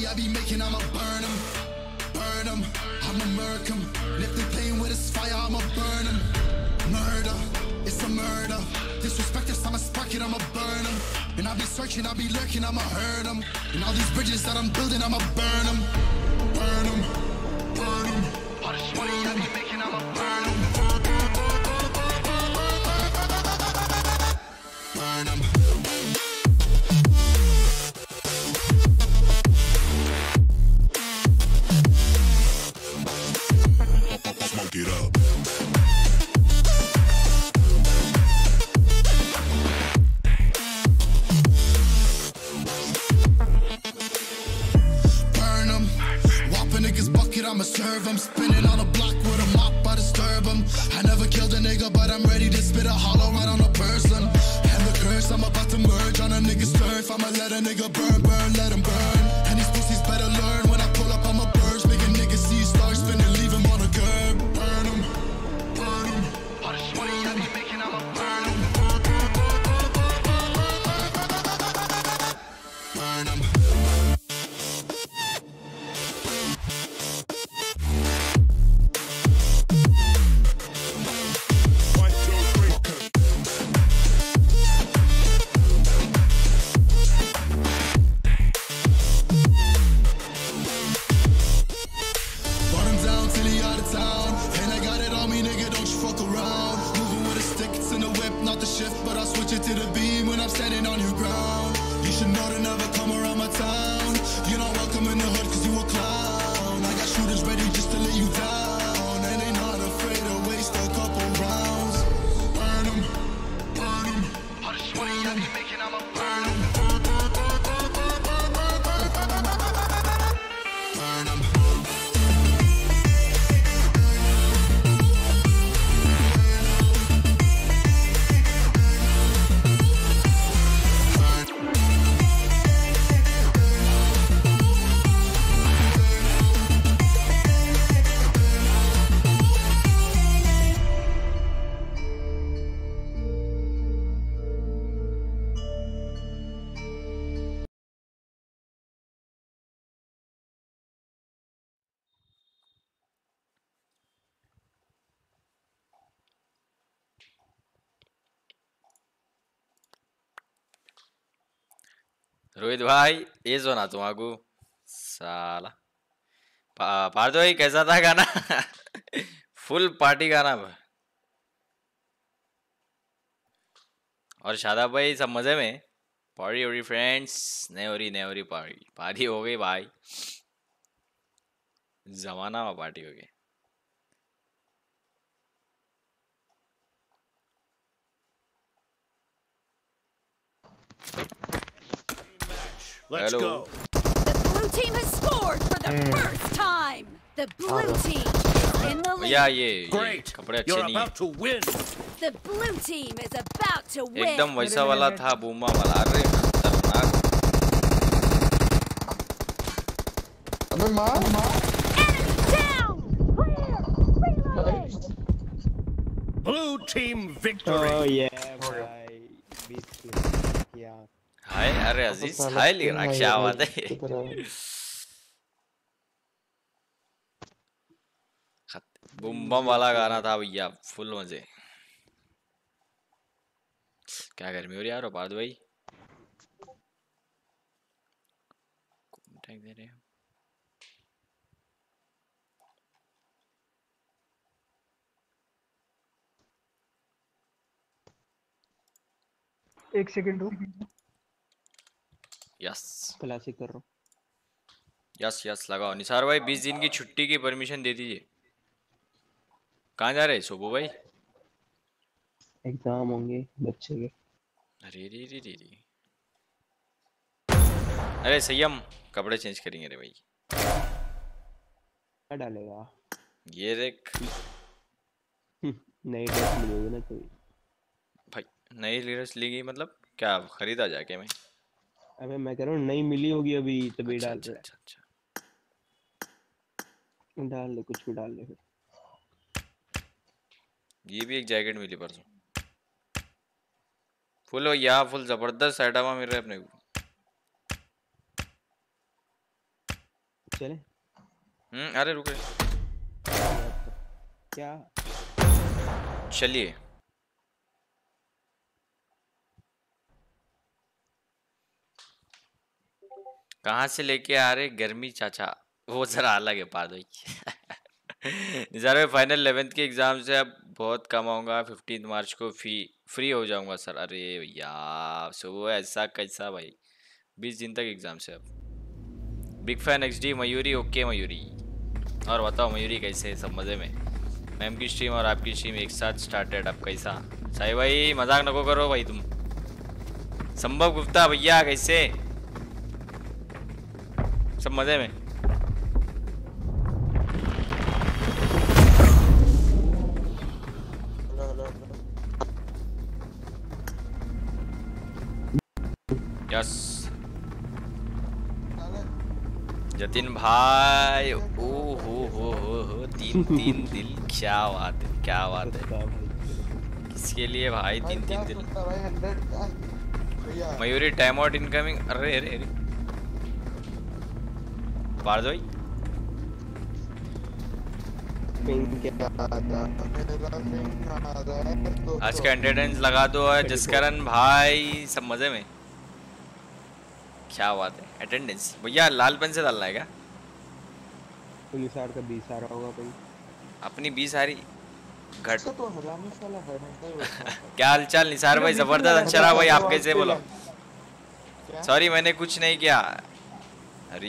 money I be making, I'ma burn them. Burn them, I'ma murk them. And if they playing with this fire, I'ma burn them. Murder, it's a murder. Disrespect us, I'ma spark it, I'ma burn them. And I'll be searching, I'll be lurking, I'ma hurt them. And all these bridges that I'm building, I'ma burn them. Burn them, burn them. All this money I be making, I'ma burn them. Burn them. Smoke it up. Burn them. Whop a nigga's bucket, I'ma serve them. Spinning on a block with a mop, I disturb them. I never killed a nigga, but I'm ready to spit a hollow right on a person. And the curse, I'm about to merge on a nigga's turf. I'ma let a nigga burn, burn, let him burn. And these pussies better learn. When I pull up, I'ma burst. Make a nigga see stars spinning, leave him on a curb. Burn him, burn him. All this money I be making, I'ma burn him. Burn him. Rohit भाई ये सुना तुम्हारा साला पार्थ भाई कैसा था गाना full party गाना और शादाब भाई सब मजे में पार्टी हो रही फ्रेंड्स नहीं हो रही पार्टी हो गई भाई जमाना में पार्टी हो गई Let's Hello. go. The blue team has scored for the first time. The blue team is in the lead. या ये Great. कपड़े अच्छे You're नहीं about to win. The blue team is about to win. एकदम वैसा वाला था बूमा वाला अरे खतरनाक अबे मार Enemy down. Clear. Reloading. Blue team victory. Oh yeah, भाई 20 किया हाय अरे अजीज हाय लिख रहा क्या बात है बूम बम वाला गाना था भैया फुल मजे क्या गर्मी हो रही है यार पार्थ भाई टैग दे रहे हो एक सेकंड रुक यस क्लासिक कर रहा हूँ यस यस लगाओ निसार भाई 20 दिन की छुट्टी की परमिशन दे दीजिए कहाँ जा रहे हैं शोभू भाई एग्जाम होंगे बच्चे के अरे रे रे रे रे अरे संयम कपड़े चेंज करेंगे रे भाई क्या डालेगा ये देख नई ड्रेस मिलेगी ना कोई भाई नई ड्रेस ली गई मतलब क्या खरीदा जाके मैं अबे मैं कह रहा हूँ नई मिली होगी अभी तभी अच्छा डाल अच्छा रहा अच्छा अच्छा है डाल दे कुछ भी डाल दे फिर ये भी एक जैकेट मिली परसों फुल यहाँ फुल जबरदस्त आइटम मिल रहा है अपने को चले अरे रुको क्या चलिए। कहाँ से लेके आ रहे गर्मी चाचा? वो जरा अलग है पादो। निज़ार भाई फाइनल 11th के एग्जाम से अब बहुत कम आऊँगा, 15 मार्च को फ्री हो जाऊँगा सर। अरे भैया सुबह ऐसा कैसा भाई, 20 दिन तक एग्जाम से। अब big fan XD Mayuri. Okay Mayuri, और बताओ मयूरी कैसे है? सब मज़े में? मैम की स्ट्रीम और आपकी स्ट्रीम एक साथ स्टार्टेड, अब कैसा? साई भाई मजाक नको करो भाई तुम। संभव गुप्ता भैया कैसे? सब मज़े में? यस जतिन भाई। ओ हो 3 दिल। क्या बात है, क्या बात है। किसके लिए भाई 3 दिल? Mayuri time out incoming. अरे अरे अरे पार भाई आज का अटेंडेंस लगा दो जसकरण भाई। सब मजे में? क्या बात है। अटेंडेंस भैया लाल पेन से डालना है क्या? निसार का 20 आ रहा होगा भाई। अपनी 20 आ रही घट। क्या हालचाल निसार भाई? जबरदस्त। अंशरा भाई आप कैसे? बोलो। सॉरी मैंने कुछ नहीं किया। अरे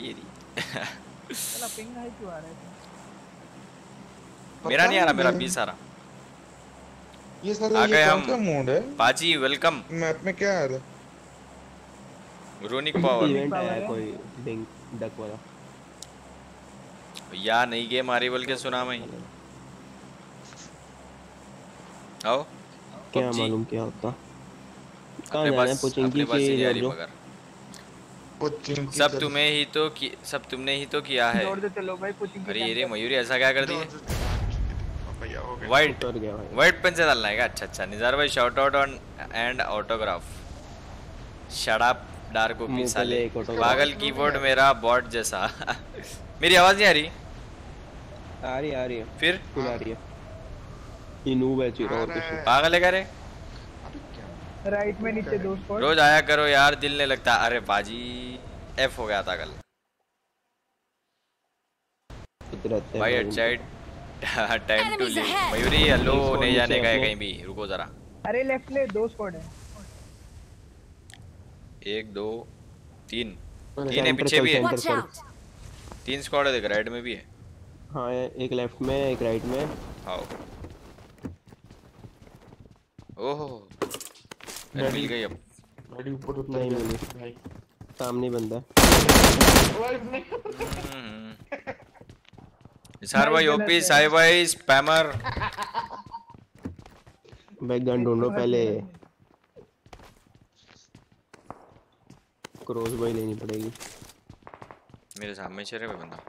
मेरा नहीं आ रहा, मेरा 20 आ रहा। ये सर आ ये गए कौन हम। सा मोड है? पाजी वेलकम। मैप में क्या आ रहा है? रोनिक पावर इवेंट आया है कोई डक वाला। या नहीं गेम आ रही बल्कि सुना मैं। आओ क्या मालूम क्या होता। कहाँ जाना है? पुचिंकी के जो सब तुम्हें ही तो सब तुमने ही तो किया है। चलो भाई पुचिंकी। अरे ये मयूरी ऐसा क्या कर दिए? वाइट पेन से डालना है क्या? अच्छा अच्छा। निज़ार भाई shout out on and autograph. शराब डार्क ओपी साले पागल कीबोर्ड मेरा बॉट जैसा। मेरी आवाज नहीं आ रही? आ रही है। फिर आ रही है। ये नूब है चिरो और कुछ पागल है क्या रे? राइट में नीचे 2 स्पॉट। रोज आया करो यार, दिल नहीं लगता। अरे बाजी F हो गया था कल भाई। एडचाइट time to leave. Mayuri hello नहीं जाने का है कहीं भी, रुको जरा। अरे लेफ्ट में 2 स्पॉट है। 1 2 3 है, पीछे भी है। 3 स्क्वाड है, देख राइट में भी है। हाँ एक लेफ्ट में एक राइट में। आओ ओहो मिल गई। अब नहीं मिली, सामने बंदा निसार भाई ओपी। साई भाई स्पैमर। बैक गन ढूंढो पहले। क्रॉस बाई लेनी पड़ेगी। मेरे सामने चेहरे पे बंदा।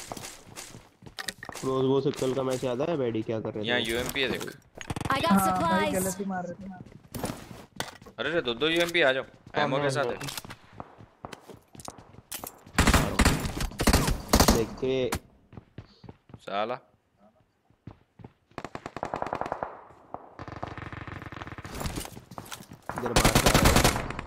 क्रॉस बो से कल का मैच याद है? बैडी क्या कर रहे थे? यहाँ UMP है देख। I got supplies. गलत ही मार रहे थे। अरे 2 UMP आ जाओ, एमो के साथ है। देख के साला इधर बाहर से आ रहा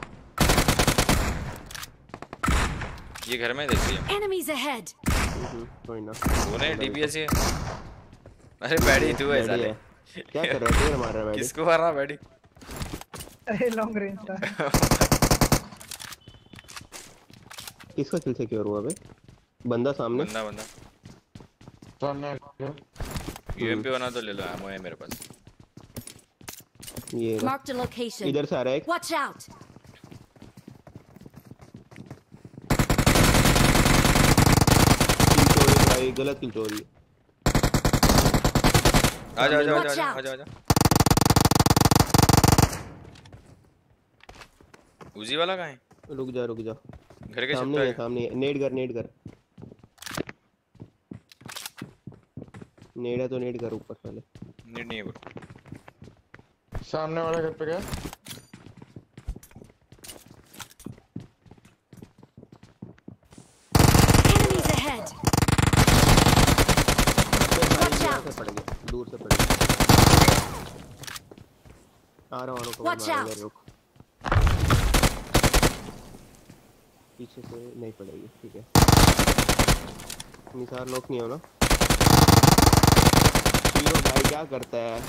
है। ये घर में देखिए। Enemies ahead. कोई ना। तूने DPS है। अरे बैडी तू है साले। क्या कर रहा है? मार रहा है बैडी। किसको मार रहा बैडी? अरे लॉन्ग रेंज था। किसका किल सिक्योर हुआ बे? बंदा सामने। बंदा सामने UMP बना तो ले लो, एमो है मेरे पास। ये Marked a location. इधर से आ रहा है। Watch out. भाई गलत किल चोरी। आजा उजी वाला कहाँ है? रुक जा घर के सामने है, सामने है। नेड कर नेड है तो नेड कर ऊपर वाले। नेड नहीं है ब्रो। सामने वाले घर पे गया। Enemies ahead. आ रहा हूँ Watch out. रुक। पीछे से नहीं पड़ेगी, ठीक है। निसार नॉक नहीं हो ना? हीरो भाई क्या करता है?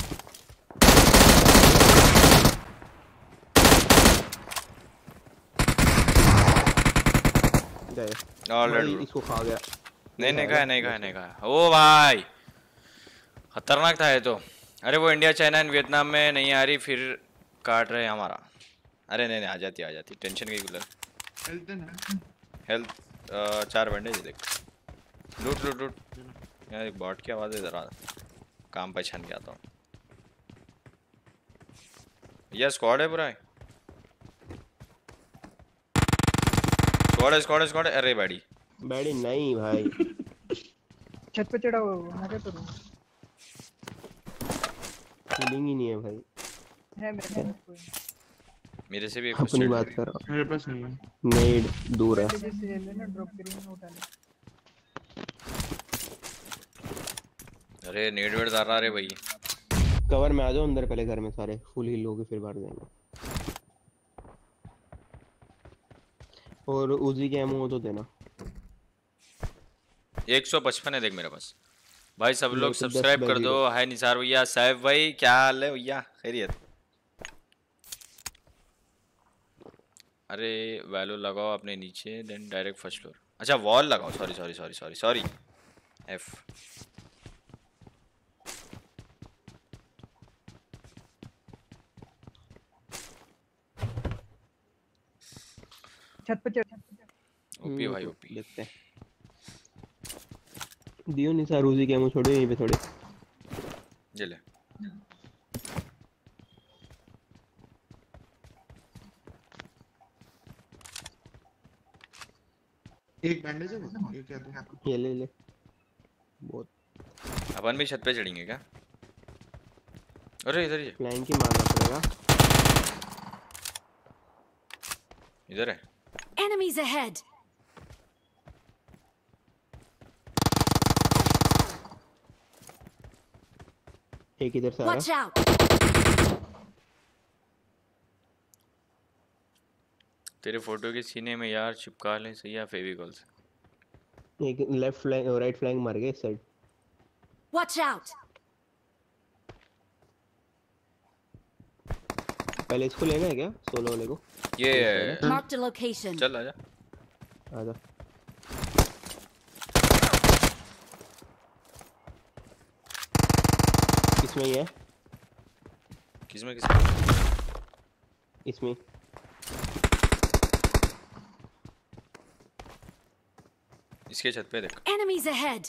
गए। ऑलरेडी इसको खा गया। नहीं खाया। ओ भाई खतरनाक था ये तो। अरे वो इंडिया चाइना एंड वियतनाम में नहीं आ रही, फिर काट रहे हमारा। अरे नहीं आ जाती टेंशन की गुलर। हेल्थ 4 बैंडेज देख। लूट यार, एक बॉट की आवाज़ है, जरा काम पहचान के आता हूँ। यह स्क्वाड है पूरा। स्क्वाड है। अरे बैडी नहीं भाई। छत पे चढ़ा हुआ है, मैं क्या करूं? फीलिंग ही नहीं है भाई। है मेरे पास मेरे से भी एक अपनी बात कर रहा मेरे पास नहीं है। हूँ। नेड दूर है। जैसे ले लेना, ड्रॉप करेंगे उठा ले। अरे नेड वेड डाल रहा रे भाई। कवर में आ जाओ अंदर, पहले घर में सारे फुल हील होके फिर बाहर जाएंगे। और उजी के एमओ हो तो देना। 155 है देख मेरे पास। भाई सब लोग मेरे को 10 सब्सक्राइब कर दो। हाय निसार भैया, साहिब भाई क्या हाल है भैया? खैरियत? अरे वैल्यू लगाओ अपने नीचे, देन डायरेक्ट फर्स्ट फ्लोर। अच्छा वॉल लगाओ, सॉरी एफ। छत पे चढ़। ओपी भाई ओपी। देखते हैं। दियो निसार उजी के एमओ छोड़ो यहीं पे थोड़े। ये ले। एक बैंडेज है ना? ये क्या था? ये ले बहुत। अपन भी छत पे चढ़ेंगे क्या? अरे इधर ही फ्लैंक ही मारना पड़ेगा। इधर है। Enemies ahead. एक इधर से आ Watch रहा out. तेरे फोटो के सीने में यार चिपका लें सही या फेविकॉल से। है। एक लेफ्ट फ्लैंक और राइट फ्लैंक मार गए इस साइड। Watch out. पहले इसको लेना है क्या? सोलो वाले को? ये Marked a location. चल आजा। आजा। इसमें ही है। किसमें इसमें इसके छत पे देख। Enemies ahead.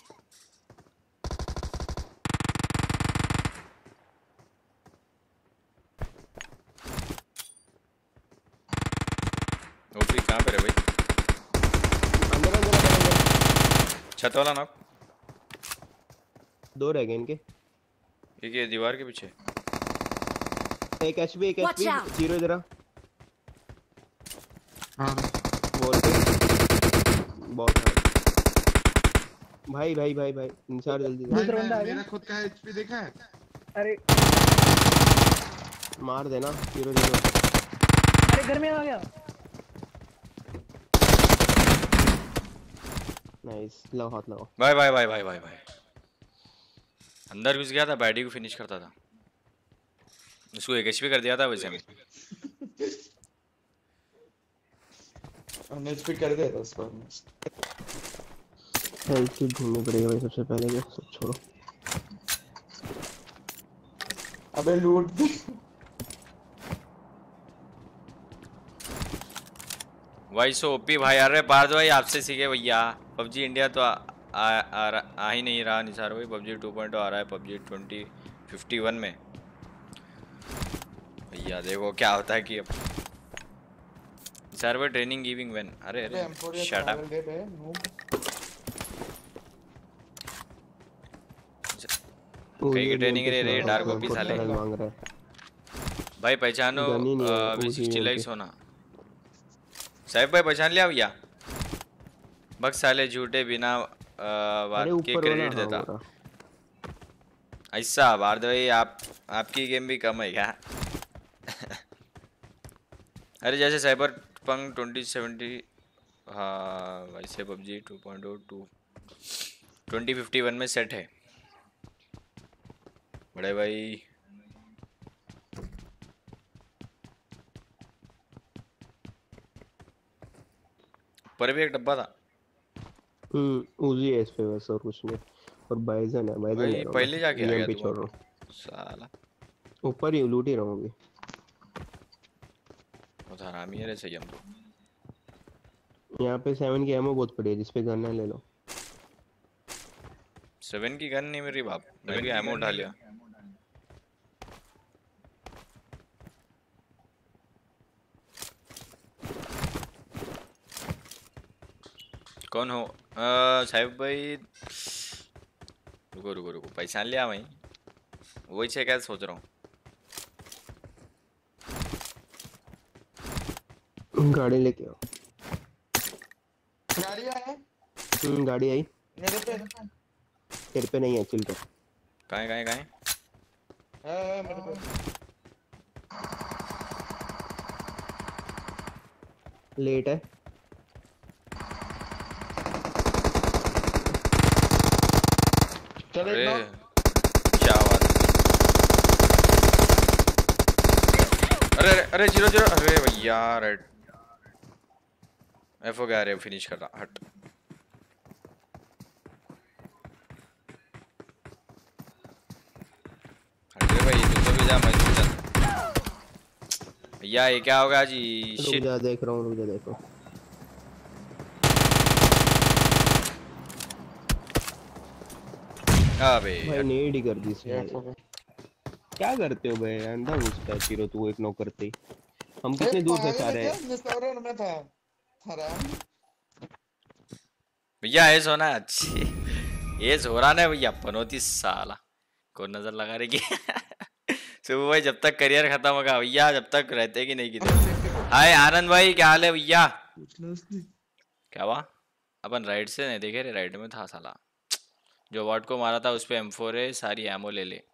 ओपी कहाँ पे रे भाई? अंदर छत वाला नॉक। 2 रह गए इनके। एक ये दीवार के पीछे। एक एचपी Watch out. जीरो जरा हाँ वॉल पे बहुत है। भाई इंसार जल्दी भाई, दूसरा बंदा आ गया। मेरा खुद का एचपी देखा है? अरे मार देना। जीरो अरे घर में आ गया। नाइस। लो हाथ लगाओ। भाई अंदर घुस गया था, बैडी को फिनिश करता था। उसको एक एचपी कर दिया था वैसे में। हमने एचपी कर दिया था उसको। हेल्थ किट ढूंढनी पड़ेगी भाई सबसे पहले। जो सब छोड़ो। अबे लूट दे। भाई सो ओपी भाई। अरे पार्थ भाई आपसे सीखे भैया। पबजी इंडिया तो आ ही नहीं रहा निसार भाई। पबजी 2.0 आ रहा है, पबजी 2051 में। भैया देखो क्या होता है कि अब सर्वर ट्रेनिंग गिविंग व्हेन। अरे शट अप। कहीं की ट्रेनिंग रे डार्क ओपी साले। मांग रहा है भाई पहचानो V60 होना। साहिब भाई पहचान लिया भैया? बस साले झूठे बिना बात के क्रेडिट देता। ऐसा भारत भाई आपकी गेम भी कम है क्या? अरे जैसे साइबर पंक 2070, हाँ वैसे पबजी 2.02 2051 में सेट है बड़े भाई। पर भी एक डब्बा था। उजी है इस पे बस और कुछ नहीं। और बाइजन है, बाइजन ले भाई रहा हूँ पहले जाके आ गया ईएमपी तू छोड़ रहा अब। हूँ। साला ऊपर ही लूट ही रहा हूँ अभी। बहुत हरामी है रे सही हम तो। यहाँ पे 7 की एमो बहुत पड़ी है, जिस पे गन है ले लो। 7 की गन नहीं मेरी बाप, मैं भी एमो उठा लिया। कौन हो साहिब भाई? रुको रुको रुको, पहचान लिया भाई, वही से क्या सोच रहा हूँ। गाड़ी लेके आओ। गाड़ी आया गाड़ी आई। मेरे पे। तेरे पे नहीं है, चिल कर। कहाँ है कहाँ है कहाँ है? मेरे पे। लेट है। चले अरे ना। क्या बात। अरे अरे अरे 0-0, अरे भैया रेड एफ हो गया। अरे फिनिश कर रहा, हट। हट रे भाई, तू तो भी जा, मैं भी जा। भैया ये क्या होगा जी? रुक शिट। जा, देख रहा हूँ, रुक जा, देखो। अबे भाई नेड ही कर दी इसने। ये तो क्या करते हो भाई? अंधा घुसता है चिरो, तू एक नॉक करते ही। हम कितने दूर से आ रहे हैं। रेस्टोरेंट में था हराम। भैया ऐस होना अच्छी, ऐस हो रहा ना भैया। पनौती साला कौन नजर लगा रही की? सुबह भाई जब तक करियर खत्म होगा भैया, जब तक रहते कि नहीं किधर। हाय आनंद भाई, क्या हाल है भैया? क्या हुआ? अपन राइट से नहीं देखे रे, राइट में था साला। जो वार्ड को मारा था उस पे M4 है, सारी एमो ले ले।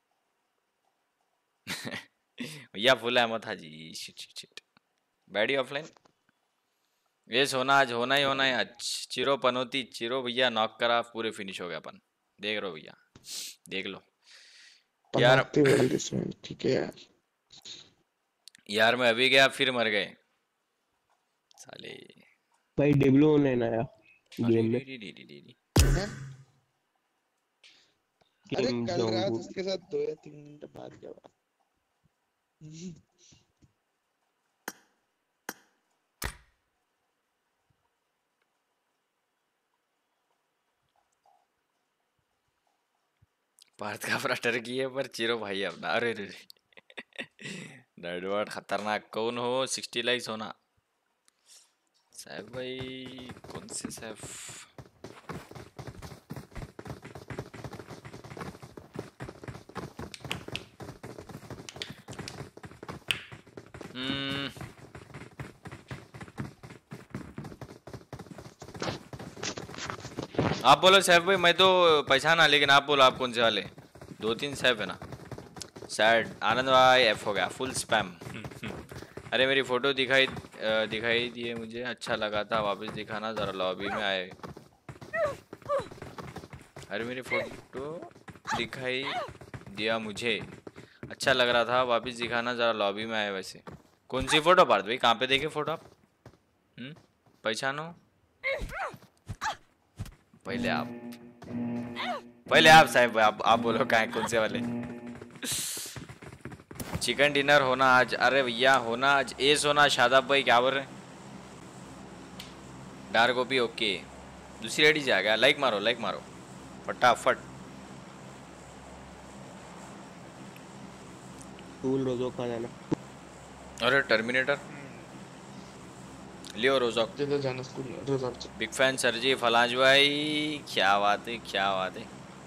भैया फुल एमो था जी। Shit shit shit. Baddie offline. ये सोना आज होना ही होना है आज। चिरो पनौती, चिरो भैया नॉक करा, पूरे फिनिश हो गया अपन। देख लो भैया, देख लो यार। ठीक है यार। यार मैं अभी गया फिर मर गए साले। भाई डिब्लो ने आया गेम में। अरे किंग कल रात जोंग उसके साथ 2 या 3 मिनट बात किया। पार्थ का फ्रटर की है पर चिरो भाई अपना। अरे रे डेडवर्ड खतरनाक। कौन हो? 60 लाइक्स होना। सैफ भाई कौन से सैफ? आप बोलो सैफ भाई, मैं तो पहचाना, लेकिन आप बोलो आप कौन से वाले? 2-3 सैफ है ना। सैड आनंद भाई एफ हो गया, फुल स्पैम। अरे मेरी फोटो दिखाई दिए मुझे, अच्छा लगा था, वापस दिखाना जरा, लॉबी में आए। अरे मेरी फोटो दिखाई दिया मुझे, अच्छा लग रहा था, वापस दिखाना जरा, लॉबी में आए। वैसे कौन सी फोटो पार्थ भाई? कहाँ पे देखे फोटो आप? पहचानो पहले आप साहब, आप बोलो कहाँ, कौन से वाले? चिकन डिनर होना आज। अरे भैया होना आज। एस होना। शादाब भाई क्या बोल रहे हैं? Dark OP okay. दूसरी आईडी से आ गया। लाइक मारो, लाइक मारो फटाफट। टूल रोजो का जाना। अरे टर्मिनेटर लियो रोजोक। जिधर जाना स्कूल रोजोक। Big fan sir ji. फलांज भाई क्या बात है, क्या बात है।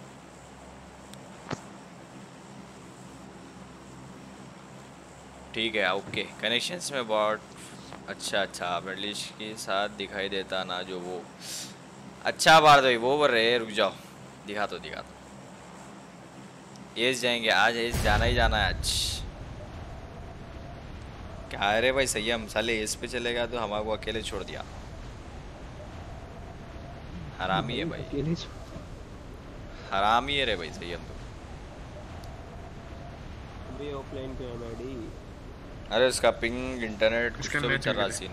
ठीक है ओके। कनेक्शंस में बॉट। अच्छा अच्छा, ब्रेडलिश के साथ दिखाई देता ना जो वो। अच्छा बात भाई, वो बोल रहे, रुक जाओ दिखा दो। एस जाएंगे आज, एस जाना ही जाना है आज। क्या रे भाई सही हम साले एस पे चले गया तो हमारे को अकेले छोड़ दिया। हरामी है भाई, अकेले हरामी है रे भाई सही हम तो। भी ऑफलाइन पे है मैडी। अरे उसका पिंग इंटरनेट कुछ उसका तो भी नेट चल रहा है। सीन।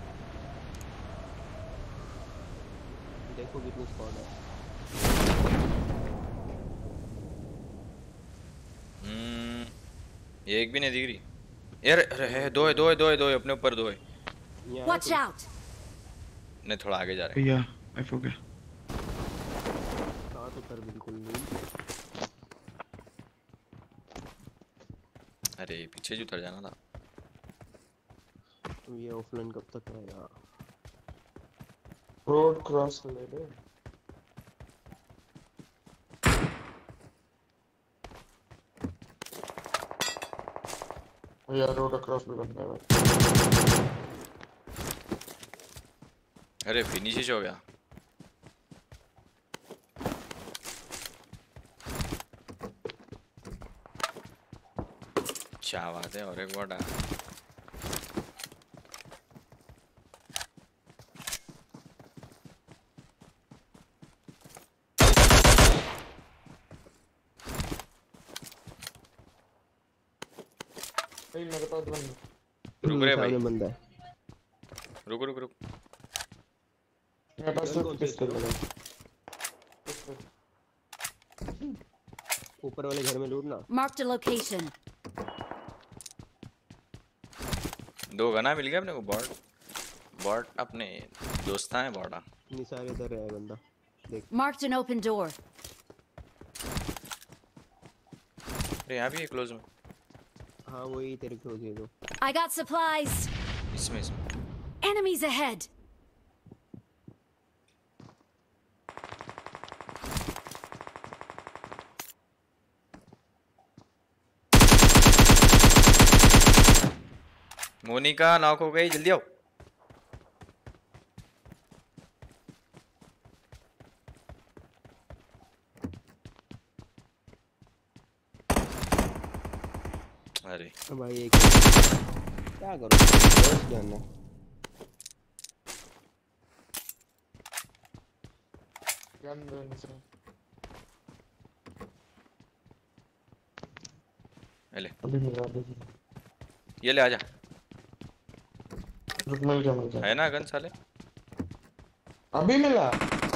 देखो कितनी स्क्वाड है। ये एक भी नहीं दिख रही यार। अरे है, दो है दो है दो है दो है अपने ऊपर दो है। यहाँ Watch out! नहीं थोड़ा आगे जा रहे हैं। Yeah, I forgot. साथ उतर बिल्कुल नहीं। अरे पीछे जो उतर जाना था। ये ऑफलाइन कब तक आएगा? रोड क्रॉस कर ले रे। यार रोड क्रॉस भी करना है। अरे फिनिश ही हो गया। क्या बात है। और एक बॉट है। मेरे पास बंद रुक रे भाई, सामने बंदा है। रुक रुक रुक। मेरे पास कौन सी पिस्टल है? है। ऊपर वाले घर में लूटना। Marked a location. दो गना मिल गया अपने को। बॉट बॉट अपने दोस्ता है बॉटा। निसार इधर है बंदा। देख Marked an open door. अरे यहाँ भी है क्लोज में। हाँ वही तेरे क्लोज है जो। I got supplies. इसमें इसमें Enemies ahead. मोनिका नॉक हो गई, जल्दी आओ। अरे भाई एक क्या करो बस जाना। गन देने से ले अभी मिला अभी। ये ले आजा। रुक मिल गया। है ना गन साले। अभी मिला।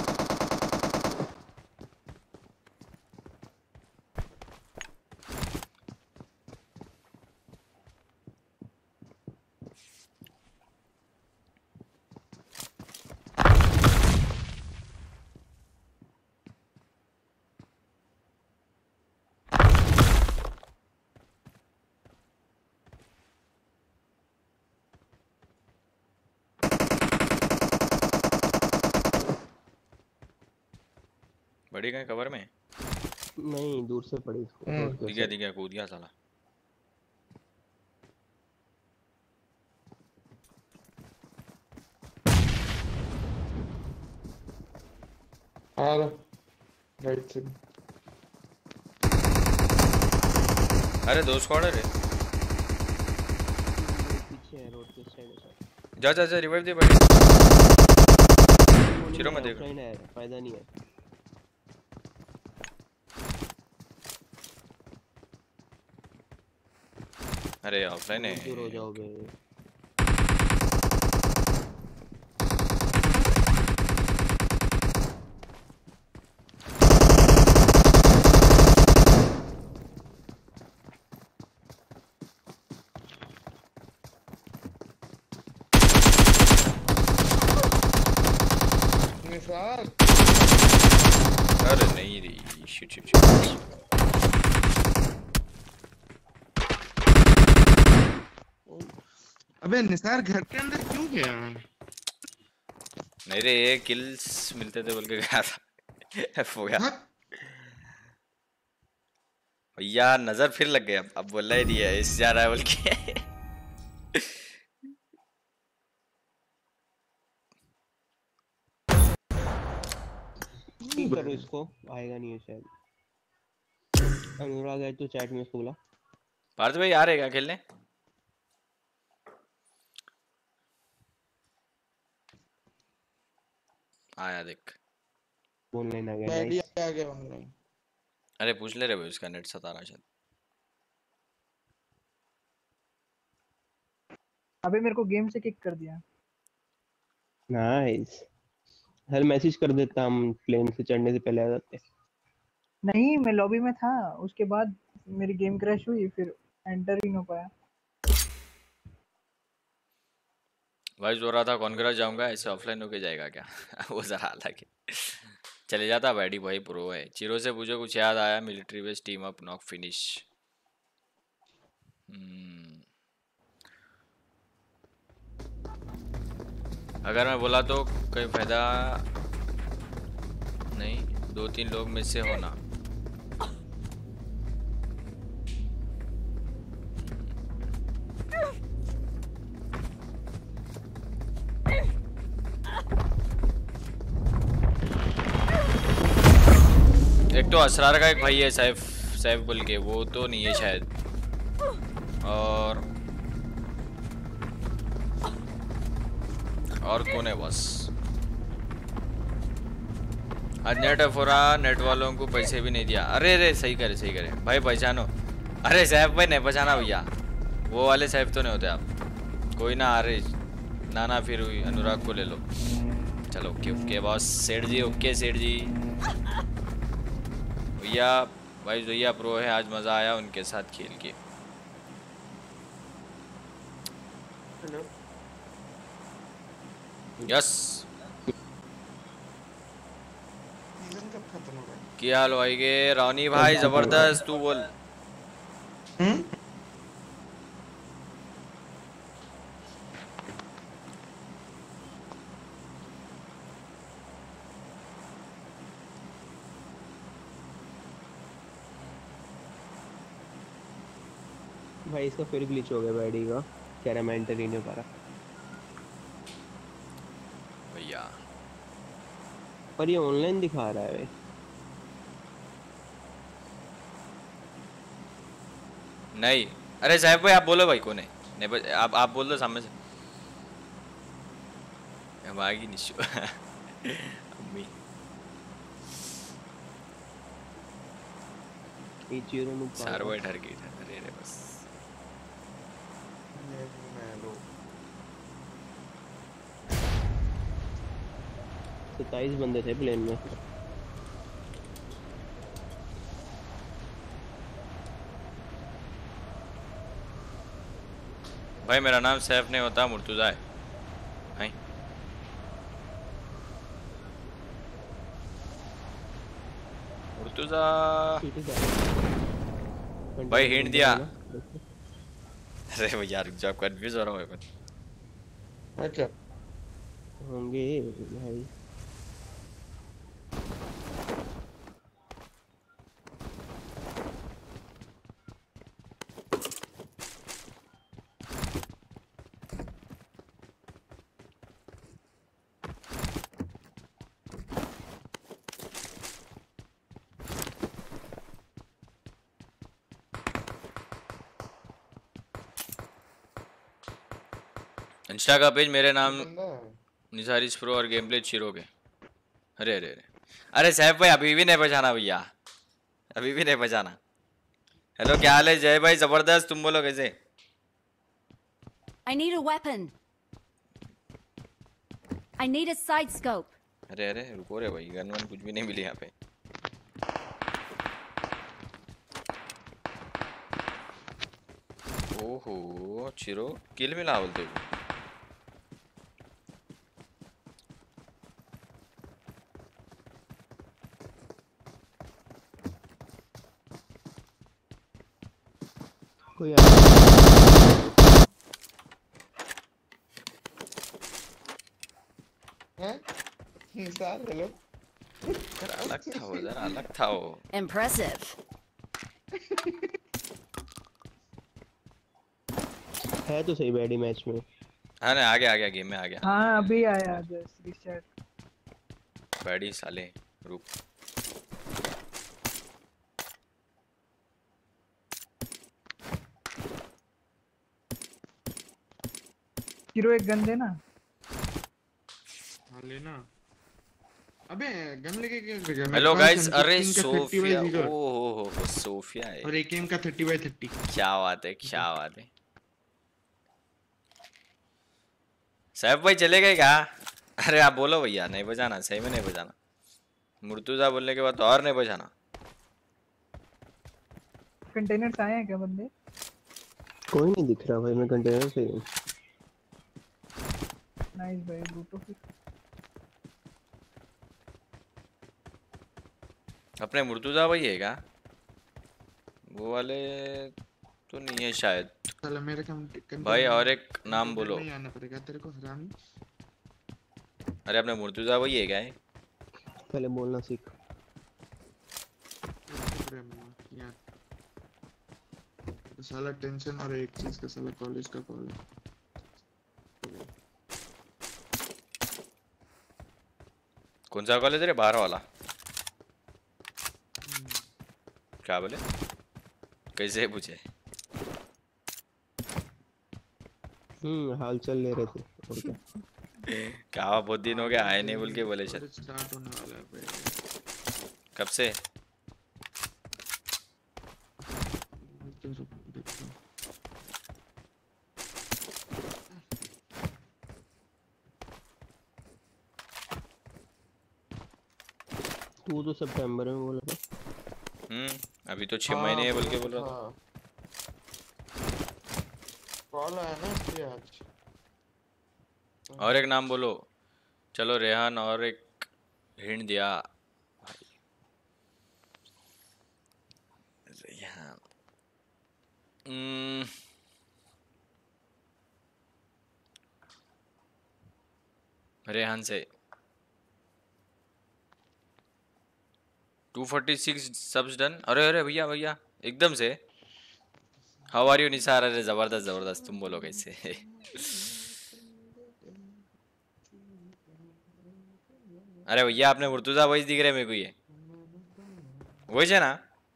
बड़ी गए कवर में। नहीं दूर से पड़ी इसको। दिख गया कूद गया साला। आ रहा राइट से। अरे दो स्क्वाड है रे। पीछे है रोड के साइड है। जा जा जा रिवाइव दे बड़ी। चिरो मत देख। ऑफलाइन है फायदा नहीं है। अरे ऑफलाइन है। दूर हो जाओ बे। निसार अरे नहीं रे शिट शिट शिट। अबे निसार घर के अंदर क्यों गया? नहीं रे ये किल्स मिलते थे बोल के गया था। एफ हो गया भैया। नजर फिर लग गया। अब बोल ही दिया इस जा रहा है बोल के। करो इसको आएगा नहीं है शायद। अनुराग है तो चैट में इसको बोला। पार्थ भाई आ रहे क्या खेलने? आया देख। ऑनलाइन आ गया मैं भी नाइस। आ गया ऑनलाइन। अरे पूछ ले रहे भाई, उसका नेट सता रहा शायद। अबे मेरे को गेम से किक कर दिया। नाइस। हर मैसेज कर देता, हम प्लेन से चढ़ने से पहले आ जाते। नहीं मैं लॉबी में था, उसके बाद मेरी गेम क्रैश हुई, फिर एंटर ही नहीं हो पाया। भाई जो रहा था कॉन्ग्रेस जाऊंगा, ऐसे ऑफलाइन होके जाएगा क्या? वो जरा अलग है। चले जाता बैडी भाई, प्रो है। चिरो से पूछो कुछ याद आया, military base team up knock finish. अगर मैं बोला तो कोई फायदा नहीं, 2-3 लोग में से होना। एक तो असरार का एक भाई है सैफ, सैफ बोल के, वो तो नहीं है शायद। और कौन है बस? आज नेट फोरा, नेट वालों को पैसे भी नहीं दिया। अरे अरे सही करे भाई, पहचानो। अरे सैफ भाई नहीं पहचाना भैया, वो वाले सैफ तो नहीं होते आप। कोई ना, अरे नाना फिर हुई, अनुराग को ले लो। चलो ओके ओके बॉस। सेठ जी ओके सेठ जी। भैया भाई जोया प्रो है, आज मज़ा आया उनके साथ खेल के। Hello yes. सीजन कब खत्म होगा? क्या हाल भाई के रौनी भाई, जबरदस्त। तू बोल। भाई इसका फिर ग्लिच हो गया बैडी का, कह रहा मैं एंटर ही नहीं हो पा रहा। भैया पर ये ऑनलाइन दिखा रहा है। नहीं, अरे साहब भाई आप बोलो भाई, कौन है? नहीं आप बोल दो सामने से। अब आगी निशु। अम्मी ये चीरों में सर्वर डर गई था। अरे रे बस मैं लो 27 बंदे थे प्लेन में। भाई मेरा नाम सैफ नहीं होता, मुर्तुजा है। भाई मुर्तुजा भाई हिंट दिया। अरे भैया रुक जाओ, कंफ्यूज हो रहा हूँ मैं। अच्छा होंगे भाई। इंस्टा का पेज मेरे नाम बंदा है। निसारिस प्रो और गेम प्ले चिरो के। अरे अरे अरे अरे सैफ भाई अभी भी नहीं पहचाना भैया, अभी भी नहीं पहचाना। हेलो क्या हाल है जय भाई? जबरदस्त। तुम बोलो कैसे? I need a weapon. I need a side scope. अरे अरे रुको रे भाई, गन वन कुछ भी नहीं मिली यहाँ पे। ओहो चिरो किल मिला बोलते हो? कोई हैं? निसार हेलो जरा अलग था वो, जरा अलग था वो। Impressive. है तो सही बैडी मैच में। हाँ ना, आ गया गेम में आ गया। हाँ अभी आया जस्ट रिसेट। बैडी साले रुक। हीरो एक गन देना। हाँ लेना। अबे गन लेके क्या कर गया? हेलो गाइस, अरे M16 का 30 सोफिया, by 0 ओ सोफिया है। और AKM का 30/30। क्या बात है, क्या बात है। साहब भाई चले गए क्या? अरे आप बोलो भैया, नहीं बजाना, सही में नहीं बजाना। मुर्तुजा बोलने के बाद तो और नहीं बजाना। कंटेनर्स आए हैं क्या बंदे? कोई नहीं दिख रहा भाई, मैं कंटेनर से हूँ। नाइस भाई, लूटो फिर। अपने मुर्तुजा भाई है क्या? वो वाले तो नहीं है शायद। साला मेरे कंटेनर भाई और एक नाम बोलो। नहीं आना पड़ेगा तेरे को हरामी। अरे अपने मुर्तुजा भाई है क्या है? पहले बोलना सीख। यार साला टेंशन और एक चीज का, साला कॉलेज का कॉल है। कौन सा कॉलेज रे? बाहर वाला? क्या बोले? कैसे पूछे? हाल चल ले रहे थे और क्या। क्या बहुत दिन हो गया आए नहीं बोल के बोले चल। कॉलेज स्टार्ट होने वाला है भाई। कब से? तू तो सितंबर में बोला था। अभी तो 6 महीने है बोल के बोल रहा था। कॉल आया ना इसलिए आज। और एक नाम बोलो। चलो रेहान और एक हिंट दिया। रेहान। रेहान से 246 सब्स डन। अरे अरे भैया भैया एकदम से। How are you Nisar? अरे जबरदस्त जबरदस्त, तुम बोलो कैसे? अरे भैया आपने मुर्तुजा वॉइस दिख रहे मेरे को, ये वॉइस है ना?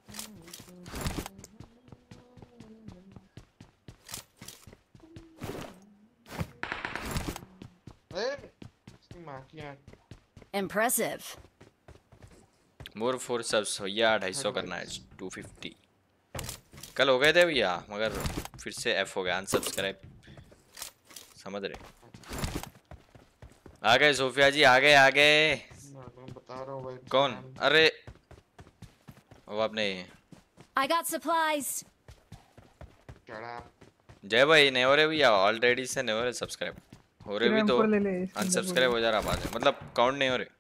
Impressive. मोर 4 सब्स भैया 250 करना है 250। कल हो गए थे भैया मगर फिर से एफ हो गया, अनसब्सक्राइब। समझ रहे? आ गए सोफिया जी, आ गए आ गए। बता रहा हूँ भाई। कौन? अरे वो आपने I got supplies. जय भाई नहीं हो रहे भैया, ऑलरेडी से नहीं हो रहे सब्सक्राइब। हो रहे भी तो ले ले, इसके अंदर अनसब्सक्राइब हो जा रहा बाद में, मतलब काउंट नहीं हो रहे।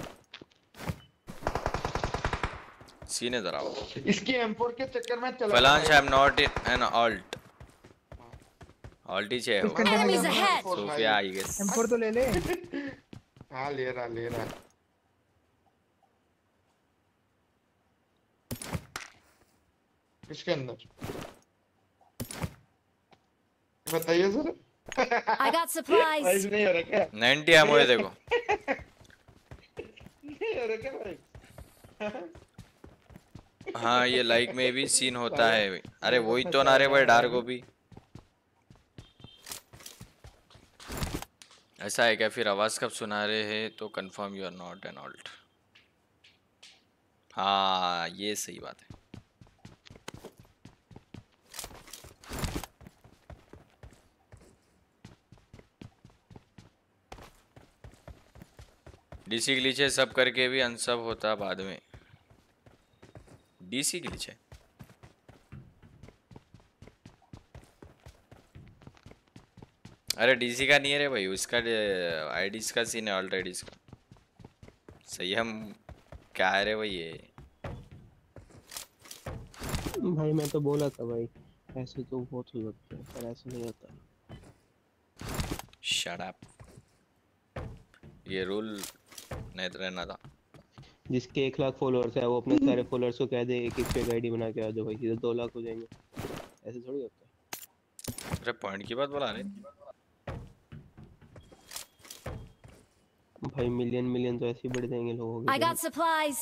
सीने जरा इसकी M4 के चक्कर में चला। फलांश I am not an alt. Alt ही चाहिए इसके अंदर Enemies ahead. Sophia I guess. M4 तो ले ले। हाँ ले रहा। किसके अंदर बताइए सर। I got supplies. भाई नहीं हो रहा क्या? 90 एमओ है देखो। नहीं हो रहा क्या भाई? हाँ ये लाइक में भी सीन होता है। अरे वही तो ना रे भाई, डार्क भी ऐसा है क्या? फिर आवाज कब सुना रहे हैं तो confirm you are not an alt. हाँ ये सही बात है। डीसी ग्लिच है, सब करके भी अनसब होता बाद में। डीसी ग्लिच है? अरे डीसी का नहीं है रे भाई, उसका आईडीज का सीन है, ऑल्ट आईडीज का। सही हम क्या है रे भाई ये? भाई मैं तो बोला था भाई, ऐसे तो बहुत हो सकता है पर ऐसे नहीं होता। शट अप, ये रूल नहीं रहना था। जिसके 1 लाख फॉलोअर्स है वो अपने सारे फॉलोअर्स को कह दे एक फेक आईडी बना के आ जाओ भाई, सीधे 2 लाख हो जाएंगे। ऐसे थोड़ी होता है। अरे पॉइंट की बात बोला रे भाई, मिलियन तो ऐसे ही बढ़ जाएंगे लोगों के। I got supplies.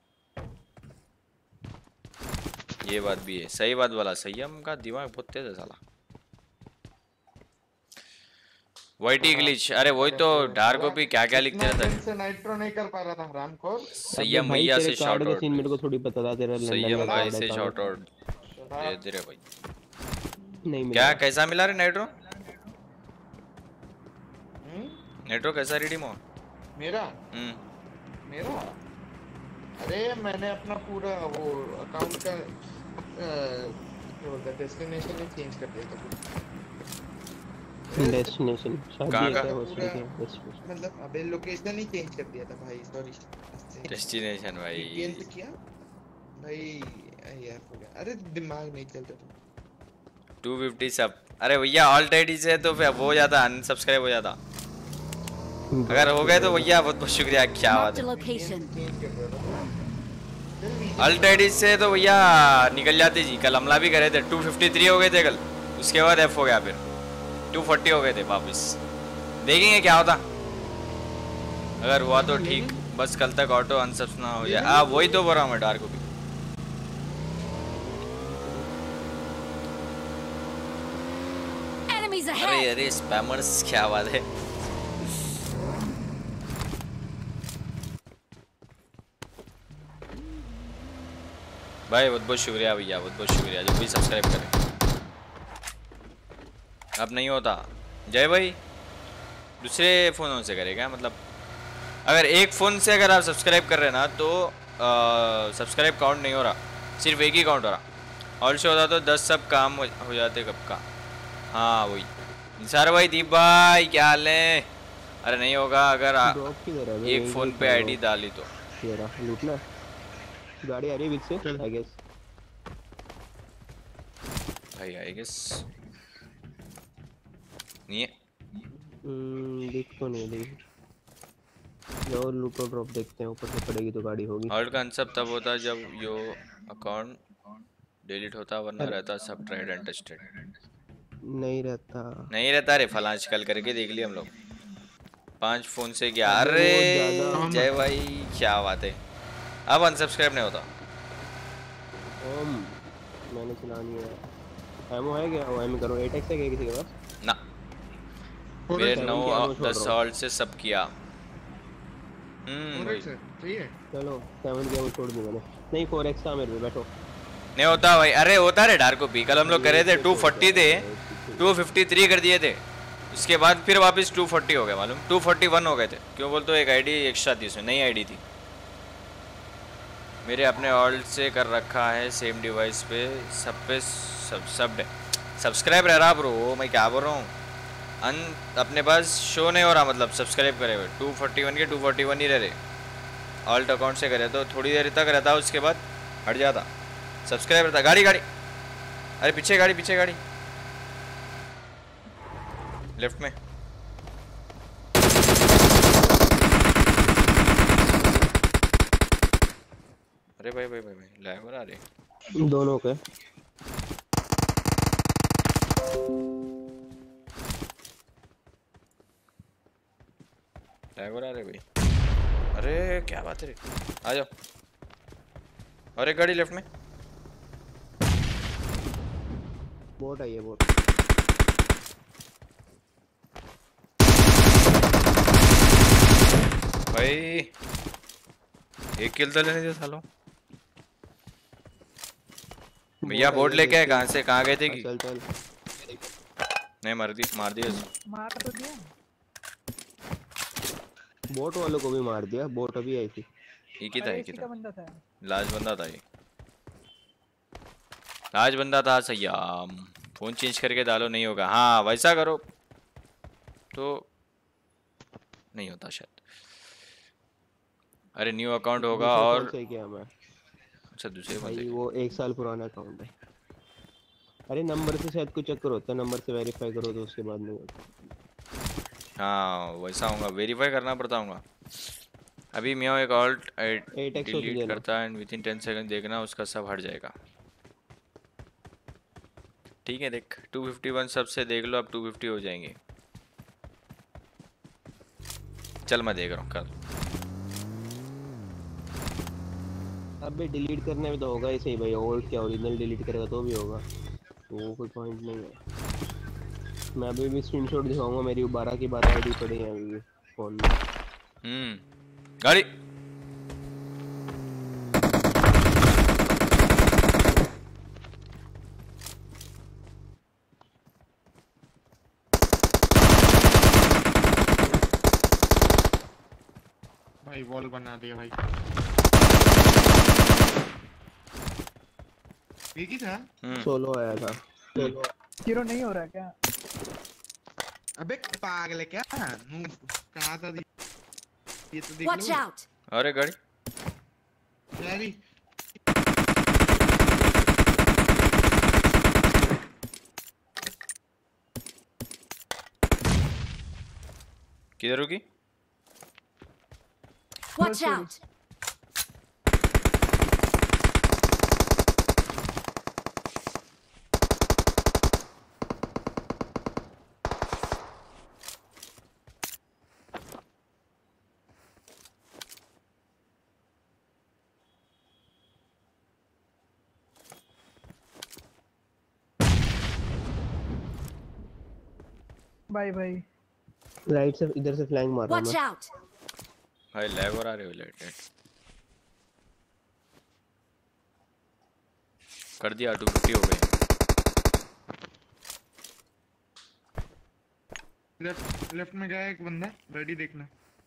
ये बात भी है, सही बात बोला। संयम का दिमाग बहुत तेज है साला। वाइटी ग्लिच, अरे वही तो डार्क ओपी क्या क्या लिखते रहता है। से नाइट्रो नहीं कर पा रहा था हरामखोर। संयम भाई भैया तेरे से कार्ड शॉट का आउट, सीन मेरे को थोड़ी पता था, तेरा लंदन संयम का भाई कार्ड है से कहाँ शॉट है? आउट दे रहे भाई। नहीं मिला। क्या कैसा मिला रे नाइट्रो? नाइट्रो कैसा रिडीम हो? मेरा मेरा अरे मैंने अपना पूरा वो अकाउंट का क्या बोलते हैं डेस्टिनेशन ही चेंज कर दिया था। डेस्टिनेशन शायद कहाँ ये का? क्या हो पूरा डेस्टिनेशन। मतलब अबे लोकेशन ही चेंज कर दिया था भाई, सॉरी। डेस्टिनेशन भाई VPN पे किया भाई यार हो गया। अरे दिमाग नहीं चलता था। 250 सब। अरे भैया ऑल्ट आईडी से तो फिर वो हो जाता, अनसब्सक्राइब हो जाता। अगर हो गए तो भैया बहुत बहुत शुक्रिया, क्या बात Marked a है। location. चेंज कर दिया था। अल्ट आईडी से तो भैया निकल जाते जी। कल हमला भी करे थे, 253 हो गए थे कल, उसके बाद एफ हो गया, फिर 240 हो गए थे वापस। देखेंगे क्या होता, अगर हुआ तो ठीक, बस कल तक ऑटो अनसब्स ना हो जाए। वही तो बोल रहा हूँ मैं डार्क को भी। Enemies अरे ahead. अरे स्पैमर्स, क्या बात है। भाई बहुत बहुत शुक्रिया भैया, बहुत बहुत शुक्रिया जो भी सब्सक्राइब करें। अब नहीं होता जय भाई, दूसरे फ़ोनों से करेगा मतलब। अगर एक फ़ोन से अगर आप सब्सक्राइब कर रहे हैं ना तो सब्सक्राइब काउंट नहीं हो रहा, सिर्फ एक ही काउंट हो रहा। और से होता तो 10 सब काम हो जाते कब का। हाँ वही निसार भाई, दीप भाई क्या हाल है? अरे नहीं होगा अगर ड्रॉप किधर है? एक फ़ोन पे आईडी डाली तो। ये रहा लूटना। गाड़ी आ रही है बीच से आई गेस। भाई आई गेस नहीं है। देख तो नहीं देख। जो लूटो ड्रॉप देखते हैं, ऊपर से पड़ेगी तो गाड़ी होगी। ऑल्ट का अनसब तब होता जब यो अकाउंट डिलीट होता, वरना रहता सब ट्राइड एंड टेस्टेड। नहीं रहता। नहीं रहता रे, फलांच कल करके देख लिया हम लोग 5 फोन से क्या। अबे अरे वो ज्यादा- जय भाई क्या बात है, अब अनसब्सक्राइब नहीं होता। ओम मैंने चलानी है। एमओ है क्या? वो एम करो। 8x है क्या किसी के पास? ना मेरे 9 7 की 10 ऑल्ट से सब किया। वही। चलो 7 की एमओ छोड़ दी मैंने। नहीं 4x था मेरे पे, बैठो। नहीं होता भाई, अरे होता रे डार्को भी। कल हम लोग करे थे 240 थे, 253 कर दिए थे, उसके बाद फिर वापस 240 हो गए, मालूम 241 हो गए थे। क्यों बोल तो एक आईडी एक्स्ट्रा थी, उसमें नई आईडी थी। मेरे अपने ऑल्ट से कर रखा है सेम डिवाइस पे, सब पे सब सब्सक्राइब रह रहा ब्रो। मैं क्या बोल रहा हूँ, अपने पास शो नहीं हो रहा, मतलब सब्सक्राइब करे हुए 241 के 241 ही रह रहे। ऑल्ट अकाउंट से करे तो थोड़ी देर तक रहता, उसके बाद हट जाता, सब्सक्राइब रहता। गाड़ी गाड़ी, अरे पीछे गाड़ी, पीछे गाड़ी, लेफ्ट में। अरे भाई भाई भाई भाई लैग आ रहे दोनों के। लैग आ रहे भाई। अरे क्या बात है रे, आ जाओ। अरे गाड़ी लेफ्ट में। बोट आई है, बोट। भाई एक किल तो लेने दे सालो। भैया बोर्ड लेके आए, कहाँ से कहाँ गए थे कि? चल चल। नहीं मार दिया मार तो दिया। बोट वालों को भी मार दिया, बोट अभी आई थी। एक ही था, एक ही इसी का था, बंदा था। लास्ट बंदा था ये, लास्ट बंदा था। सही फोन चेंज करके डालो, नहीं होगा। हाँ वैसा करो तो नहीं होता शायद। अरे न्यू अकाउंट होगा दूसरा और कौन सा किया मैं? अच्छा दूसरे कौन भाई से? वो 1 साल पुराना अकाउंट है। अरे नंबर से शायद कुछ चक्कर होता है, नंबर से वेरीफाई करो तो उसके बाद नहीं होता। हाँ वैसा होगा, वेरीफाई करना पड़ता होगा। अभी मैं एक ऑल्ट 8x होती डिलीट है ना। करता है एंड विद इन 10 सेकंड देखना उसका सब हट जाएगा। ठीक है देख 251 सबसे देख लो, अब 250 हो जाएंगे। चल मैं देख रहा हूँ कल। अबे डिलीट करने में तो होगा ही सही भाई, ओल्ड क्या ओरिजिनल डिलीट करेगा तो भी होगा, तो वो कोई पॉइंट नहीं है। मैं अभी भी स्क्रीनशॉट दिखाऊंगा, मेरी 12 की 12 आईडी पड़ी है अभी भी फोन में। गाड़ी भाई वॉल बना दिया भाई। एक ही था। सोलो आया था। हीरो नहीं हो रहा क्या? अबे पागल है क्या? कहाँ था ये तो देख Watch लो। out! अरे गाड़ी यारी किधर रुकी? Watch out! Bye bye. Right से इधर से फ्लैंक मार रहा हूं Watch मैं। out! भाई लैग हो रहा है लेट कर दिया 250 हो गए। लेफ्ट में गया एक बंदा, रेडी देखना।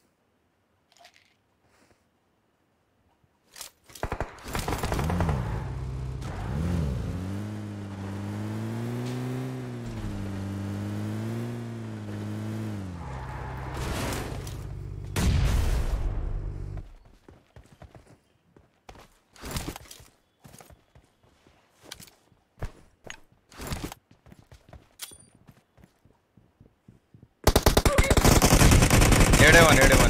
नेड़े वन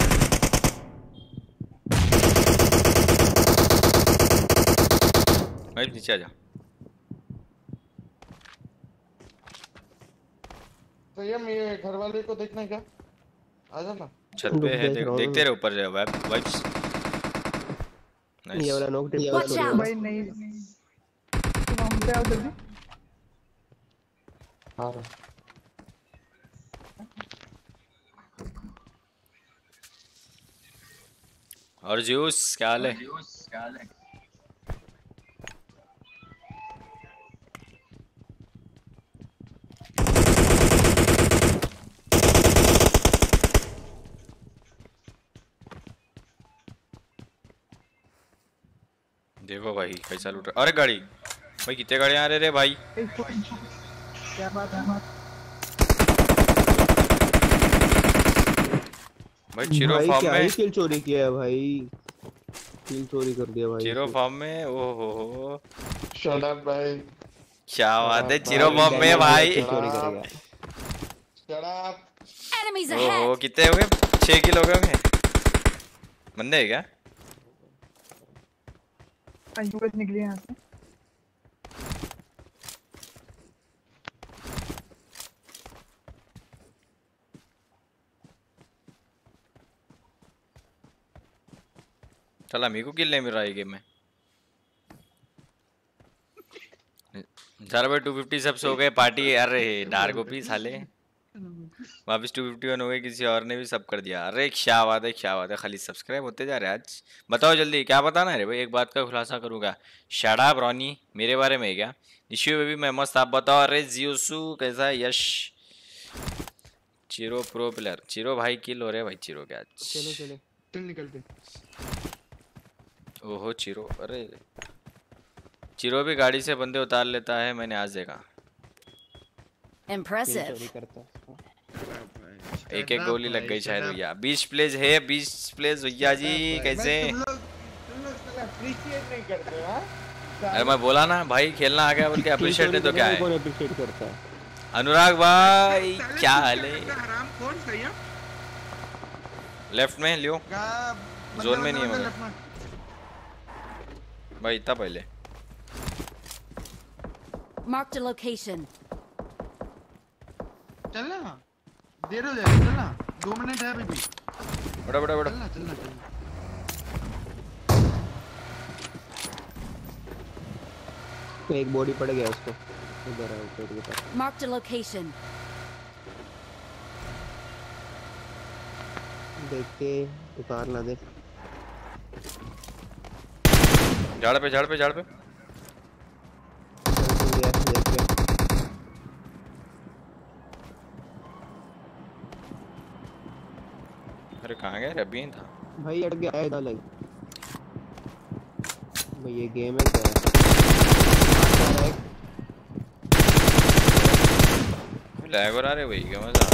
भाई नीचे आ जा। तो ये मेरे घर वाले को देखना है क्या? आ जाना। छत पे है देखते रहे ऊपर जा वाइब्स। ये वाला नॉक टिप Watch out! भाई नहीं तुम हम पे आओ जल्दी। आ रहा। और जूस क्या हाल है? देखो भाई कैसा लूट रहा। अरे गाड़ी भाई कितने गाड़ियां आ रहे रे भाई। क्या बात है? भाई चिरो फार्म में किल चोरी किया है भाई, किल चोरी कर दिया भाई चिरो फार्म में। ओहो शट अप भाई। क्या बात है चिरो फार्म में भाई। चोरी करेगा। Shut up. Enemies ओहो ahead! कितने हो गए? 6 किलो हो गए होंगे। बंदे है क्या? यूएस निकली यहाँ से। चला मेरे को किल नहीं मिल रहा है गेम में। सारा भाई 250 सबसे हो गए पार्टी। अरे डार्क ओपी साले वापस 251 हो गए। किसी और ने भी सब कर दिया। अरे क्या बात है क्या बात है। खाली सब्सक्राइब होते जा रहे हैं आज। बताओ जल्दी क्या बताना है रे भाई। एक बात का खुलासा करूंगा। शराब रॉनी मेरे बारे में है क्या? इश्यू में भी मैं मस्त। आप बताओ। अरे जियोसू कैसा है? यश चिरो प्रो प्लेयर। चिरो भाई किल हो रहे भाई। चिरो क्या चलो चलो चल निकलते। ओहो चिरो। अरे चिरो भी गाड़ी से बंदे उतार लेता है। मैंने आज देखा। Impressive! चोरी करता है। एक गोली लग गई शायद भैया। 20 प्लेज है 20 प्लेज भैया जी। कैसे? तुम लोग अप्रिशिएट नहीं करते हाँ? अरे मैं बोला ना भाई खेलना आ गया बोल के अप्रिशिएट है तो क्या है। कौन अप्रिशिएट करता है? अनुराग भाई क्या हाल है? हराम कौन सही है? लेफ्ट में लियो। जोन में नहीं है मगर भाई इतना पहले। Marked a location. चलना देर हो जाएगी। चलना 2 मिनट है अभी भी। बड़ा बड़ा बड़ा चलना चलना चलना। एक बॉडी पड़ गया उसको। इधर है ऊपर के पास। Marked a location. देख के उतार ना दे। झाड़ पे चल गया देख के। अरे कहाँ गया? अभी था भाई अट गया है इधर लग। भाई ये गेम है क्या? लैग हो रहा है भाई, क्या मजा।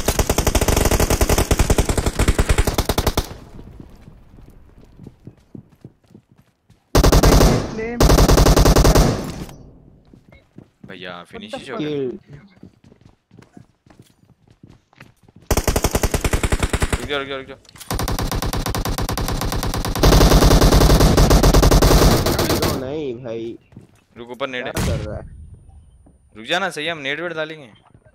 भैया फिनिश ही हो गया। रुक जाओ नहीं भाई, रुक, ऊपर नेट क्या कर रहा है? रुक जाना, सही है, हम नेट वेट डालेंगे।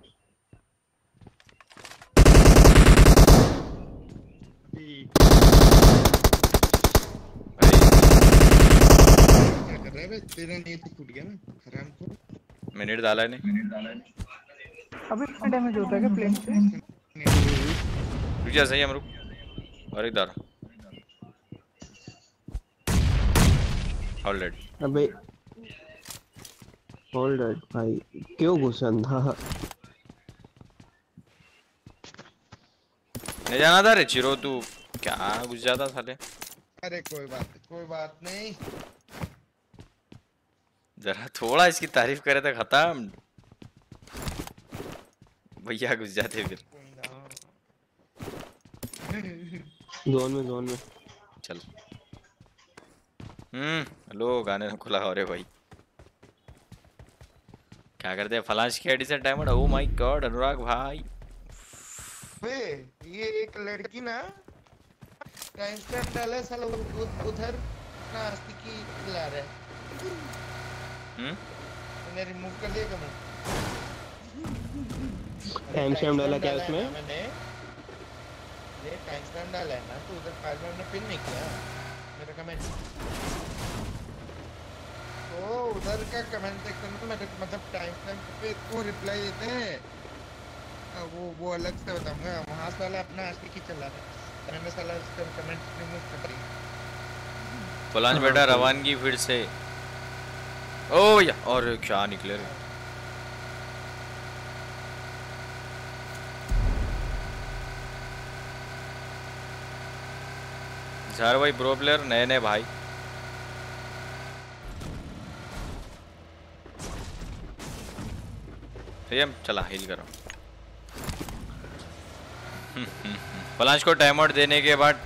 क्या कर रहा है बे? तेरा नेट तो टूट गया ना हराम को। मैं नेट डाला है नहीं। अभी इतना डैमेज होता है क्या प्लेन से? रुक जा, सही है, हम रुक। और एक दार ऑलरेडी। अबे होल्ड इट भाई, क्यों घुसन था? नहीं जाना था रे चिरो, तू क्या घुस जाता साले। अरे कोई बात नहीं। जरा थोड़ा इसकी तारीफ करे तो खत्म। भैया घुस जाते फिर। जोन में चल। हेलो, गाने ना खुला हो रे भाई। क्या करते हैं फलाश की आईडी से diamond. Oh my god Anurag भाई। बे ये एक लड़की ना टाइम स्टैम्प डाला साला उधर ना आस्ती की ला रहा है। मैंने रिमूव कर लिया कमेंट। टाइम स्टैम्प डाला क्या उसमें? मैंने ये टाइम स्टैम्प डाला है ना, तो उधर फाइल में हमने पिन नहीं किया मेरा कमेंट। तो उधर का कमेंट सेक्शन में मेरे मतलब टाइम स्टैम्प पे को रिप्लाई देते हैं, वो अलग से बताऊंगा। वहां से वाला अपना आस्ती की चला रहा है, मैंने साला उसका कमेंट रिमूव कर दिया। फलाश बेटा रवानगी फिर से। ओ या और क्या निकले रे। झार भाई प्रो प्लेयर नए भाई। चला हील करो। फलाश को टाइम आउट देने के बाद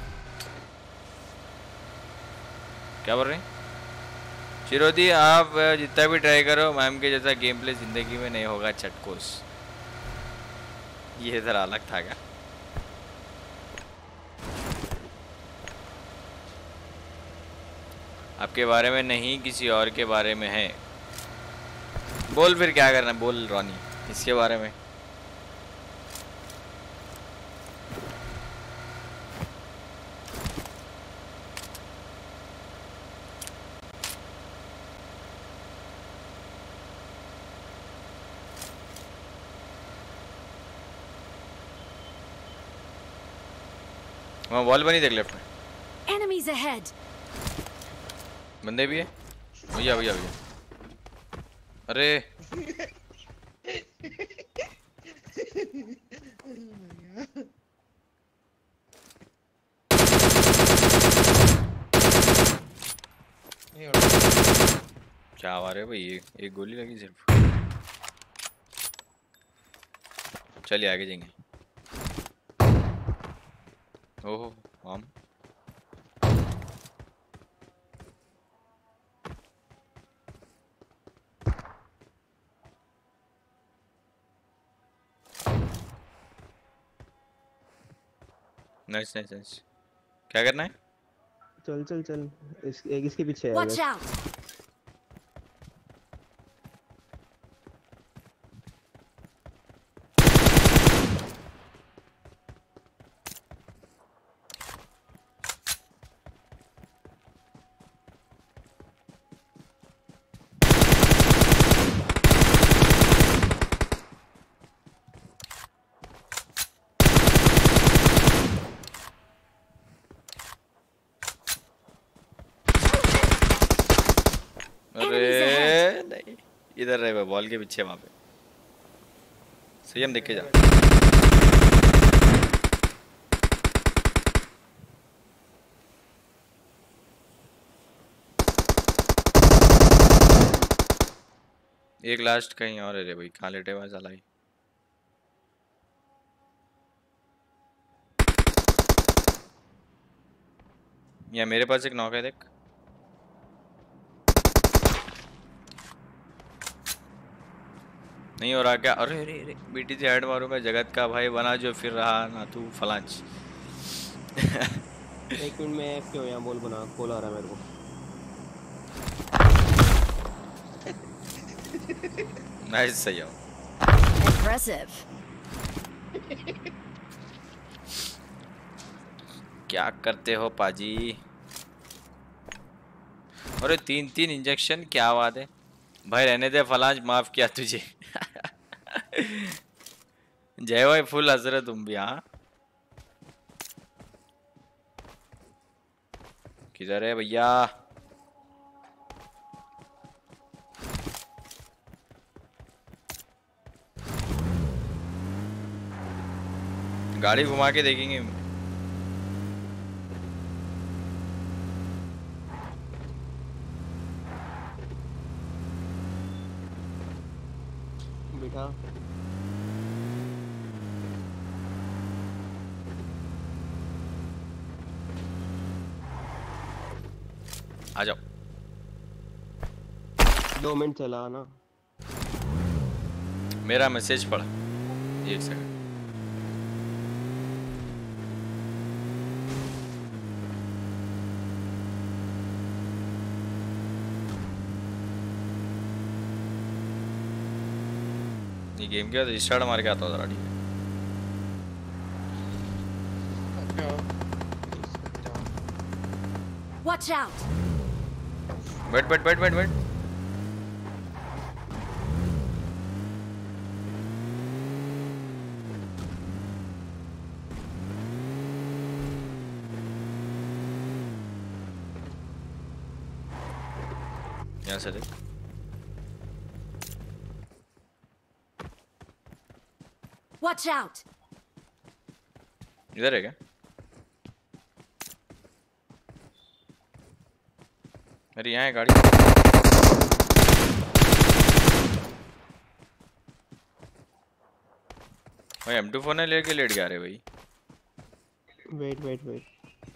क्या बोल रहे हैं चिरोदी, आप जितना भी ट्राई करो मैम के जैसा गेम प्ले जिंदगी में नहीं होगा चटकोस। ये जरा अलग था क्या? आपके बारे में नहीं, किसी और के बारे में है। बोल फिर क्या करना, बोल रोनी इसके बारे में। वहाँ वॉल बनी देख लेफ्ट में। Enemies ahead. बंदे भी है। भैया अरे क्या आ रहे भाई, एक गोली लगी सिर्फ। चलिए आगे जाएंगे। ओहो हम नाइस। क्या करना है? चल इसके पीछे है। Watch out. इधर रहे वो बॉल के पीछे वहां पे। सही हम देख के जा। एक लास्ट कहीं और है रे भाई, कहाँ लेटे हुआ साला ये। या मेरे पास एक नॉक है देख। नहीं हो रहा क्या? अरे अरे अरे बीटी से हेड मारूंगा, जगत का भाई बना जो फिर रहा ना तू फलांच। एक मिनट में क्यों यहाँ बोल बना, कॉल आ रहा है मेरे को। नाइस, सही है। Impressive. क्या करते हो पाजी? अरे 3-3 इंजेक्शन, क्या बात है भाई। रहने दे फलांच, माफ किया तुझे। जय भाई फुल हजर तुम भी। हाँ किधर है भैया? गाड़ी घुमा के देखेंगे। बेटा आ जाओ। 2 मिनट चला ना। मेरा मैसेज पढ़, एक सेकंड। ये गेम के बाद रिस्टार्ट मार के आता हूँ जरा, ठीक है? Watch out. बैठ बैठ बैठ बैठ बैठ। यहाँ से देख। Watch out. इधर है क्या? अरे यहाँ है गाड़ी। भाई M24 ने लेके लेट गया रे भाई। वेट वेट वेट,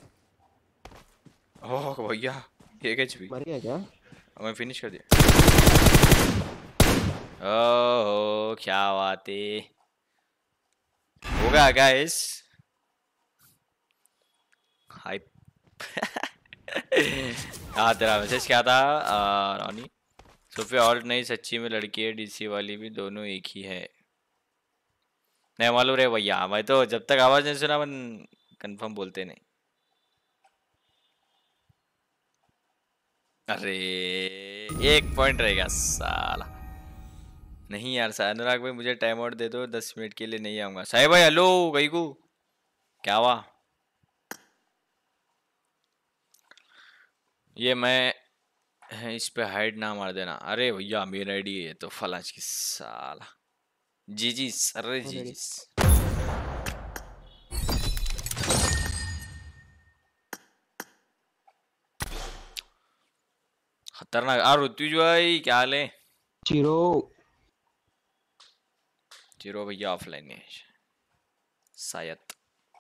ओह भैया 1 HP। मर गया क्या? मैं फिनिश कर दिया। ओह क्या बात है, होगा गाइस। हाइप। हाँ तेरा मैसेज क्या था रानी? सोफिया और नहीं, सच्ची में लड़की है, डीसी वाली भी, दोनों एक ही है। नहीं मालूम रे भैया, मैं तो जब तक आवाज नहीं सुना मन कंफर्म बोलते नहीं। अरे 1 पॉइंट रहेगा साला। नहीं यार अनुराग भाई मुझे टाइम आउट दे दो, 10 मिनट के लिए नहीं आऊंगा। साहिब भाई हेलो गई को क्या हुआ? ये मैं इस पे हाइड ना मार देना। अरे भैया मेरा आईडी है तो फलाच की साला। जी अरे जी। खतरनाक। आ ऋतुज भाई क्या हाल है? चिरो भैया ऑफलाइन है शायद।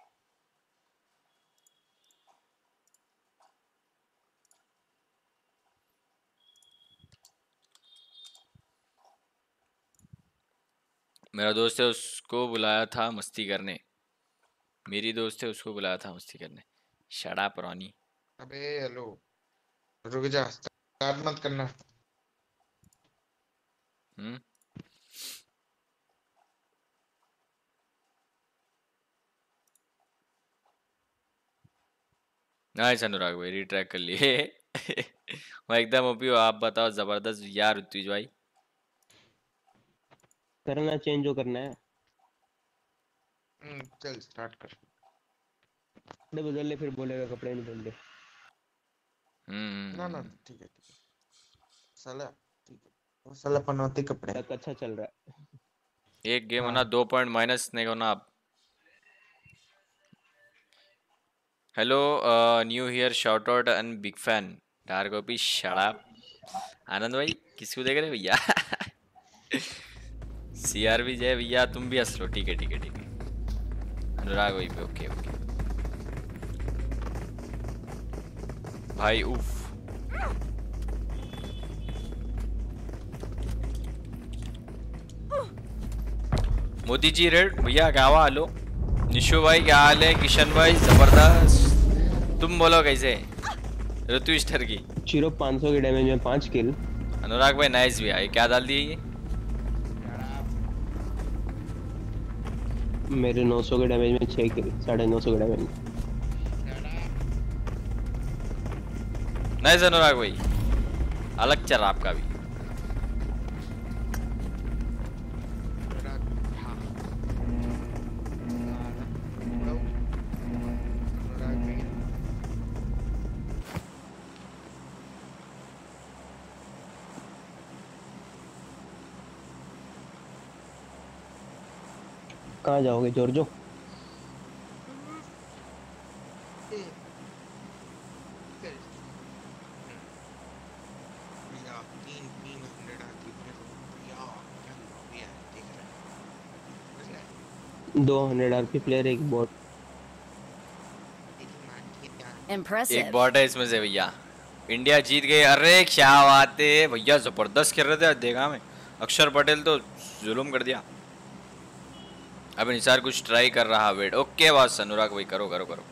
मेरा दोस्त है उसको बुलाया था मस्ती करने। मेरी दोस्त है उसको बुलाया था मस्ती करने। शड़ा पुरानी। अबे हेलो, रुक जा, स्टार्ट मत करना। नाइस अनुराग भाई रिट्रैक कर लिए। मैं एकदम ओपी हूँ, आप बताओ। जबरदस्त यार ऋतुज भाई। करना चेंज जो करना है। चल स्टार्ट कर। कपड़े बदल ले, फिर बोलेगा कपड़े नहीं बदल ले। ना ठीक है साला, ठीक है वो साला पनौती कपड़े। तक अच्छा चल रहा है। एक गेम हाँ। होना 2 पॉइंट माइनस नहीं होना आप। Hello new here shout out and big fan dark OP shut up. Anand भाई किसको देख रहे भैया? सीआरबी जय भैया तुम भी हंस लो। ठीक है ठीक है ठीक है। अनुराग भाई पे ओके ओके भाई उफ। मोदी जी रेड भैया क्या हुआ? हेलो निशु भाई क्या हाल है? किशन भाई जबरदस्त। तुम बोलो कैसे? ऋतु स्टर की चिरो 500 के डैमेज में 5 किल। अनुराग भाई नाइस भी आई। क्या डाल दिए ये? मेरे 900 के डैमेज में 6 किल, 950 के डैमेज में। नाइस अनुराग भाई अलग चल रहा आपका भी। कहाँ जाओगे जॉर्जो? दो 100 आरपी प्लेयर एक बॉट। Impressive. एक बॉट है इसमें से भैया। इंडिया जीत गई। अरे क्या बात है भैया जबरदस्त खेल रहे थे। देखा मैं अक्षर पटेल तो जुलूम कर दिया। अब निसार कुछ ट्राई कर रहा वेट। ओके बॉस अनुराग भाई करो करो करो।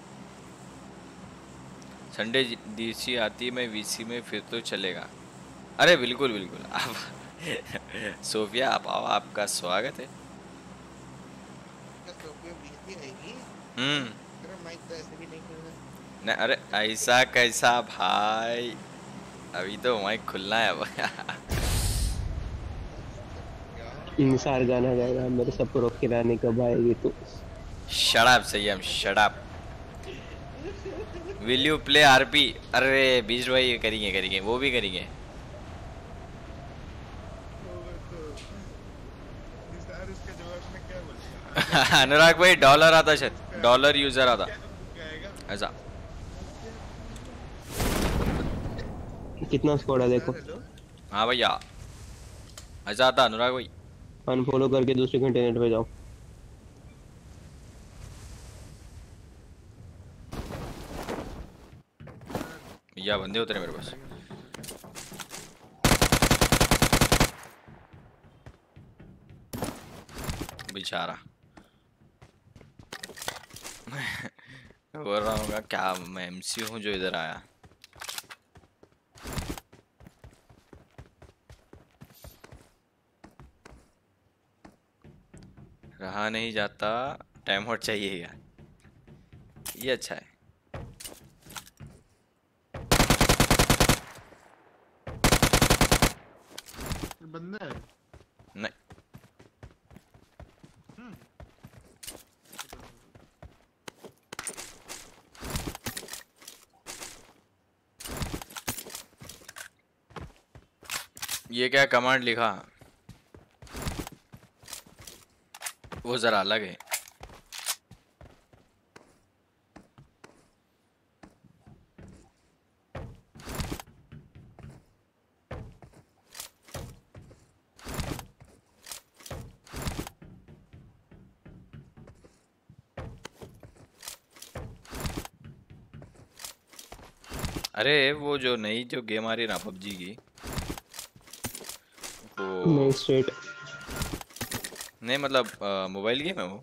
संडे डीसी आती मैं वीसी में फिर तो चलेगा। अरे बिल्कुल बिल्कुल आप सोफिया आप आओ आपका स्वागत है। नहीं अरे ऐसा कैसा भाई अभी तो माइक खुलना है अब। निसार गाना गाएगा मेरे सबको रोक के लाने कब आएगी तू। Shut up Sanyam shut up. Will you play RP? अरे बीज भाई करेंगे करेंगे वो भी करेंगे। अनुराग भाई डॉलर आता शायद डॉलर यूजर आता ऐसा। कितना स्कोर है देखो। हाँ भैया ऐसा आता अनुराग भाई। अनफॉलो करके दूसरे कंटेनर पे जाओ। भैया बंदे उतरे मेरे पास। बेचारा बोल रहा हूँ क्या मैं एमसी हूँ जो इधर आया। रहा नहीं जाता टाइम आउट चाहिए यार। ये अच्छा है। बंदा है नहीं ये क्या कमांड लिखा वो जरा अलग है। अरे वो जो नई जो गेम आ रही है ना पबजी की वो नहीं स्ट्रेट नहीं मतलब मोबाइल गेम है वो।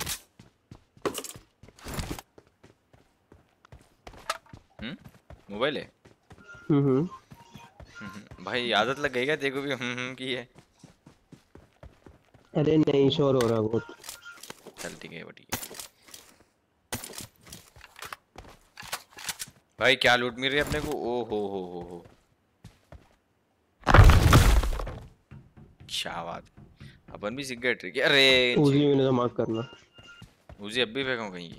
मोबाइल है। भाई आदत लग गई क्या देखो भी की है। अरे नहीं शोर हो रहा बहुत। चल ठीक है वो ठीक है। भाई क्या लूट मिल रही है अपने को। ओ हो क्या बात। अपन भी सीख गए ट्रिक। अरे उजी मैंने तो मार्क करना। उजी अब भी फेंका कहीं।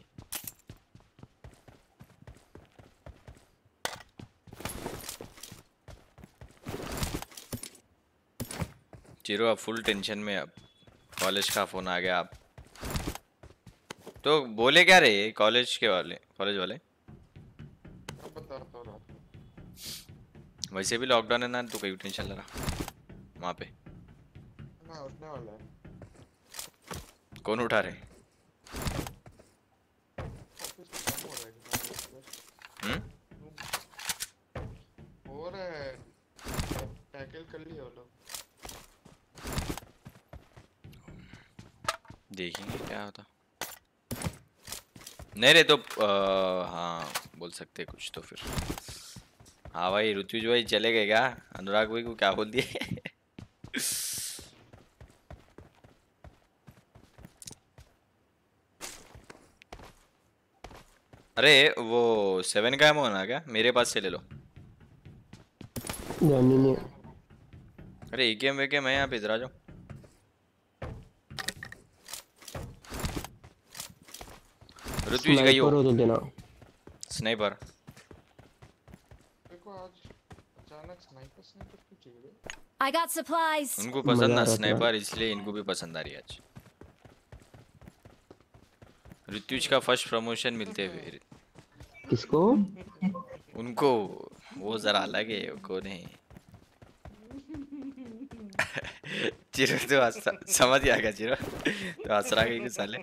चिरो अब फुल टेंशन में, अब कॉलेज का फोन आ गया। आप तो बोले क्या रहे कॉलेज वाले? वैसे भी लॉकडाउन है ना, तो कोई टेंशन ले रहा वहाँ पे? ना उठने वाला है। कौन उठा रहे? हो रहा है, टैकल कर लिया वो लोग। देखेंगे क्या होता। नहीं रे तो हाँ बोल सकते कुछ तो फिर। हाँ भाई ऋतुज भाई चले गए क्या? अनुराग भाई को क्या बोल दिए? अरे वो 7 का एमो ना क्या? मेरे पास से ले लो। नहीं। अरे एकेएम वेकेएम है यहाँ पे, इधर आ जाओ। ऋतुज गई हो तो देना स्नाइपर। देखो आज अचानक स्नाइपर क्यों चाहिए? I got supplies. उनको पसंद ना स्नाइपर, इसलिए इनको भी पसंद आ रही है आज। ऋतुज का फर्स्ट प्रमोशन मिलते हुए। किसको? उनको, वो जरा अलग है। कौन है? चिरो तो समझ ही आ गया। चिरो तो हंस रहा है साले।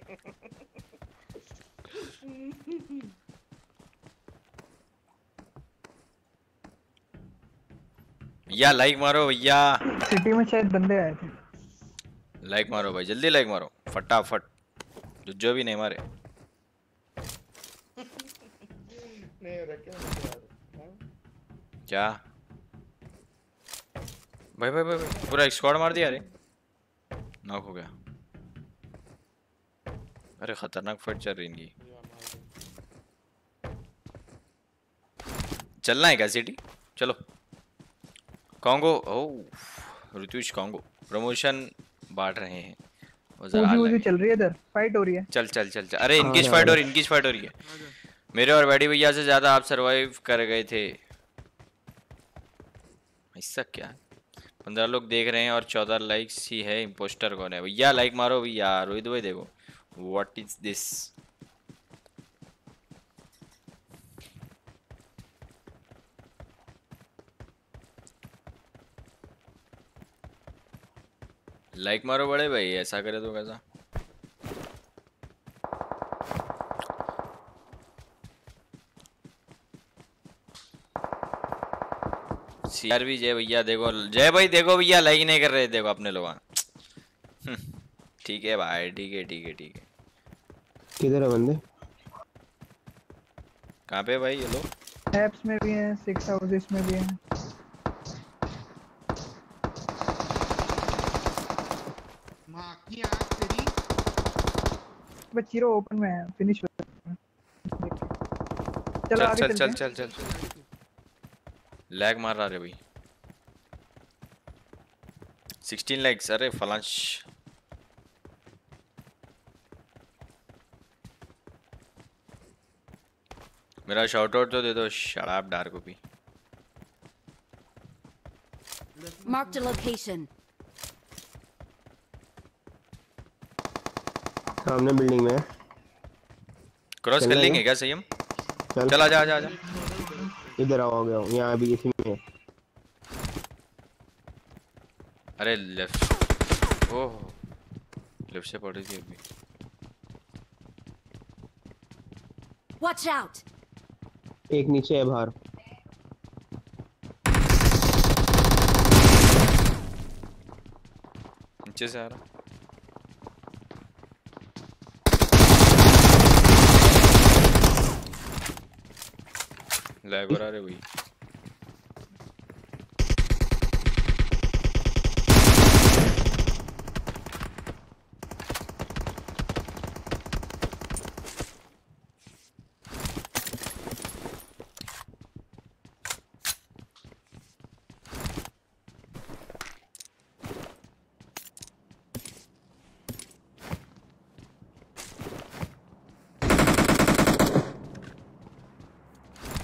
भैया लाइक मारो भैया। सिटी में शायद बंदे आए थे। लाइक मारो भाई, जल्दी लाइक मारो फटाफट। जो भी नहीं मारे नहीं हो रहा क्या? भाई पूरा स्क्वाड मार दिया रे, नॉक हो गया। अरे खतरनाक फाइट चल रही इनकी। चलना है क्या सिटी? चलो। कॉन्गो, ओह ऋतुज कॉन्गो प्रमोशन बांट रहे हैं। वो जरा चल रही है, इधर फाइट हो रही है। चल। अरे इनकी फाइट हो रही है। मेरे और बैडी भैया से ज्यादा आप सरवाइव कर गए थे। ऐसा क्या? 15 लोग देख रहे हैं और 14 लाइक्स ही है। इम्पोस्टर कौन है भैया? लाइक मारो भैया। रोहित भाई देखो, व्हाट इज दिस? लाइक मारो बड़े भाई, ऐसा करे तो कैसा? सीआरबी जय भैया देखो, जय भाई देखो भैया लाइक नहीं कर रहे, देखो अपने लोग। ठीक है भाई, ठीक है। किधर है बंदे? कहाँ पे भाई ये लोग? एप्स में भी हैं, 6 हाउसेस में भी हैं। मां की आंख तेरी। बच्चीरो ओपन में है, फिनिश हो गया। चलो आगे चलते हैं। लैग मार रहा है भाई। 16 लाइक्स। अरे फलांश मेरा शाउट आउट तो दे दो। शराब डार को भी। Marked a location. सामने बिल्डिंग में। क्रॉस कर लेंगे क्या सही हम? चल आजा। इधर आ गया हूं, यहाँ भी इसी में। अरे लेफ्ट, ओह लेफ्ट से पड़ रही थी अभी। Watch out. एक नीचे है बाहर। नीचे से आ रहा। लैग हो रहा है भाई।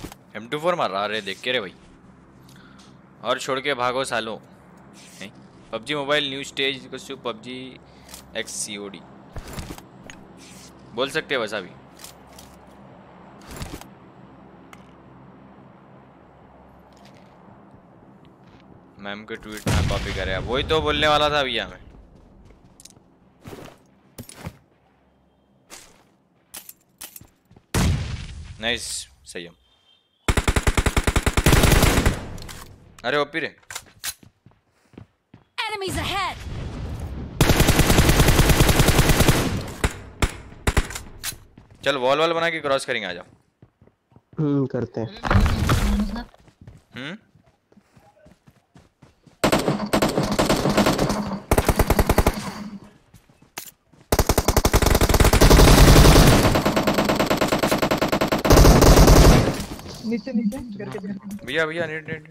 M24 मार रहा है, देख के रे भाई। और छोड़ के भागो सालो। नहीं PUBG mobile new stage two PUBG X COD बोल सकते हैं बस अभी। मैम के ट्वीट में कॉपी करे, वही तो बोलने वाला था भैया मैं। नाइस सही है। अरे ओपी रे Enemies ahead! चल वॉल वॉल बना के क्रॉस करेंगे, आ जाओ। करते हैं। नीचे नीचे करके दे। भैया भैया नेट नेट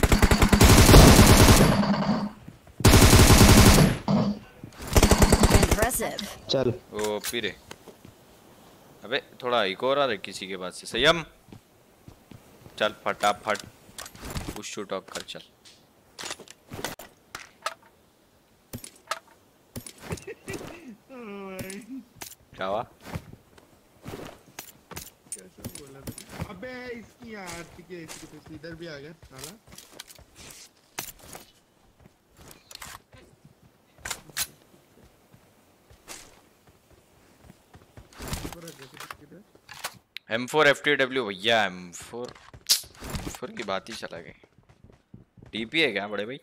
Impressive. चल ओ पीरे। अबे थोड़ा इको हो रहा है किसी के पास से। संयम चल फटाफट पुश टू टॉक कर चल। क्या हुआ? कैसे बोला था? अबे इसकी यार ठीक है, इसकी तो इधर भी आ गया साला। M4 FTW भैया M4 की बात ही चला गई। TP है क्या बड़े भाई?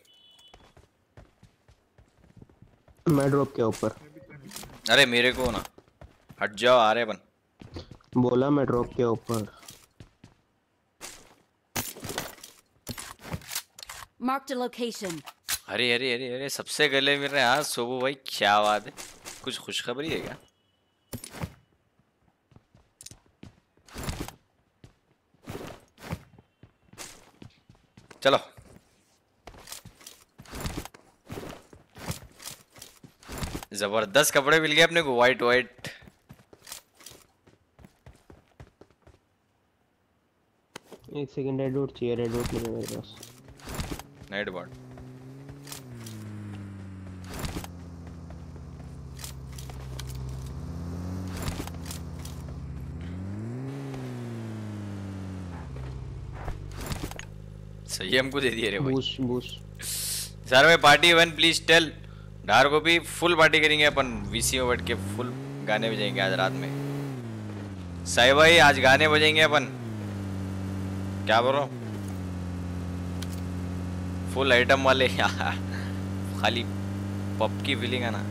मैं ड्रॉप के ऊपर। अरे मेरे को ना हट जाओ, आ रहे बन। बोला मैं ड्रॉप के ऊपर। Marked a location. अरे अरे अरे अरे सबसे गले मिल रहे हैं आज सोबू भाई, क्या बात है? कुछ खुशखबरी है क्या? चलो जबरदस्त कपड़े मिल गए अपने को, वाइट वाइट। एक सेकंड, रेड डॉट चाहिए। रेड डॉट नहीं है मेरे पास। नाइट बॉट सही हमको दे दिए रे भाई। बूस्ट बूस्ट सर में पार्टी वन प्लीज टेल। डार को भी फुल पार्टी करेंगे अपन, VCO बैठ के फुल गाने बजाएंगे आज रात में। साई भाई आज गाने बजेंगे अपन, क्या बोल रहा हूँ? फुल आइटम वाले खाली पप की फीलिंग है ना।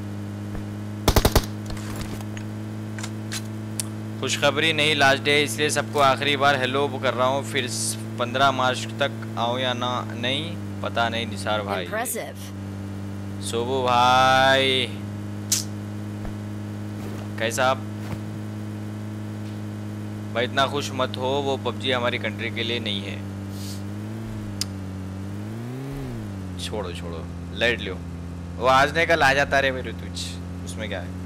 खुशखबरी नहीं, लास्ट डे है इसलिए सबको आखिरी बार हेलो कर रहा हूँ। फिर 15 मार्च तक आऊँ या ना नहीं पता नहीं। निसार भाई, Impressive. सोबू भाई कैसा आप भाई? इतना खुश मत हो, वो पबजी हमारी कंट्री के लिए नहीं है। छोड़ो छोड़ो, लड़ लो। वो आज नहीं कल आ जाता रे मेरे, तुझ उसमें क्या है?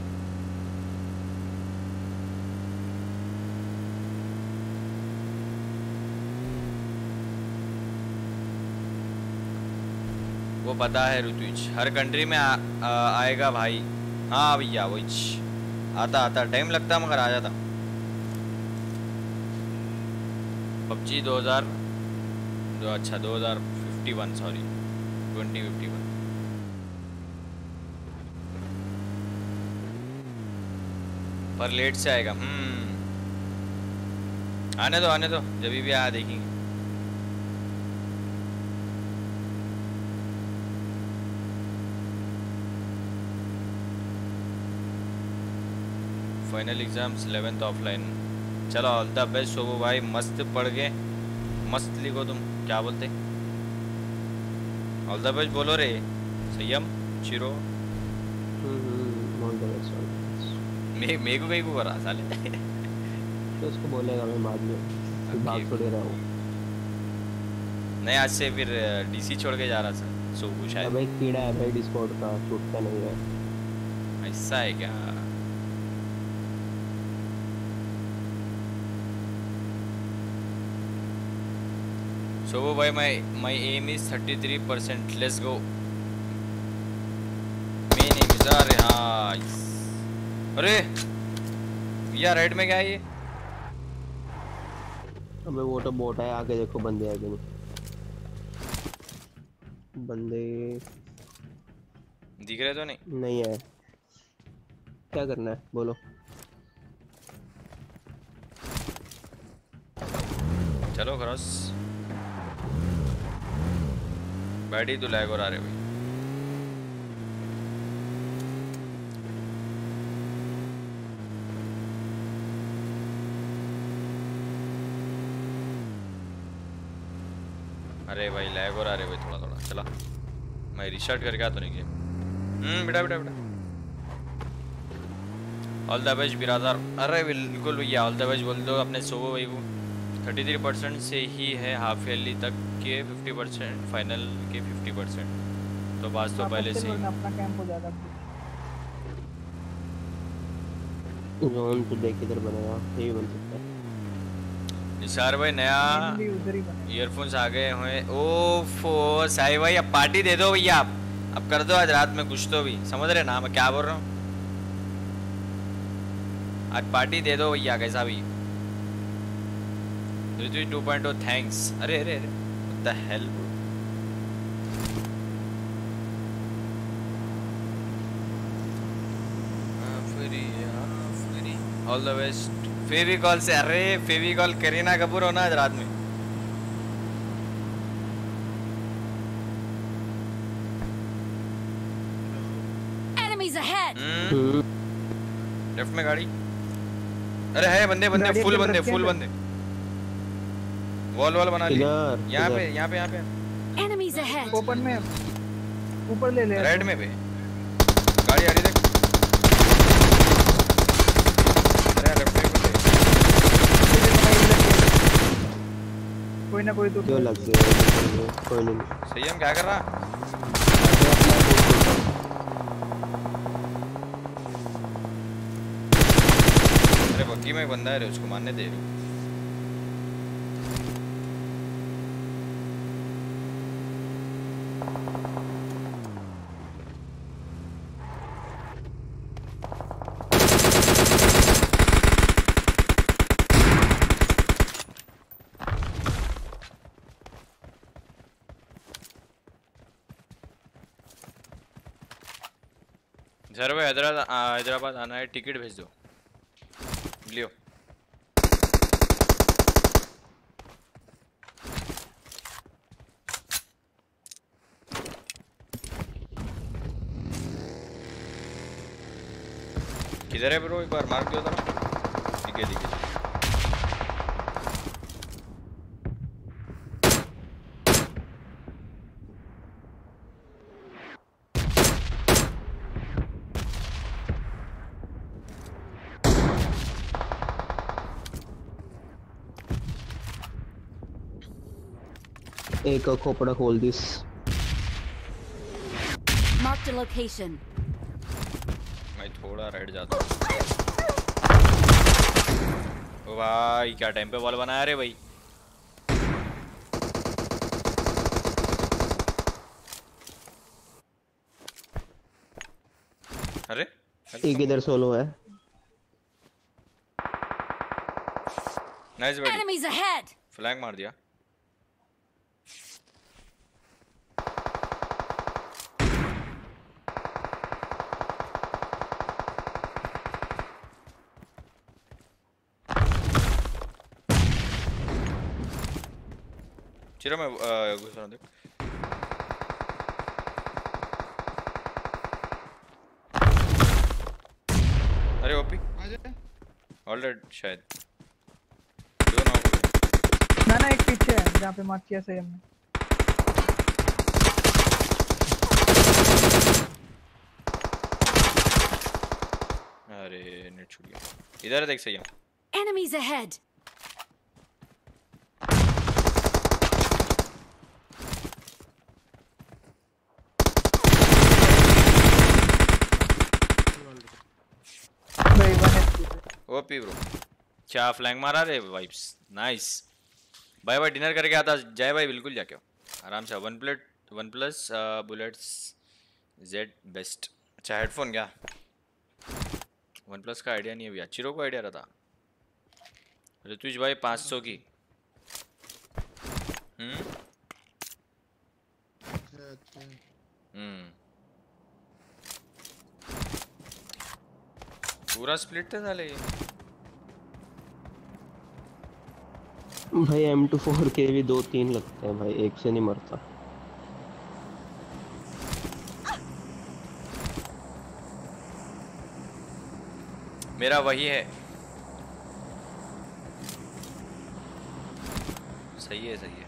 वो पता है ऋतुज, हर कंट्री में आएगा भाई। हाँ भैया वही आता टाइम लगता मगर आ जाता। पबजी 2051 सॉरी 2051 पर लेट से आएगा। आने दो जब भी आया देखेंगे। Final exams 11th offline. चलो ऑल द बेस्ट शोभू भाई, मस्त पढ़ के मस्त लिखो। तुम क्या बोलते? ऑल द बेस्ट बोलो रे। संयम चिरो मेरे को कहीं को करा साले। तो उसको बोलेगा मैं बाद में, फिर भाग छोड़े रहा हूँ। नहीं आज से फिर DC छोड़ के जा रहा था शोभू शायद। भाई कीड़ा है भाई डिस्कॉर्ड का, छूटता नहीं है। ऐसा है क्या? शोभू भाई my aim is 33%। Let's go. अरे हाँ, अरे यार राइट में क्या है ये? अबे वो तो बोट है, आगे देखो बंदे आगे नहीं। बंदे दिख रहे तो नहीं? नहीं है। क्या करना है बोलो। चलो क्रॉस। बैठी तो लैग और आ रहे भाई। अरे भाई लैग और आ रहे भाई थोड़ा थोड़ा। चला मैं रिस्टार्ट करके आता नहीं गेम। बेटा बेटा बेटा ऑल द बेस्ट बिरादर। अरे बिल्कुल भैया ऑल द बेस्ट बोल दो अपने सोवो भाई को। 33% से ही है हाफ ईयरली तक के 50%, फाइनल के 50%। तो बात तो पहले से ही अपना कैंप हो जाएगा। जोन तो देख इधर बनेगा, ये भी बन सकता है। निसार भाई नया ईयरफोन्स आ गए हुए। ओफो साई भाई अब पार्टी दे दो भैया। आप अब कर दो आज रात में कुछ तो भी, समझ रहे ना मैं क्या बोल रहा हूँ? आज पार्टी दे दो भैया कैसा भी। 2.0 थैंक्स। अरे अरे अरे what the hell bro. All the best Fevicol से। अरे फेविकॉल करीना कपूर होना आज रात में। Enemies ahead. लेफ्ट में गाड़ी। अरे है बंदे बंदे फुल बंदे फुल बंदे। वॉल वॉल बना ली। यहाँ पे यहाँ पे यहाँ पे। Enemies ahead. ओपन में ऊपर ले ले। रेड में भी गाड़ी आ रही देख। अरे लेफ्ट में बंदे। कोई ना कोई तो क्यों लग गया? कोई नहीं। सही हम क्या कर रहा? अरे बग्गी में बंदा है रे, उसको मारने दे। सर भाई हैदराबाद आना है, टिकट भेज दो। लियो। किधर है ब्रो? एक बार मार दियो जरा। ठीक है ठीक है। एक खोपड़ा खोल दिस। Marked a location. मैं थोड़ा राइट जाता हूँ। ओ भाई क्या टाइम पे बॉल बनाया रे भाई। अरे एक इधर सोलो है। Nice body. Enemies ahead. Flag मार दिया। चिरा मैं घुस रहा हूँ देख। अरे ओपी ऑल डेड शायद। दो नॉक हो गए। ना एक पीछे है जहाँ पे मार्क किया सही हमने। अरे नेट छूट गया। इधर देख सही है। Enemies ahead. ओपी ब्रो क्या फ्लैंग मारा रे vibes. Nice bye bye. Dinner करके आता जय भाई। बिल्कुल जाके आराम से। OnePlus bullets Z best. अच्छा हेडफोन क्या? वन प्लस का आइडिया नहीं है भैया, चिरो को आइडिया रहता। ऋतुज भाई 500 की। अच्छा पूरा स्प्लिट थे साले ये। भाई M24 के भी 2-3 लगते हैं भाई, एक से नहीं मरता। मेरा वही है। सही है सही है।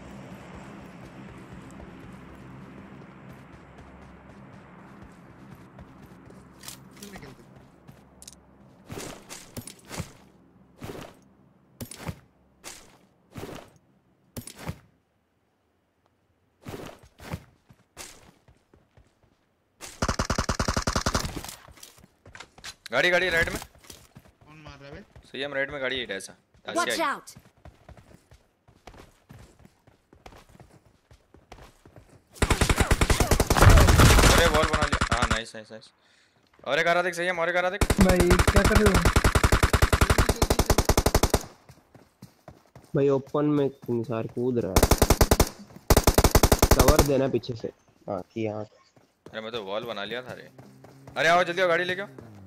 गाड़ी गाड़ी राइट में। कौन मार रहा है बे? सही हम राइट में गाड़ी है ऐसा। Watch out! अरे वॉल बना लिया। हाँ नाइस नाइस नाइस। और एक आ रहा देख, सही है और एक आ रहा देख। भाई क्या कर रहे हो? भाई ओपन में निसार कूद रहा है, कवर देना पीछे से। हाँ कि यहाँ अरे मैं तो वॉल बना लिया था। अरे आओ जल्दी आओ, गाड़ी लेके आओ।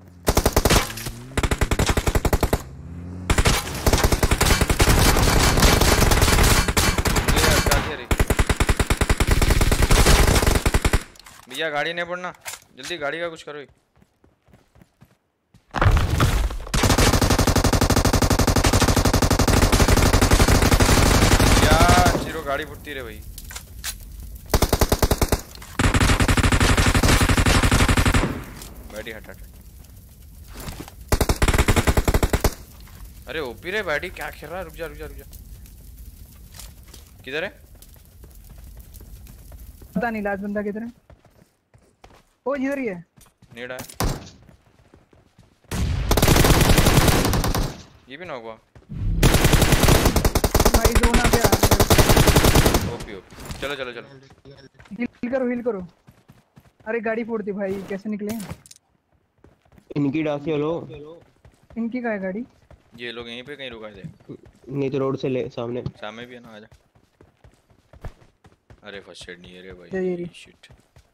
भैया गाड़ी नहीं पड़ना, जल्दी गाड़ी का कुछ करो। यार जीरो गाड़ी फुटती रहे भाई। बैठी हट हट। अरे ओपी रे बैठी क्या खेल रहा है? रुक जा रुक जा रुक जा। किधर है? पता नहीं लास्ट बंदा किधर है। ओ इधर ही है। नीड है। ये भी ना हुआ भाई जोन आ गया। OP OP. चलो चलो चलो हील करो। अरे गाड़ी फोड़ दी भाई, कैसे निकले? इनकी डाके लो। इनकी कहाँ है गाड़ी? ये लोग यहीं पे कहीं रुकाए थे। नहीं तो रोड से ले सामने भी है ना, आजा। अरे फर्स्ट एड नहीं है रे भाई। शिट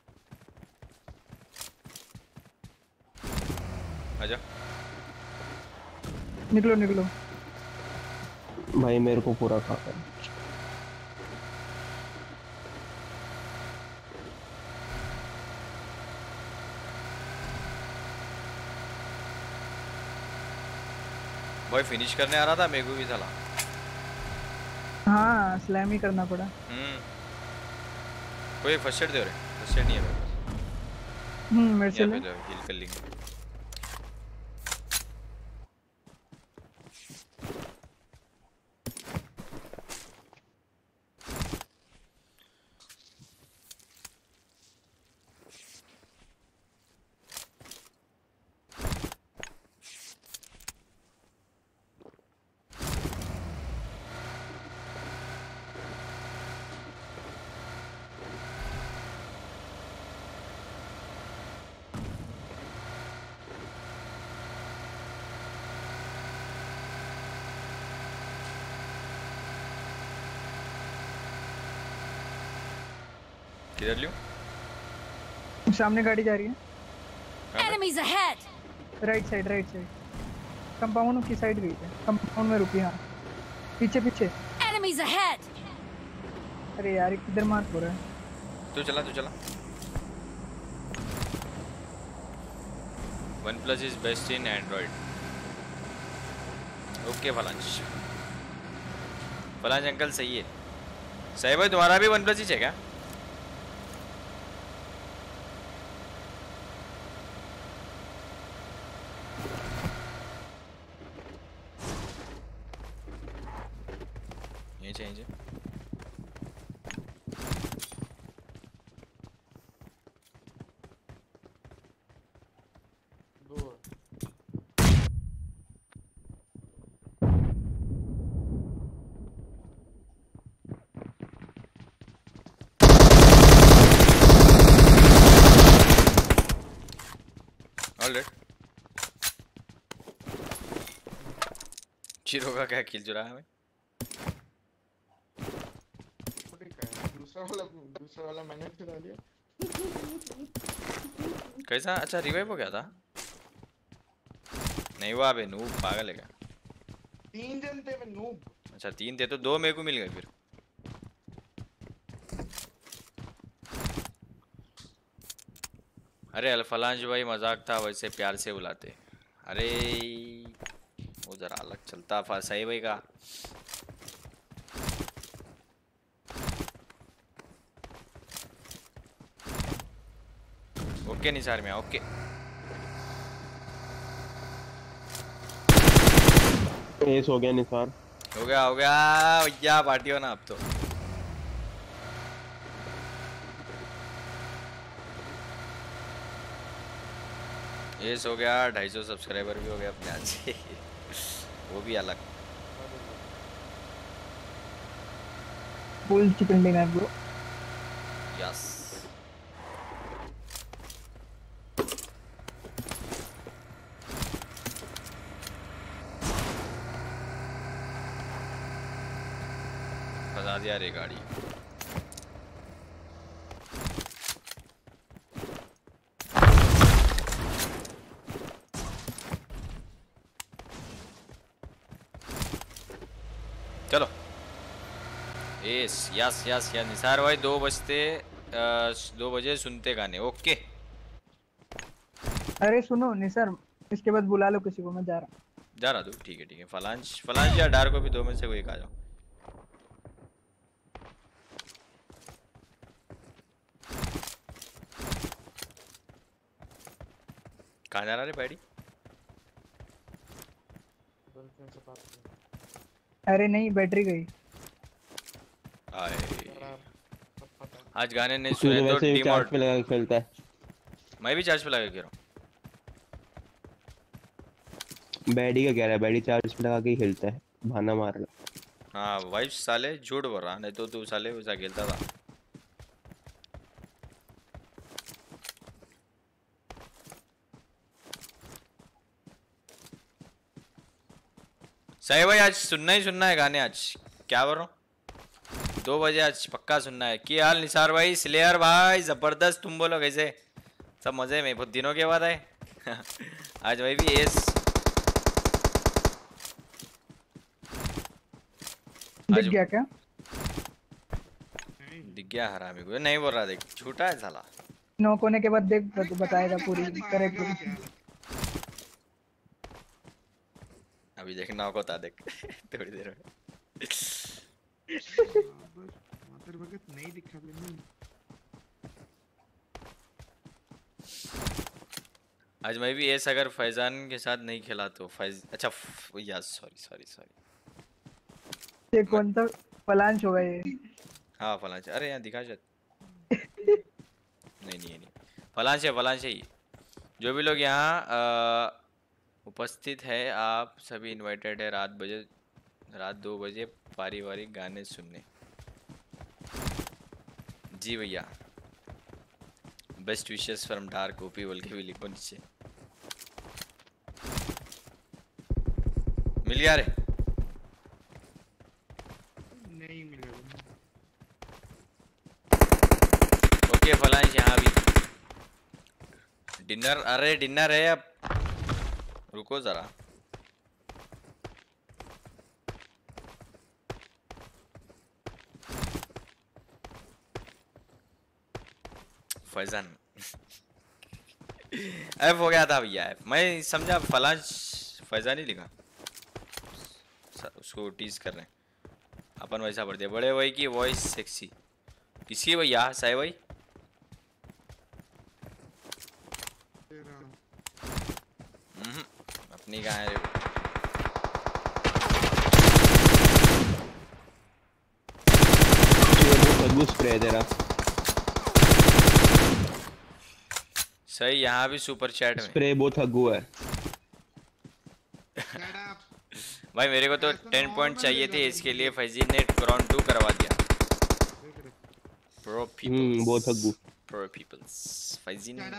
आजा। निकलो भाई, मेरे को पूरा खा कर। भाई फिनिश करने आ रहा था, मेरे को भी चला। हाँ स्लैम ही करना पड़ा। कोई फर्स्ट एड दे रहे? फर्स्ट एड नहीं है मेरे पास। मेरे से ले। हील कर लेंगे। किधर लियो? सामने गाड़ी जा रही है। Enemies ahead! Right side compound की साइड गई है। कंपाउंड में रुकी। हाँ पीछे। Enemies ahead! अरे यार किधर मार हो रहा है? तू चला OnePlus is best in Android. Okay फलांज अंकल सही है। सही भाई, तुम्हारा भी OnePlus ही है क्या? ये चाहिए। चिरो का क्या किल चुरा है भाई? दूसरा वाला मैंने चुरा लिया। कैसा? अच्छा रिवाइव हो गया था? नहीं हुआ बे, नूब पागल है क्या? 3 जन थे, मैं नूब। अच्छा 3 थे तो 2 मेरे को मिल गए फिर। अरे अल्फलांज भाई मजाक था, वैसे प्यार से बुलाते। अरे वो जरा अलग चलता था सही भाई का। ओके निसार में ओके। एस हो गया निसार। हो गया भैया, पार्टी हो ना अब तो। एस हो गया, 250 सब्सक्राइबर भी हो गया अपने आज से। वो भी अलग। Full chicken dinner bro. Yes फंसा दिया रे गाड़ी। चलो yes yes yes yes Nisar भाई 2 बजे सुनते गाने। ओके अरे सुनो निसर, इसके बाद बुला लो किसी को, मैं जा रहा। तू ठीक है फलांज या डार को भी 2 में से कोई एक आ जाओ। कहाँ जा रहा रे बैडी? अरे नहीं, बैटरी गई। आज गाने नहीं सुने तो टीम चार्ज पे लगा के खेलता है। मैं भी चार्ज पे लगा के रहा हूँ। बैडी का कह रहा है, बैडी चार्ज पे लगा के ही खेलता है, बहाना मार रहा। हाँ वाइफ साले झूठ बोल रहा, नहीं तो तू साले वैसा खेलता था। सही भाई आज सुनना ही सुनना है गाने। आज क्या बोल रहा हूँ, 2 बजे आज पक्का सुनना है। क्या हाल निसार भाई? स्लेयर भाई जबरदस्त। तुम बोलो कैसे? सब मजे में? बहुत दिनों के बाद आए। आज भाई भी एस दिख गया क्या? दिख गया हरामी को। नहीं बोल रहा, देख झूठा है साला। नॉक होने के बाद देख बताएगा पूरी करेक्ट। अभी देख नॉक होता देख। थोड़ी देर में मातर भगत नहीं दिखा मैंने। आज मैं भी एस अगर फैजान के साथ नहीं खेला तो अच्छा यार सॉरी ये कौन सा फलांच होगा ये? हाँ फलांच। अरे यहाँ दिखा शायद। नहीं फलांच है ही। जो भी लोग यहाँ उपस्थित है आप सभी इनवाइटेड है रात 2 बजे पारिवारिक गाने सुनने। जी भैया best wishes from dark OP बोल के भी लिखो नीचे। मिल गया रे? नहीं मिला। ओके फलांच यहाँ भी डिनर। अरे डिनर है अब, रुको जरा। फैजान एफ हो गया था भैया। एफ मैं समझा फलांच फैजान ही लिखा, उसको टीज कर रहे हैं अपन। वैसा पढ़ दिया। बड़े भाई की वॉइस सेक्सी। किसकी भैया? साई भाई अपनी कहाँ है? बदबू स्प्रे है तेरा। सही यहाँ भी सुपर चैट में स्प्रे बहुत हगू है। भाई मेरे को तो 10 पॉइंट चाहिए थे, इसके लिए फैजी ने क्राउन 2 करवा दिया। प्रो पीपल्स बहुत हगू। प्रो पीपल्स फैजी ने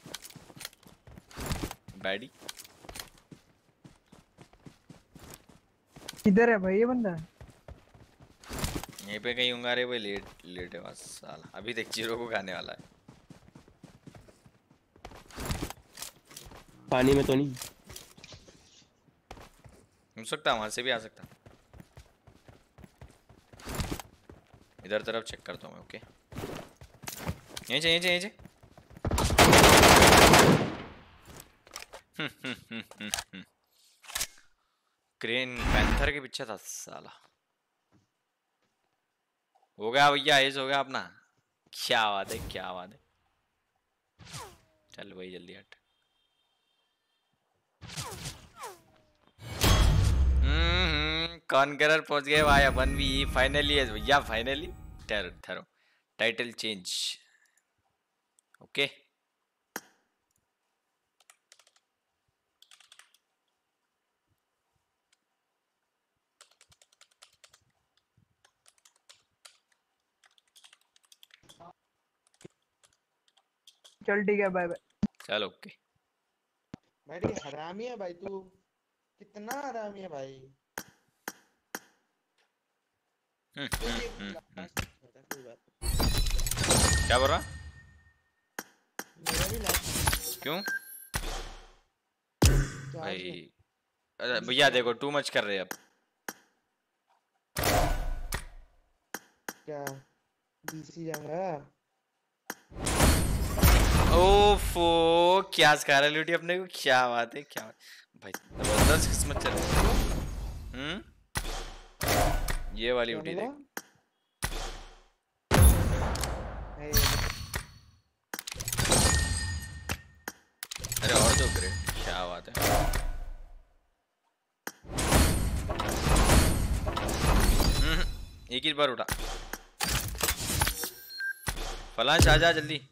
बैडी किधर है भाई ये बंदा? यहीं पे कहीं होगा रे भाई, लेट लेट है बस साला, अभी तक जीरो को खाने वाला है। पानी में तो नहीं? हो सकता, वहां से भी आ सकता। इधर तरफ चेक करता हूँ मैं। ओके, यहीं से यहीं से यहीं से। क्रेन पैंथर के पीछे था साला। हो गया भैया, एज हो गया अपना। क्या बात है, क्या बात है। चल भाई जल्दी हट। कॉन्करर पहुंच गए भाई अपन भी फाइनली भैया, फाइनली। ठहरो, टाइटल चेंज। ओके चल ठीक है, बाय बाय। चल ओके। भाई हरामी है भाई तू, कितना हरामी है भाई। कोई बात क्या बोल रहा? मेरा भी लास्ट क्यों भाई? है। अरे भैया देखो, टू मच कर रहे हैं अब। क्या डीसी जाऊंगा? ओफो, क्या स्कार लूटी अपने को। क्या बात है, क्या बात भाई, जबरदस्त किस्मत चल रही है। ये वाली उठी देख। अरे और दो ग्रेट, क्या बात है। एक ही बार उठा। फलांच आ जा जल्दी।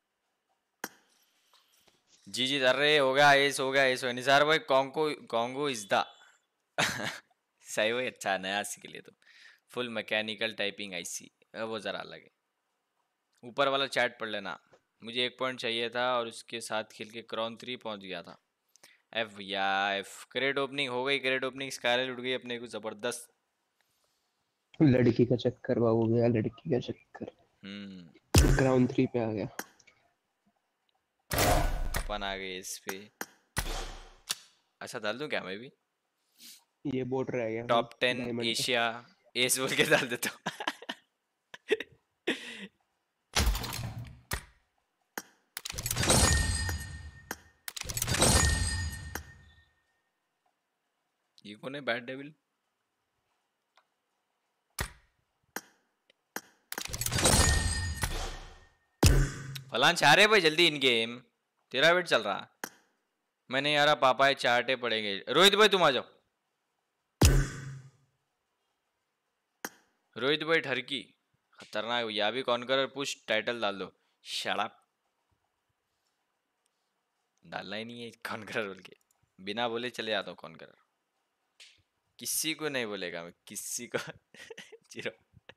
जी अरे हो गया एस, हो गया एस। निसार भाई कॉन्गो इज द सही भाई, अच्छा नया सीख लिए तो। फुल मैकेनिकल टाइपिंग आईसी, वो जरा अलग है। ऊपर वाला चैट पढ़ लेना। मुझे 1 पॉइंट चाहिए था और उसके साथ खेल के क्रॉन 3 पहुंच गया था। एफ या एफ। क्रेड ओपनिंग हो गई, क्रेड ओपनिंग स्काइल उड़ गई अपने को जबरदस्त। लड़की का चक्कर हो गया, लड़की का चक्कर। ग्राउंड 3 पे आ गया। अपन आ गए इस पे। अच्छा डाल दूं क्या मैं भी? ये बोट रह गया टॉप 10 एशिया एस बोल के डाल देता हूँ। ये कौन है बैड डेविल? फलान चाह रहे भाई जल्दी इन गेम, तेरा वेट चल रहा। मैंने यार पापा चाटे पड़ेंगे। रोहित भाई तुम आ जाओ। रोहित भाई ठरकी खतरनाक भैया। भी कॉन्करर पुश टाइटल डाल दो। शट डालना ही नहीं है कॉन्करर बोल के, बिना बोले चले जाता हूँ कॉन्करर। किसी को नहीं बोलेगा मैं, किसी को। जीरो।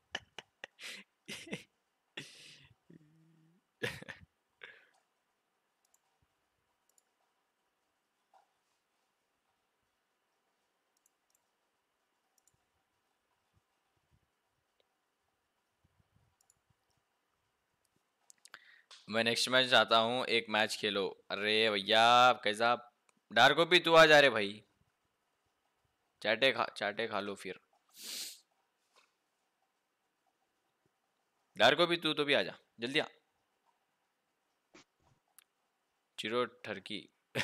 मैं नेक्स्ट मैच चाहता हूँ, एक मैच खेलो। अरे भैया कैसा डार्को भी तू आ जा रे भाई। चाटे खा लो फिर। डार्को भी तू तो भी आ जा, जल्दी आ। चिरो ठरकी।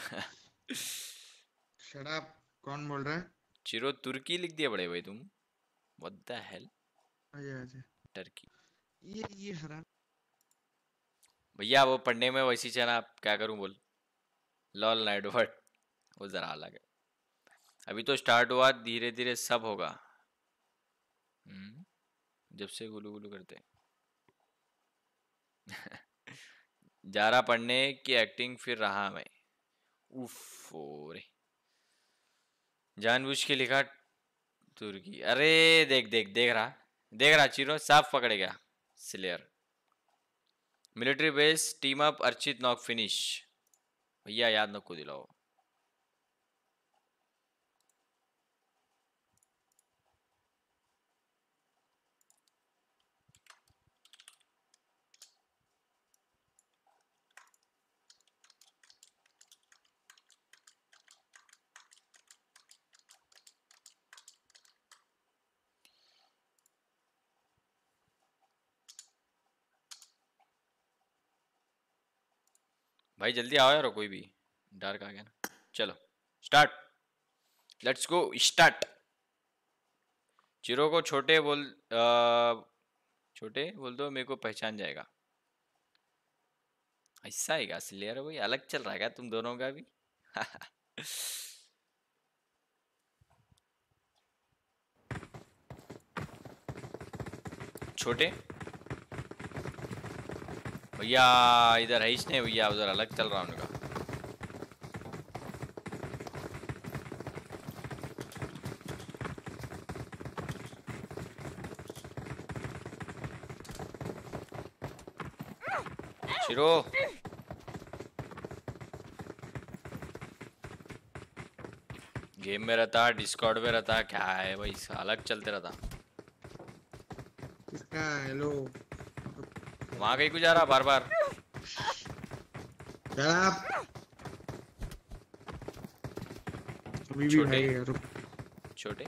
शराब कौन बोल रहा है? चिरो तुर्की लिख दिया बड़े भाई तुम। What the hell. आजा टर्की। ये हराम भैया वो पढ़ने में वैसी चला, क्या करूं बोल। लॉल नाइट बट वो जरा अलग है। अभी तो स्टार्ट हुआ, धीरे धीरे सब होगा। जब से गुलू गुलू करते जा रहा पढ़ने की एक्टिंग फिर रहा मैं। उफ रे, जानबूझ के लिखा तुर्की। अरे देख रहा चिरो साफ पकड़े गया। Slayer military base team up Archit knock finish. भैया याद नको दिलाओ। भाई जल्दी आओ यार, कोई भी डार्क आ गया ना। चलो स्टार्ट, लेट्स गो स्टार्ट। चिरो को छोटे बोल दो, मेरे को पहचान जाएगा। ऐसा है क्या स्लेयर भाई, अलग चल रहा है क्या तुम दोनों का भी? छोटे भैया इधर है इसने, भैया उधर अलग चल रहा उनका। चिरो गेम में रहता, डिस्कॉर्ड में रहता, क्या है भाई अलग चलते रहता। इसका हेलो वहां कहीं को जा रहा बार बार। छोटे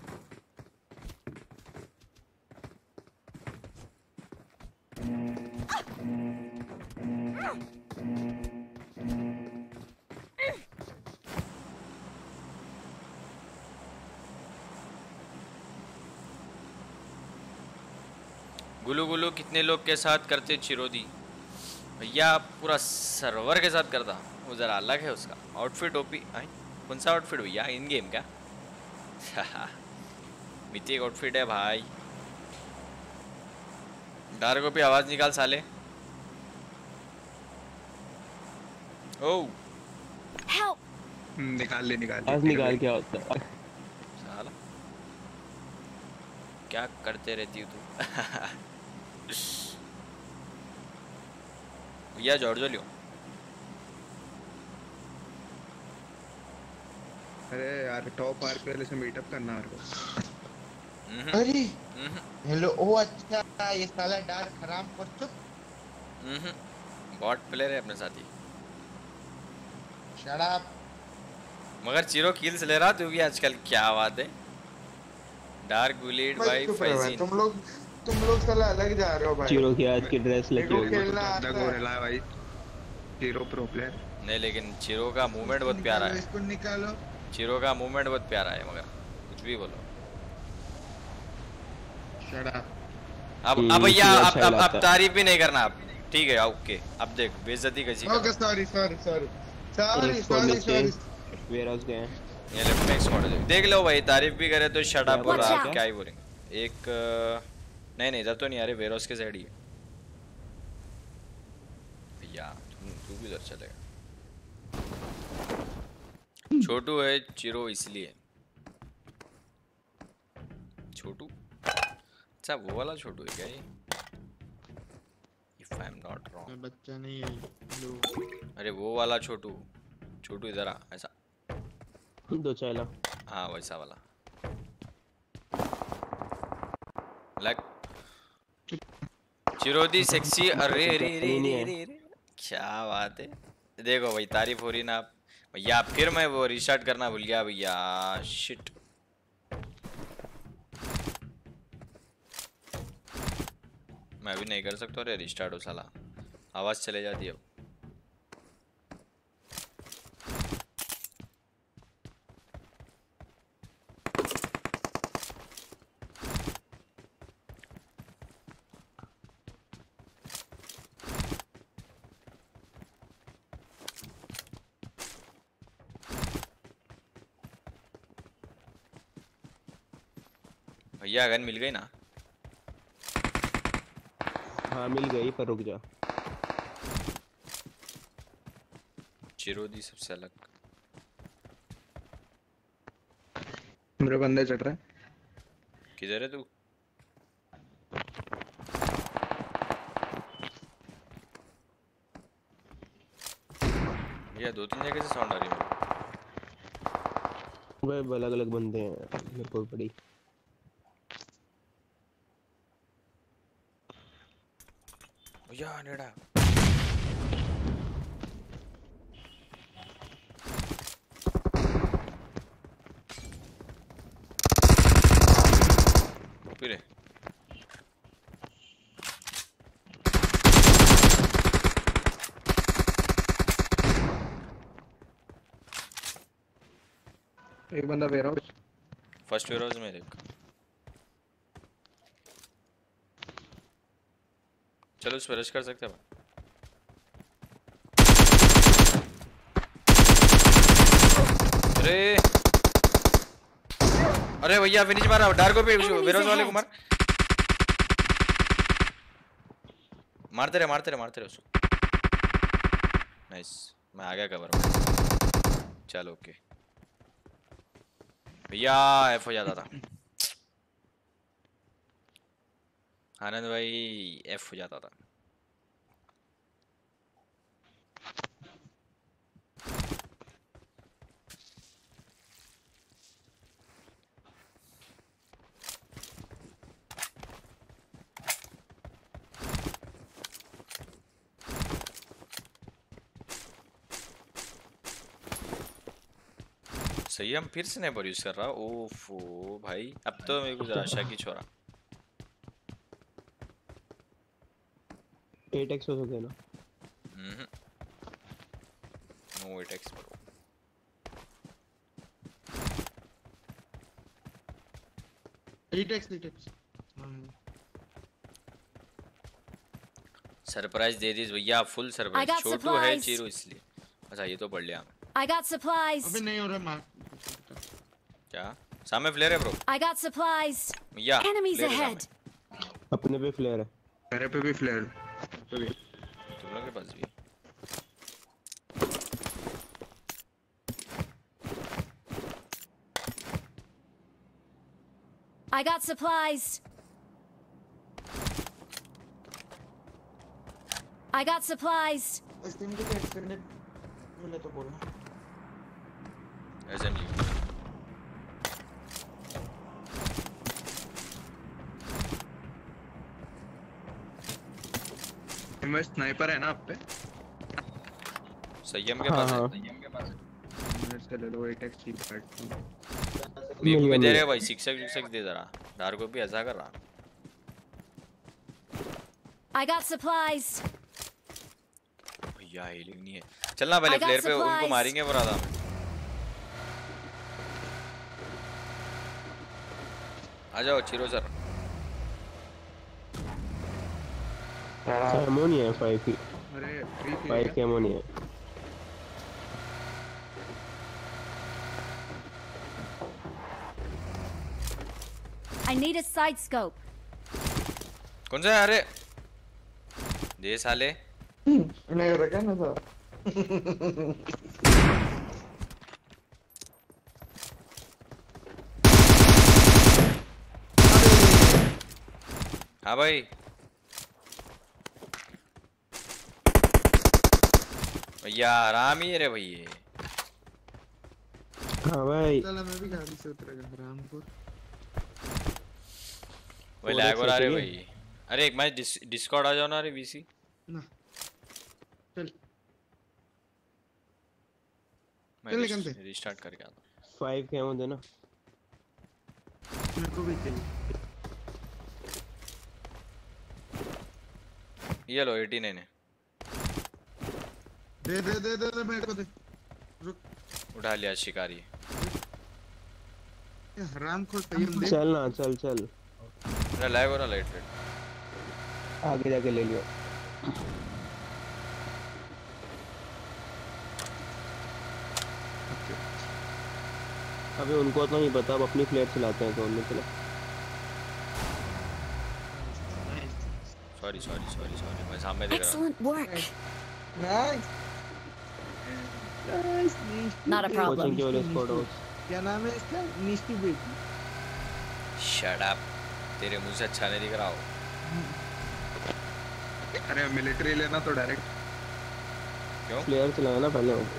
गुलू गुलू कितने लोग के साथ करते चिरोदी? भैया पूरा सर्वर के साथ करता, वो जरा अलग है उसका आउटफिट। ओपी कौन सा आउटफिट भैया, इन गेम क्या? मिथिक आउटफिट है भाई। डार्क ओपी आवाज निकाल साले। ओ निकाल ले आज निकाल क्या होता है साला, क्या करते रहती हो तू? भैया जॉर्जो लियो। अरे यार टॉप आरपी वाले से मीटअप करना है। अरे हेलो, ओ अच्छा ये साला डार्क हराम पर चुप। बॉट प्लेयर है अपने साथी। Shut up. मगर चिरो किल्स ले रहा तू भी आजकल, क्या बात है? डार्क बुलेट बाय फैजिन। तुम लोग साला अलग जा रहे हो भाई। चिरो की आज की ड्रेस लगी हुई है भाई। चिरो प्रो प्लेयर नहीं, लेकिन चिरो का मूवमेंट बहुत प्यारा है। इसको निकालो। चिरो का मूवमेंट बहुत प्यारा है, मगर कुछ भी बोलो। Shut up. अब भैया अब तारीफ भी नहीं करना आप, ठीक है? ओके अब देख बेइज्जती कैसी। ओके सॉरी वेयर हाउस गए हैं। ये लेफ्ट में स्क्वाड देख लो भाई, तारीफ भी करे तो शट अप बोला, आप क्या ही बोलेंगे। एक नहीं इधर तो नहीं आ रहे, वेयर हाउस के साइड ही है भैया। तू भी उधर चलेगा। छोटू है चिरो इसलिए। छोटू अच्छा वो वाला छोटू है क्या ये? If I'm not wrong। बच्चा नहीं है। अरे वो वाला छोटू, छोटू इधर आ, ऐसा दो चाइला। हाँ वैसा वाला। लाइक चिरोदी सेक्सी। अरे रे रे रे रे क्या बात है। देखो भाई तारीफ हो रही ना आप भैया। फिर मैं वो रिस्टार्ट करना भूल गया भैया, शिट। मैं भी नहीं कर सकता। अरे रिस्टार्ट हो साला, आवाज चले जाती है अब। भैया गन मिल गई ना? हाँ मिल गई, पर रुक जा। चिरोदी सबसे अलग। मेरे बंदे चढ़ रहे हैं। किधर है तू? भैया 2-3 जगह से साउंड आ रही है। भाई अलग अलग बंदे हैं मेरे को पड़ी। भैया नेड़ा फिर एक बंदा warehouse first warehouse में देख। चलो उस पर रश कर सकते हैं। अरे अरे भैया फिनिश मारा डार्को पे वेयर हाउस वाले को मार। मारते रहे उसको। नाइस मैं आ गया कवर में। चलो ओके भैया एफ हो जाता था। आनंद भाई एफ हो जाता था। सही हम फिर स्नाइपर यूज कर रहा। ओफो भाई अब तो मेरे को जरा शक ही छोड़ा। 8x हो गया ना। No 8x bro. सरप्राइज दे दी भैया फुल सरप्राइज। छोटू है चीरू इसलिए। अच्छा ये तो पढ़ लिया हमने। I got supplies. अबे नहीं हो रहा मार। क्या सामने फ्लेयर है ब्रो। I got supplies. भैया Enemies ahead. अपने पे फ्लेयर है। मेरे पे भी फ्लेयर। तुम लोग के पास भी। I got supplies. I got supplies. Steam के एक्सटेंडेड बोले तो बोलना। एसएमजी में स्नाइपर है ना आप पे? संयम के पास है। मेरे से ले लो 8x की बैट। मेरे को भी दे रहे भाई 6x दे जरा। डार को भी ऐसा कर रहा। I got supplies. भैया हीलिंग नहीं है। चलना पहले फ्लेयर पे उनको मारेंगे बरादा। आ जाओ चिरो सर। एमोनिया है 5 की। अरे 5 की एमोनिया है। I need a side scope. कौन सा है? अरे दे साले। नहीं रखा ना सर। हाँ भाई भैया आराम ही रे भैया। हाँ भाई चलो मैं भी गाड़ी से उतरेगा रामपुर। भाई लैग हो रहा है भाई। अरे एक मैच डिस्कॉर्ड आ जाओ ना। अरे वीसी ना चल मैं रिस्टार्ट करके आता। 5 के एमो देना। मेरे को भी चाहिए। ये लो 89 है। दे मेरे को दे। रुक उठा लिया शिकारी। ये हराम खोर तैयार दे। चल ना चल। मेरा लैग हो रहा लाइट। आगे जाके ले लियो। अबे उनको तो नहीं पता। अब अपनी फ्लेयर चलाते हैं तो उन्हें चला। सॉरी मैं सामने देख रहा हूं। Excellent work. Nice Not a problem. Coaching के वाले स्क्वाड हाउस। क्या नाम है इसका? निष्ठी बेटी। शट अप तेरे मुंह से अच्छा नहीं दिख रहा हो। अरे मिलिट्री लेना तो डायरेक्ट। क्यों? प्लेयर चलाया ना पहले वो।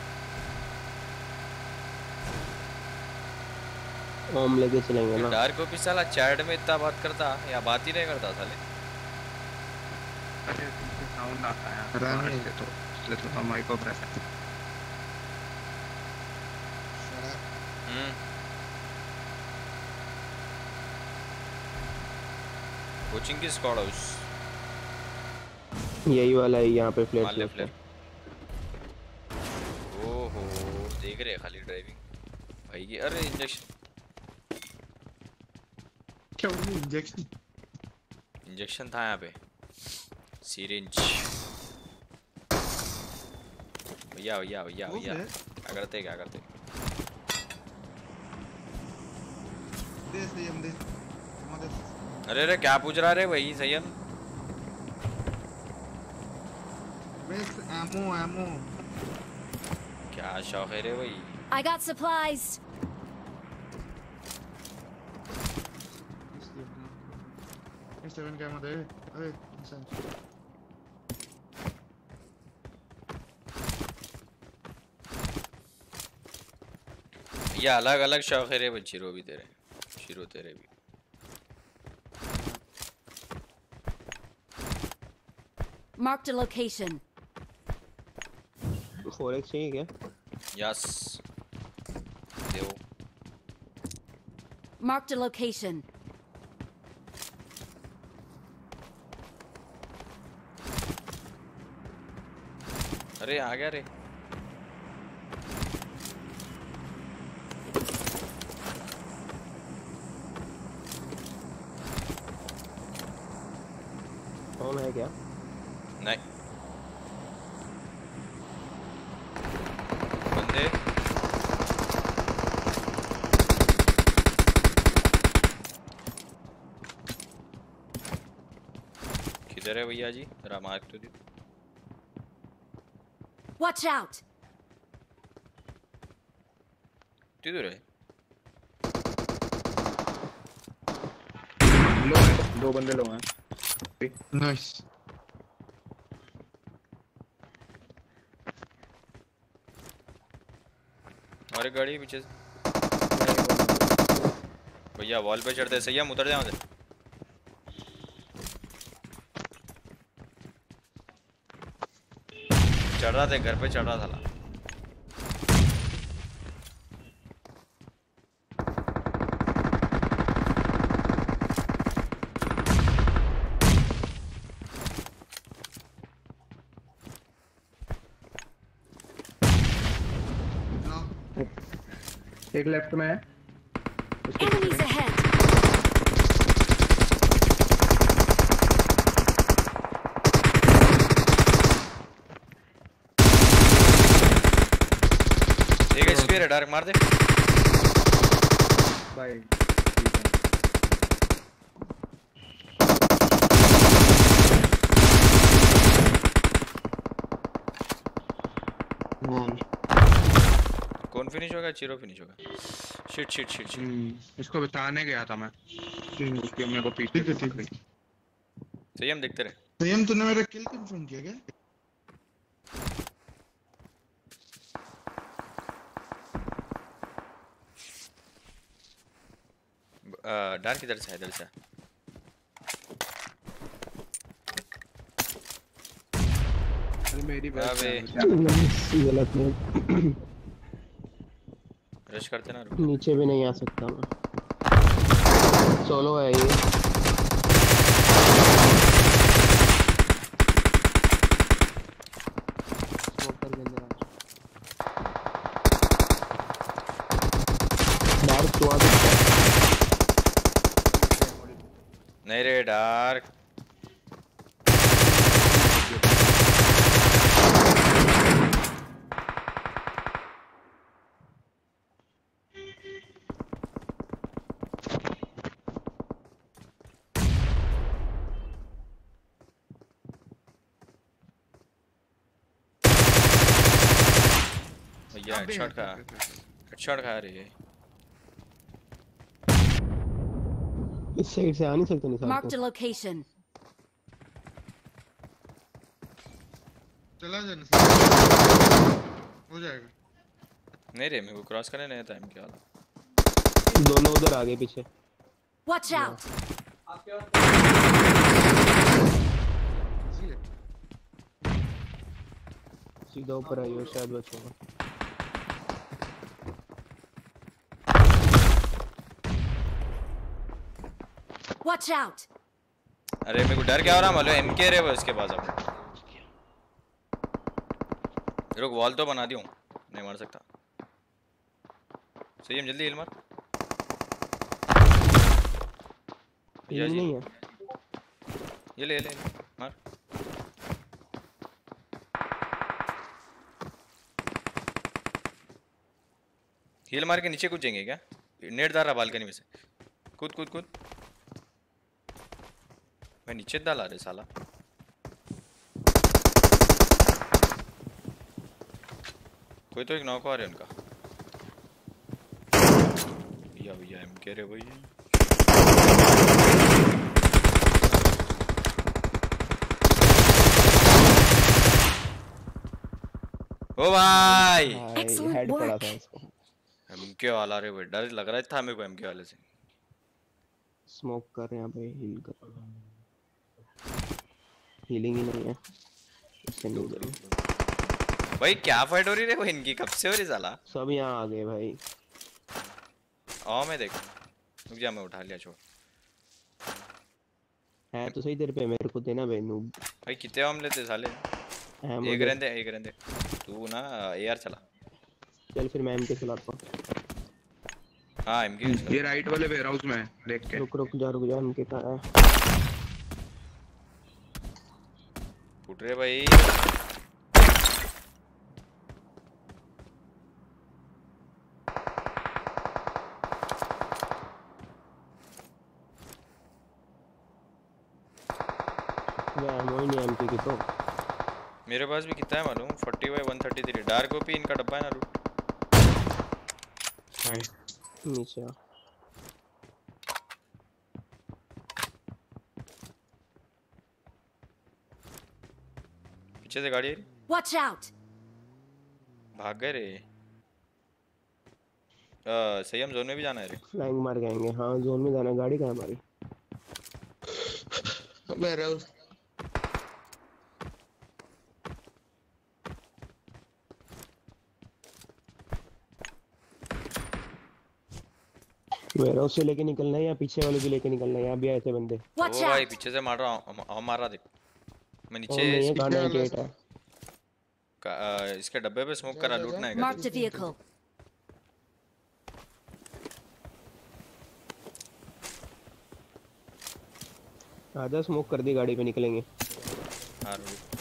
ओम लेके चलेंगे ना। डार को भी साला चैट में इतना बात करता या बात ही नहीं करता साले। अरे साउंड आता है रानी से तो इसलिए तो हम माइक को प्रेस है। कोचिंग की स्क्वाड हाउस यही वाला है। यहाँ पे फ्लेयर फ्लेयर। ओहो देख रहे खाली ड्राइविंग। भाई की अरे इंजेक्शन क्या वो इंजेक्शन था यहाँ पे सिरिंज भैया क्या करते दे संयम दे अरे क्या पूछ रहा रे भाई संयम बस एमो क्या शौक है रे भाई I got supplies. इस 7 क्या मत है अरे इंसान ये अलग अलग शौक है रे भाई शिरो तेरे भी Marked a location. 4x चाहिए क्या? Yes Dev Marked a location. अरे आ गया रे कौन है क्या? नहीं बंदे किधर है भैया जी जरा मार्क तो दो Watch out. किधर है दो बंदे लोग हैं नाइस और एक गाड़ी है पीछे से भैया वॉल पे चढ़ते सही हम उतर जाओ उधर चढ़ रहा था घर पे चढ़ रहा था एक लेफ्ट में है Enemies ahead. एक स्पीयर है डायरेक्ट मार दे भाई कौन फिनिश होगा चिरो फिनिश होगा शिट इसको बताने गया था मैं उसके मेरे को पीछे ठीक है सही हम देखते रहे संयम तूने मेरा किल कंफर्म किया क्या डार्क इधर से अरे मेरी बात गलत नहीं रश करते ना नीचे भी नहीं आ सकता मैं सोलो है ये स्मोकर के अंदर डार्क तो आ सकता है नहीं रे डार्क भैया हेडशॉट खा रही है इस साइड से आ नहीं सकते निशान Marked a location. चला जाना हो जाएगा नहीं रे मेरे को क्रॉस करने नहीं टाइम क्या वाला दोनों उधर आगे पीछे Watch out. सीधा ऊपर आइयो शायद बचूंगा Watch out. अरे मेरे को डर क्या हो रहा मालूम एमके रे वो इसके पास अब रुक वॉल तो बना दी हूँ नहीं मार सकता सही हम जल्दी हिल मार। ये नहीं है ये ले मार। हील मार के नीचे कूदेंगे क्या? नेट डाल रहा बालकनी में से। कूद मैं नीचे डाला रे साला। कोई तो एक नॉक आ रहा है उनका। भैया एम कह रहे भैया। ओ भाई हेड पड़ा था इसको। एमके वाला रे भाई, डर लग रहा था मेरे को एमके वाले से। स्मोक कर रहे हैं भाई, हील कर। हीलिंग ही नहीं है इससे नहीं करें भाई। क्या फाइट हो रही है भाई इनकी, कब से हो रही साला? सब यहाँ आ गए भाई। आओ मैं देख, रुक जा मैं उठा लिया। छोड़ है तो सही तेरे पे, मेरे को देना भाई। नूब भाई कितने हमले थे साले? एक रहने तू ना एआर चला। चल फिर मैं एमके चलाता हूँ। हाँ एमके ये राइट वाले वेयर हाउस में देख के। रुक जा एमके कहाँ है? उठ रहे भाई। एमके की तो मेरे पास भी कितना है मालूम? 40/133 डार्क ओपी इनका डब्बा है ना। रूट नीचे पीछे से गाड़ी। Watch out! भाग गए रे। सही हम जोन में भी जाना है रे। फ्लाइंग मार गएंगे। हाँ जोन में जाना है। गाड़ी कहाँ हमारी? मेरा उस मेरा उससे लेके निकलना है या पीछे वाले भी लेके निकलना है? यहाँ भी आए थे बंदे। ओ भाई पीछे से मार रहा हूँ। मार रहा देख मैं नीचे। ये गाना गेट है। इसके डब्बे पे स्मोक करा, लूटना है। Marked a vehicle. आजा स्मोक कर दी, गाड़ी पे निकलेंगे। हाँ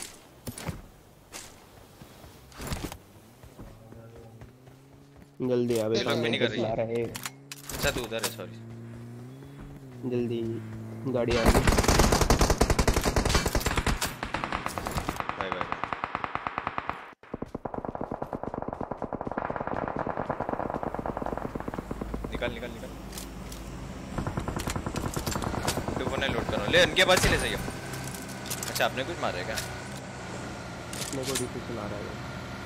जल्दी आवे, सामने नहीं कर रही। ला रहे। अच्छा तू उधर है, सॉरी। जल्दी गाड़ी आ गई। Bye bye. निकल डुबने लोड करो। ले इनके पास ही ले। सही हो। अच्छा आपने कुछ मारा है क्या? अपने को डीपी चला रहा है।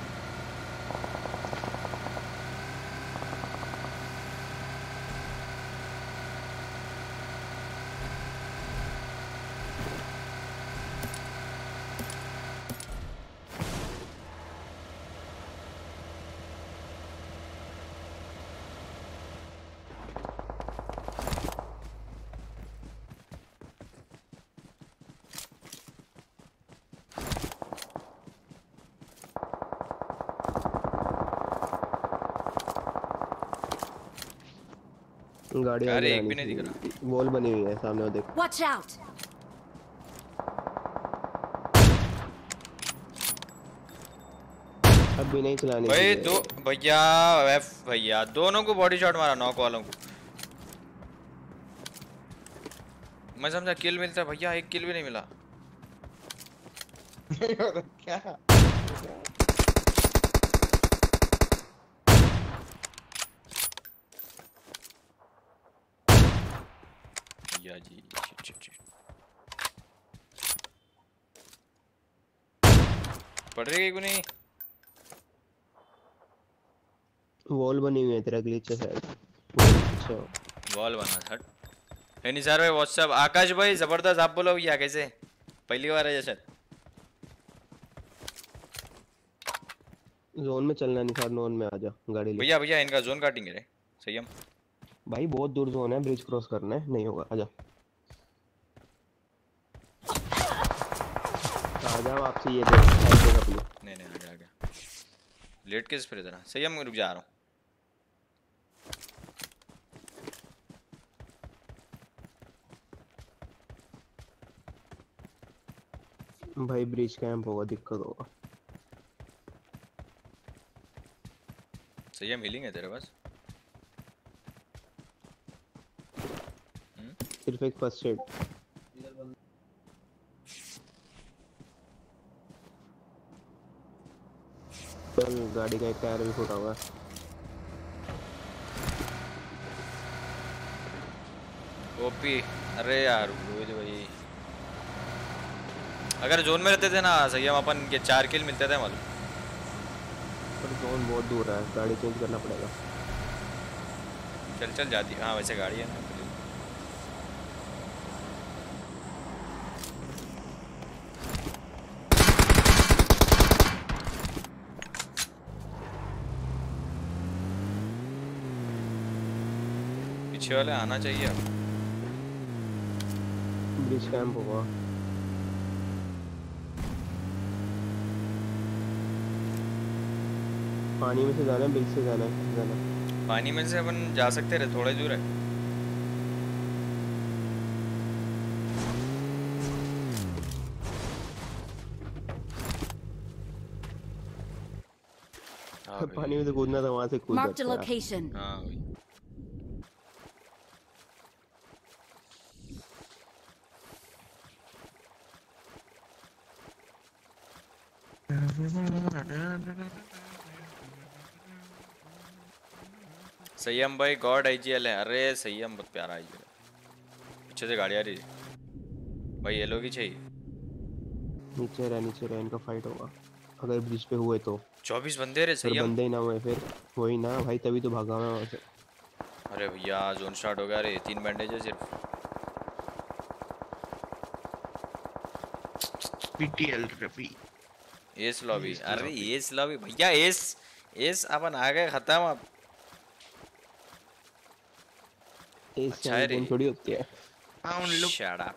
गाड़ी अरे एक भी नहीं दिख रहा। वॉल बनी हुई है सामने, वो देख। Watch out! अब भी नहीं चलानी भाई। दो भैया दोनों को बॉडी शॉट मारा, नॉक वालों को। मैं समझा किल मिलता, भैया एक किल भी नहीं मिला। क्या भैया जी पड़ रही है कि नहीं? वॉल बनी हुई है तेरा, ग्लिच है शायद। अच्छा वॉल बना था। है निसार भाई व्हाट्सएप। आकाश भाई जबरदस्त। आप बोलो भैया कैसे? पहली बार है जैसे। जोन में चलना नहीं, जोन में आ जा गाड़ी ले। भैया इनका जोन काटेंगे रे। सही हम भाई बहुत दूर जोन है, ब्रिज क्रॉस करना है। नहीं होगा, आजा आजा वापसी। ये देख अपनी। नहीं आ गया लेट किस फिर इधर। सही हम रुक जा रहा हूँ। भाई ब्रिज कैंप होगा, दिक्कत होगा। सही है, हीलिंग है तेरे पास? सिर्फ एक फर्स्ट एड। गाड़ी का एक टायर भी फूटा हुआ है। ओपी, अरे यार रोहित भाई, अगर जोन में रहते थे ना सही हम अपन के 4 किल मिलते थे मालूम। पर जोन बहुत दूर है, गाड़ी चेंज करना पड़ेगा। चल जाती, हाँ वैसे गाड़ी है ना। पीछे वाले आना चाहिए अब। ब्रिज कैंप होगा। पानी में से जाना है, ब्रिज से जाना है? पानी में से अपन जा सकते रहे, थोड़ा दूर है। पानी में से कूदना था, वहां से कूद Marked a सकता है। location. हाँ वही। संयम भाई गॉड आईजीएल है। अरे संयम बहुत प्यारा आईजीएल है। पीछे से गाड़ी आ रही है भाई, ये लोग ही चाहिए। नीचे रह इनका फाइट होगा अगर ब्रिज पे हुए तो। 24 बंदे रे संयम। बंदे ही ना हुए फिर वही ना भाई, तभी तो भागा मैं वहां से। अरे भैया जोन स्टार्ट हो गया रे, 3 बैंडेज है सिर्फ। पीटीएल रवि एस लॉबी, अरे एस लॉबी भैया, एस अपन आ गए, खत्म अब। अच्छा है रे, थोड़ी होती है। हां उन लोग शट अप।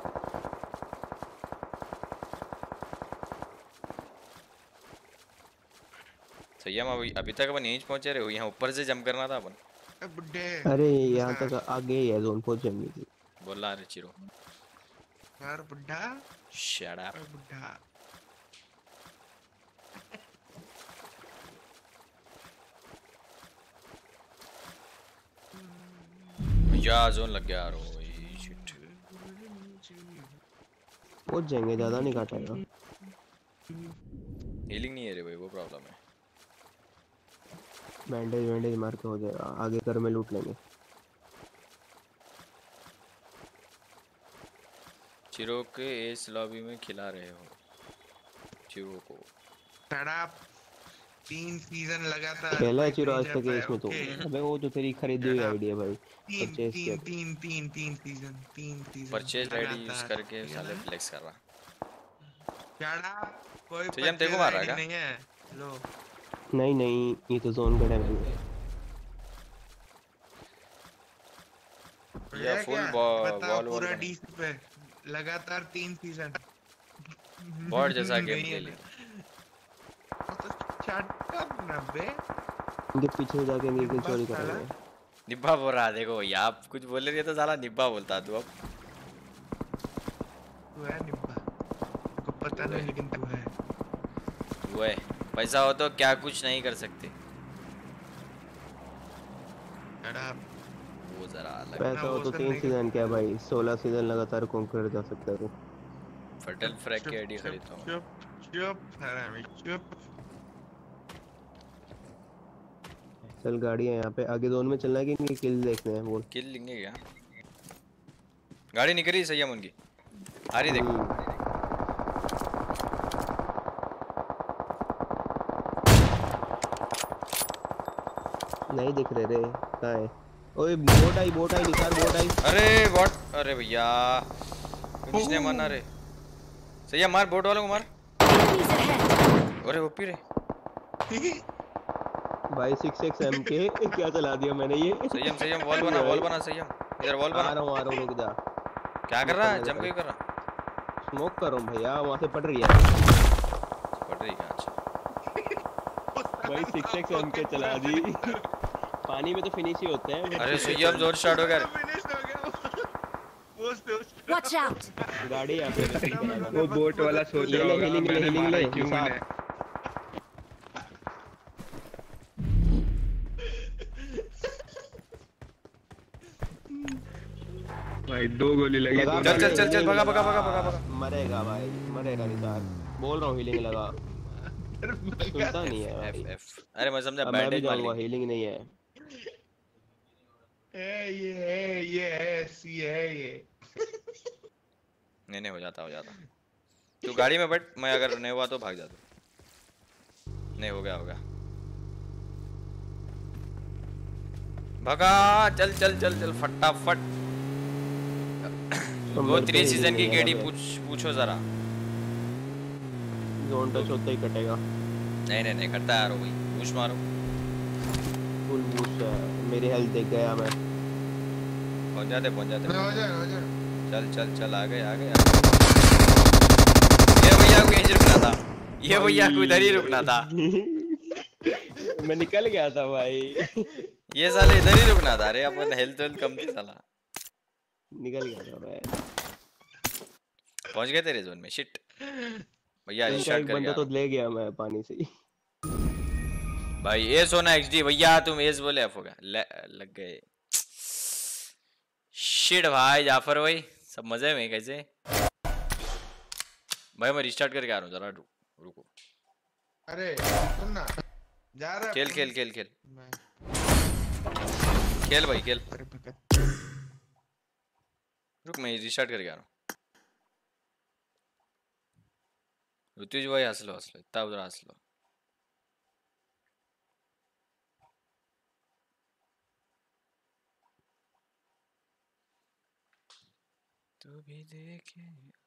संयम अभी तक अपन यहीं पहुंचे रहे हो, यहाँ ऊपर से जंप करना था अपन। अरे यहाँ तक आगे ही है, जोन पहुंच जाएंगे। बोला रे चिरो यार बुड्ढा। शट अप बुड्ढा। या जोन लग गया यार, ओए शिट। पहुंच जाएंगे, ज्यादा नहीं काटेगा। हीलिंग नहीं है रे भाई, वो प्रॉब्लम है। बैंडेज मार के हो जाएगा, आगे घर में लूट लेंगे। चिरो के इस लॉबी में खिला रहे हो चिरो को। शराब 3 सीजन लगातार खेला है चिरो आज तक इसमें तो। अबे वो तो तेरी खरीदी हुई आईडी है भाई। परचेज किया। 3 सीजन परचेज आईडी यूज करके साले फ्लेक्स कर रहा। शराब कोई हम तेरे को मार रहा है क्या? नहीं है। लो नहीं ये तो जोन गड़ा है। या फुल बॉल पूरा डीसी पे लगातार 3 सीजन बॉट जैसा गेम खेल लिया। तो शट अप ना बे। इनके पीछे जाके इनकी चोरी करेंगे। निब्बा बोल रहा, देखो भैया आप कुछ बोले रहे तो साला निब्बा बोलता तू। अब तू है निब्बा, को पता नहीं लेकिन तू है। वो है, पैसा हो तो क्या कुछ नहीं कर सकते। वो जरा अलग पैसा हो तो 3 सीजन क्या भाई, 16 सीजन लगातार कॉन्कर जा सकता है तू। फटल फ्रैग की आईडी खरीदता हूं। चुप हरामी चुप। चल गाड़ी है यहाँ पे, आगे जोन में चलना है कि इनकी किल देखने हैं? बोल किल लेंगे क्या? गाड़ी निकल रही सही है उनकी, आ रही देख। नहीं दिख रहे रे, कहाँ है? ओए बोट आई निसार, बोट आई। अरे बोट, अरे भैया किसने मारना रे? सही है, मार बोट वालों को मार। अरे ओपी रे भाई 6x MK क्या चला दिया मैंने ये। सही है, वॉल बना सही है। इधर वॉल बना। आ रहा हूँ रुक जा। क्या कर रहा है? जंप क्यों कर रहा? स्मोक कर रहा हूँ भैया, वहाँ से पड़ रही है। पड़ रही है अच्छा। भाई 6x MK चला दी। पानी में तो फिनिश ही होते हैं। अरे सही है, जोर स्टार्ट हो गया। फिनिश हो गया। वो Watch out! गाड़ी यहाँ पे रिपेयर कराना। वो बोट वाला सोच ये रहा ले होगा हीलिंग ले मैंने हीलिंग मारा ले ही क्यों निसार। मैंने। भाई 2 गोली लगी। लगा चल चल चल चल हीलिंग भगा भगा लगा। भगा भगा भगा। मरेगा भाई मरेगा निसार। बोल रहा हूँ हीलिंग लगा। सुनता नहीं है एफ भाई। एफ अरे मैं समझा अब मैं भी बैंडेज मार जाऊंगा लेंगे। हीलिंग नहीं है। ये नहीं हो जाता हो जाता। तू गाड़ी में बैठ, मैं अगर नहीं हुआ तो भाग जा तू। नहीं हो गया भगा। चल चल चल चल फटाफट। तो वो मेरे को 3 सीजन की healing केडी नहीं है पूछो जरा। जोन टच होता ही कटेगा। नहीं कटता यार वही पुश मारो। फुल बूस्ट है मेरी हेल्थ देख गया मैं। पहुंच जाते हो जाए चल चल चल आ गए ये भैया को यहीं रुकना था। ये भैया को इधर ही रुकना था। मैं निकल गया था भाई। ये साले इधर ही रुकना था। अरे अपन हेल्थ कम थी साला। निकल गया था भाई। पहुंच गए तेरे जोन में। शिट भैया इनका रिस्टार्ट एक कर बंदा गया तो ले गया मैं पानी से ही। भाई एस होना एक्सडी भैया तुम एस बोले एफ होगा लग गए। शिट भाई जाफर भाई सब मजे में कैसे भाई। मैं रिस्टार्ट करके आ रहा हूँ जरा रुको। अरे सुन ना जा रहा खेल खेल खेल खेल मैं खेल भाई खेल। अरे भगत रुक मैं रिस्टार्ट करके आ रहा हूँ। ऋतुज भाई हंसलो इतना उधर हंसलो। तू भी देखे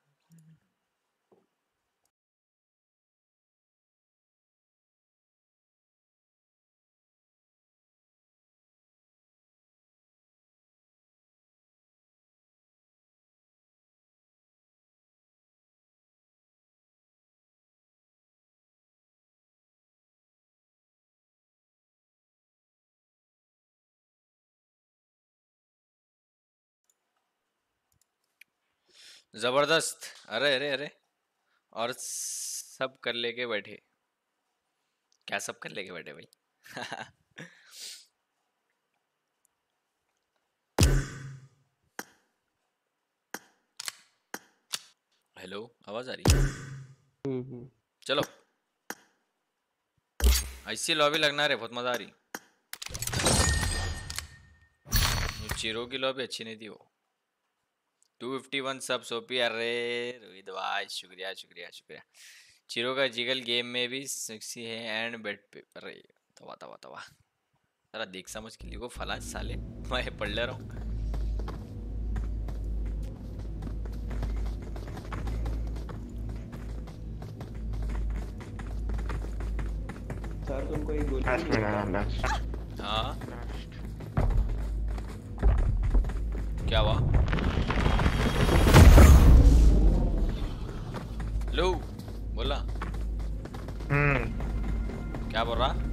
जबरदस्त। अरे अरे अरे और सब कर लेके बैठे। क्या सब कर लेके बैठे भाई। हेलो आवाज आ रही है? चलो ऐसी लॉबी लगना रे बहुत मजा आ रही। चिरो की लॉबी अच्छी नहीं थी वो। 251 सब सोपी। अरे रोहित भाई शुक्रिया शुक्रिया शुक्रिया। चिरो का जिगल गेम में भी सेक्सी है एंड बेड पे। अरे तवा तवा तवा जरा देख समझ के लिए को फला साले मैं पढ़ ले रहा हूँ। सर तुमको एक गोली हाँ क्या हुआ? लो बोला क्या बोल रहा?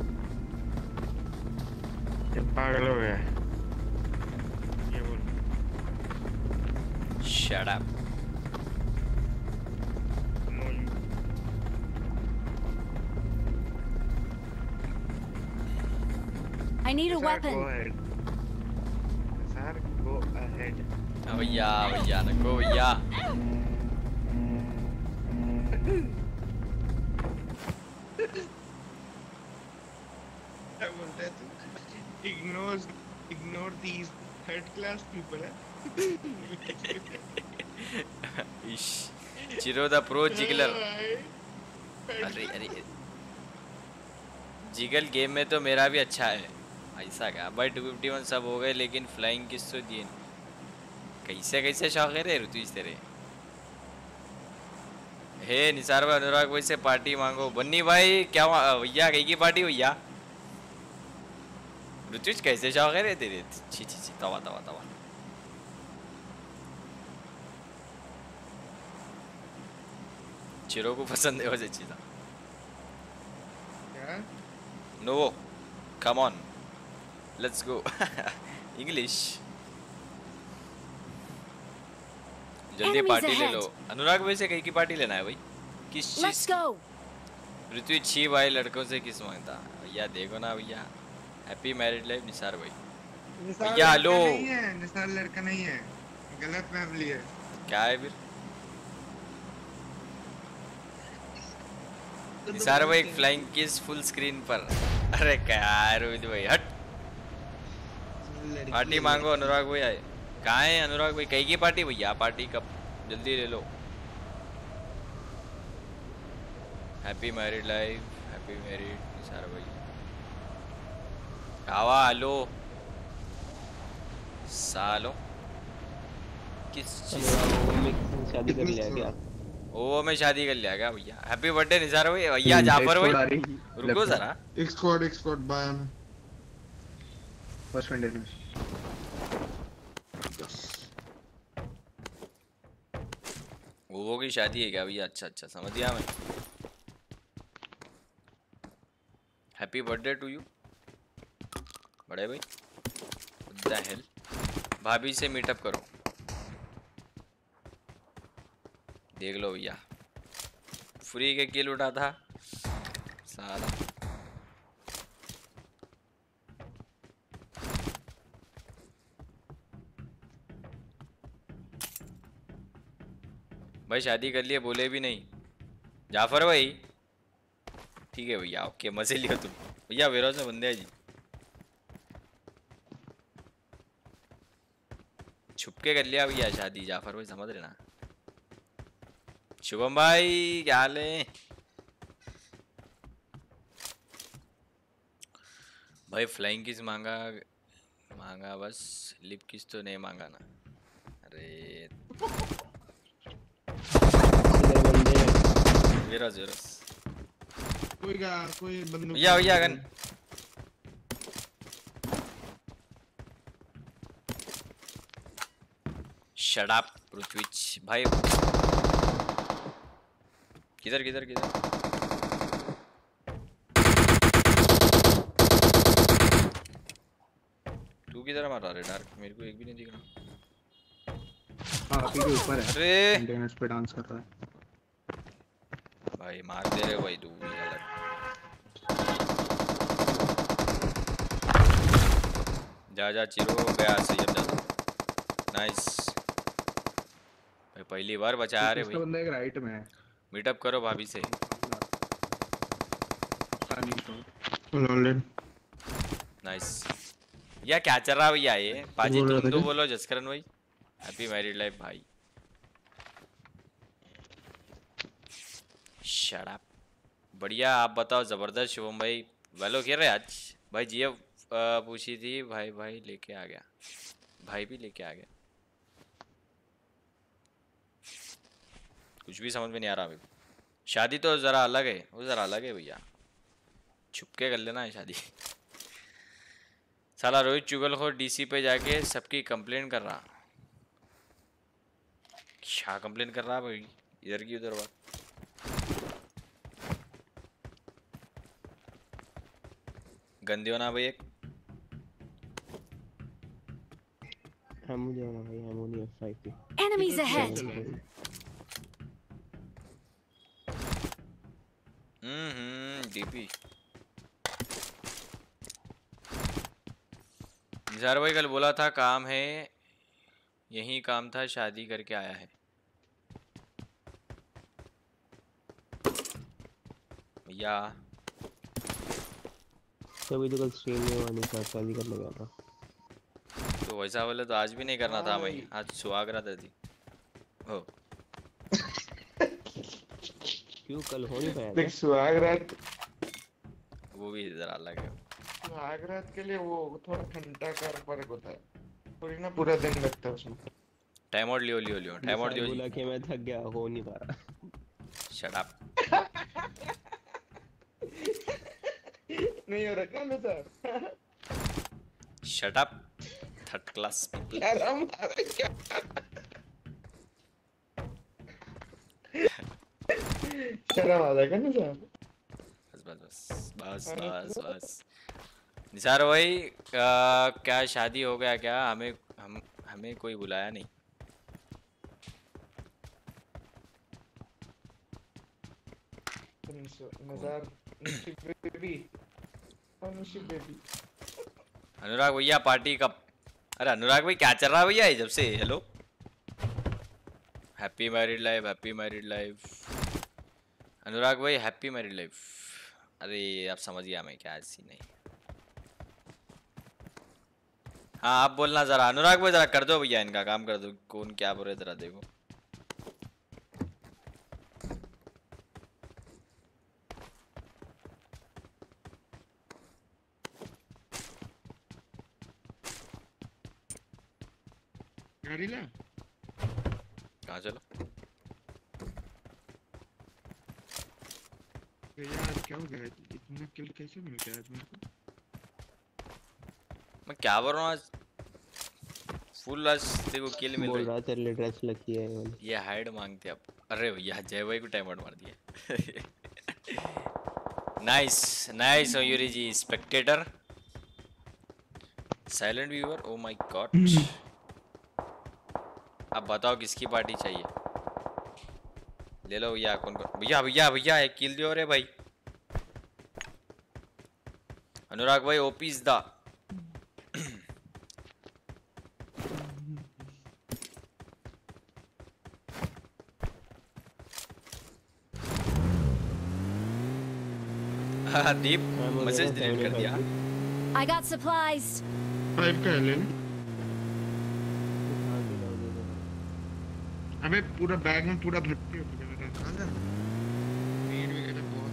पागल हो गया। ये बोल shut up. I need a Sir, weapon. go ahead. Sir, go ahead. भैया भैया नको भैया। क्या बोलता है तू? Ignore these third class people है। इश चिरो द प्रो जिगलर। अरे अरे जिगल गेम में तो मेरा भी अच्छा है। ऐसा क्या भाई 251 सब हो गए लेकिन फ्लाइंग किस तो दिए। कैसे कैसे शौक है रे ऋतुज तेरे। हे निसार भाई अनुराग भाई से पार्टी मांगो। बन्नी भाई क्या भैया कहीं की पार्टी भैया। ऋतुज कैसे शौक है रे तेरे। छी छी छी तवा तवा तवा। चिरो को पसंद है वैसे चीज़। क्या? No, come on, let's go. English. जल्दी Enemies पार्टी ले ahead. लो। अनुराग भाई से कहीं की पार्टी लेना है भाई? किस Let's चीज? go. पृथ्वी छी भाई लड़कों से किस मांगता? भैया देखो ना भैया, हैप्पी मैरिड लाइफ निसार भाई। निसार भैया लड़का हेलो। नहीं है, निसार लड़का नहीं है, गलत फैमिली है। क्या है फिर? निसार भाई फ्लाइंग किस फुल स्क्रीन पर। अरे क्या है रोहित भाई, हट। पार्टी मांगो अनुराग भाई आए। कहाँ है अनुराग भाई? कहीं की पार्टी भैया? पार्टी कब? जल्दी ले लो। Happy married life, happy married Nisar भाई। आवा हेलो सालो किस चीज? शादी कर लिया क्या? ओ मैं शादी कर लिया क्या भैया? हैप्पी बर्थडे निसार भाई। भैया जाफर भाई रुको जरा। एक स्क्वाड बाय में फर्स्ट वन वो की शादी है क्या भैया? अच्छा अच्छा समझ गया मैं। हैप्पी बर्थडे टू यू बड़े भाई। What the hell? भाभी से मीटअप करो। देख लो भैया, फ्री के किल उठा था साला। भाई शादी कर लिए बोले भी नहीं जाफर भाई। ठीक है भैया, ओके मजे लियो तुम भैया। वेरोज में बंदे हैं जी, छुपके कर लिया भैया शादी जाफर भाई, समझ रहे ना। शुभम भाई क्या हाल है भाई? फ्लाइंग किस मांगा? मांगा बस, लिप किस तो नहीं मांगा ना। अरे वेरोज कोई बंदूक भैया भैया गन। शट अप पृथ्वीच भाई। किधर किधर किधर? तू किधर मार रहा है डार्क? मेरे को एक भी नहीं दिख रहा। हां अभी के ऊपर है। अरे मेंटेनेंस पे डांस कर रहा है भाई। मार दे रहे भाई तू भी गलत। जा जा चिरो गया सैयद जा। नाइस भाई, पहली बार बचा रहे इसका भाई। बंदा एक राइट में है। मीटअप करो भाभी से। नाइस। या क्या चल रहा भैया ये? पाजी तुम तो बोलो जसकरन भाई। हैप्पी मैरिड लाइफ भाई। Shut up. बढ़िया आप बताओ। जबरदस्त शुभम भाई। वेलो खेल रहे आज भाई? जीएफ पूछी थी भाई, भाई लेके आ गया। भाई भी लेके आ गया। कुछ भी समझ में नहीं आ रहा अभी। शादी तो जरा अलग है, वो जरा अलग है भैया। छुपके कर लेना है शादी। साला रोहित चुगलखोर डीसी पे जाके सबकी कंप्लेंट कर रहा। क्या कंप्लेंट कर रहा भाई? इधर की उधर बात। गंदे होना भाई। एक हम मुझे होना भाई, हम नहीं F5 पे। Enemies ahead. डीपी। निसार भाई कल बोला था काम है, यही काम था, शादी करके आया है भैया। तभी तो कल स्ट्रीम में वाली शादी करने गया था। तो वैसा बोले तो आज भी नहीं करना था भाई। आज सुहागरात थी। ओ क्यों कल हो नहीं पाया? देख सुहागरात वो भी जरा अलग है। सुहागरात के लिए वो थोड़ा घंटा का फर्क होता है, थोड़ी ना पूरा दिन लगता है उसमें। टाइम आउट लियो टाइम आउट लियो। बोला कि मैं थक गया, हो नहीं पा रहा। Shut up. नहीं हो रखा ना sir. Shut up third class people. यार हमारा क्या शर्म आ जाएगा ना सर। बस निसार भाई क्या शादी हो गया क्या? हमें कोई बुलाया नहीं। नज़ार बेबी बेबी। अनुराग भैया पार्टी कब? अरे अनुराग भाई क्या चल रहा है भैया जब से? Hello, happy married life, happy married life. Anurag भाई हैप्पी मैरिड लाइफ। अरे आप समझ गया मैं क्या ऐसी नहीं। हाँ आप बोलना जरा अनुराग भाई, जरा कर दो भैया इनका काम कर दो। कौन क्या बोल रहे जरा देखो। गाड़ी ला। कहाँ चलो यार क्या हो गया? इतना किल कैसे मिल गया आज मेरे को? मैं क्या बोल रहा हूँ आज फुल आज देखो किल मिल बोल रही। रहा तेरे लिए ड्रेस लकी है ये हाइड मांगते अब। अरे भैया जय भाई को टाइम आउट मार दिया। Nice nice Mayuri ji. Spectator silent viewer. Oh my god. अब बताओ किसकी पार्टी चाहिए? ले लो भैया। कौन कौन? भैया भैया भैया एक किल दियो रे भाई। अनुराग भाई ओपीज दा। दीप मैसेज डिलीट कर दिया। I got supplies. 5 का ले। अबे पूरा बैग में पूरा भर्ती हो गया मेरा। कहां जा? नीड वगैरह बहुत।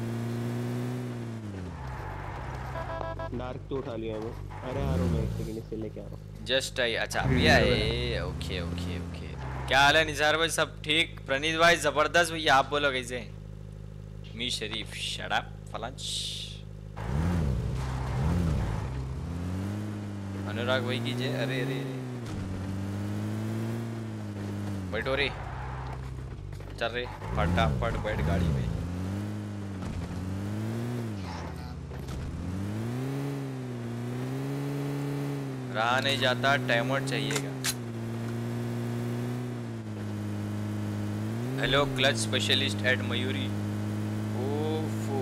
डार्क तो उठा लिया मैं। अरे आ रहा हूं मैं एक सेकंड से लेके आ रहा हूं। जस्ट आई। अच्छा भैया ओके ओके ओके। क्या हाल है निसार भाई? सब ठीक? प्रणीत भाई जबरदस्त भैया। आप बोलो कैसे? मी शरीफ शट अप फलंच। अनुराग भाई कीजिए। अरे अरे बैठो रे। चल रे फटाफट बैठ गाड़ी में। रहा नहीं जाता टाइमर चाहिएगा। Hello clutch specialist at Mayuri. ओफो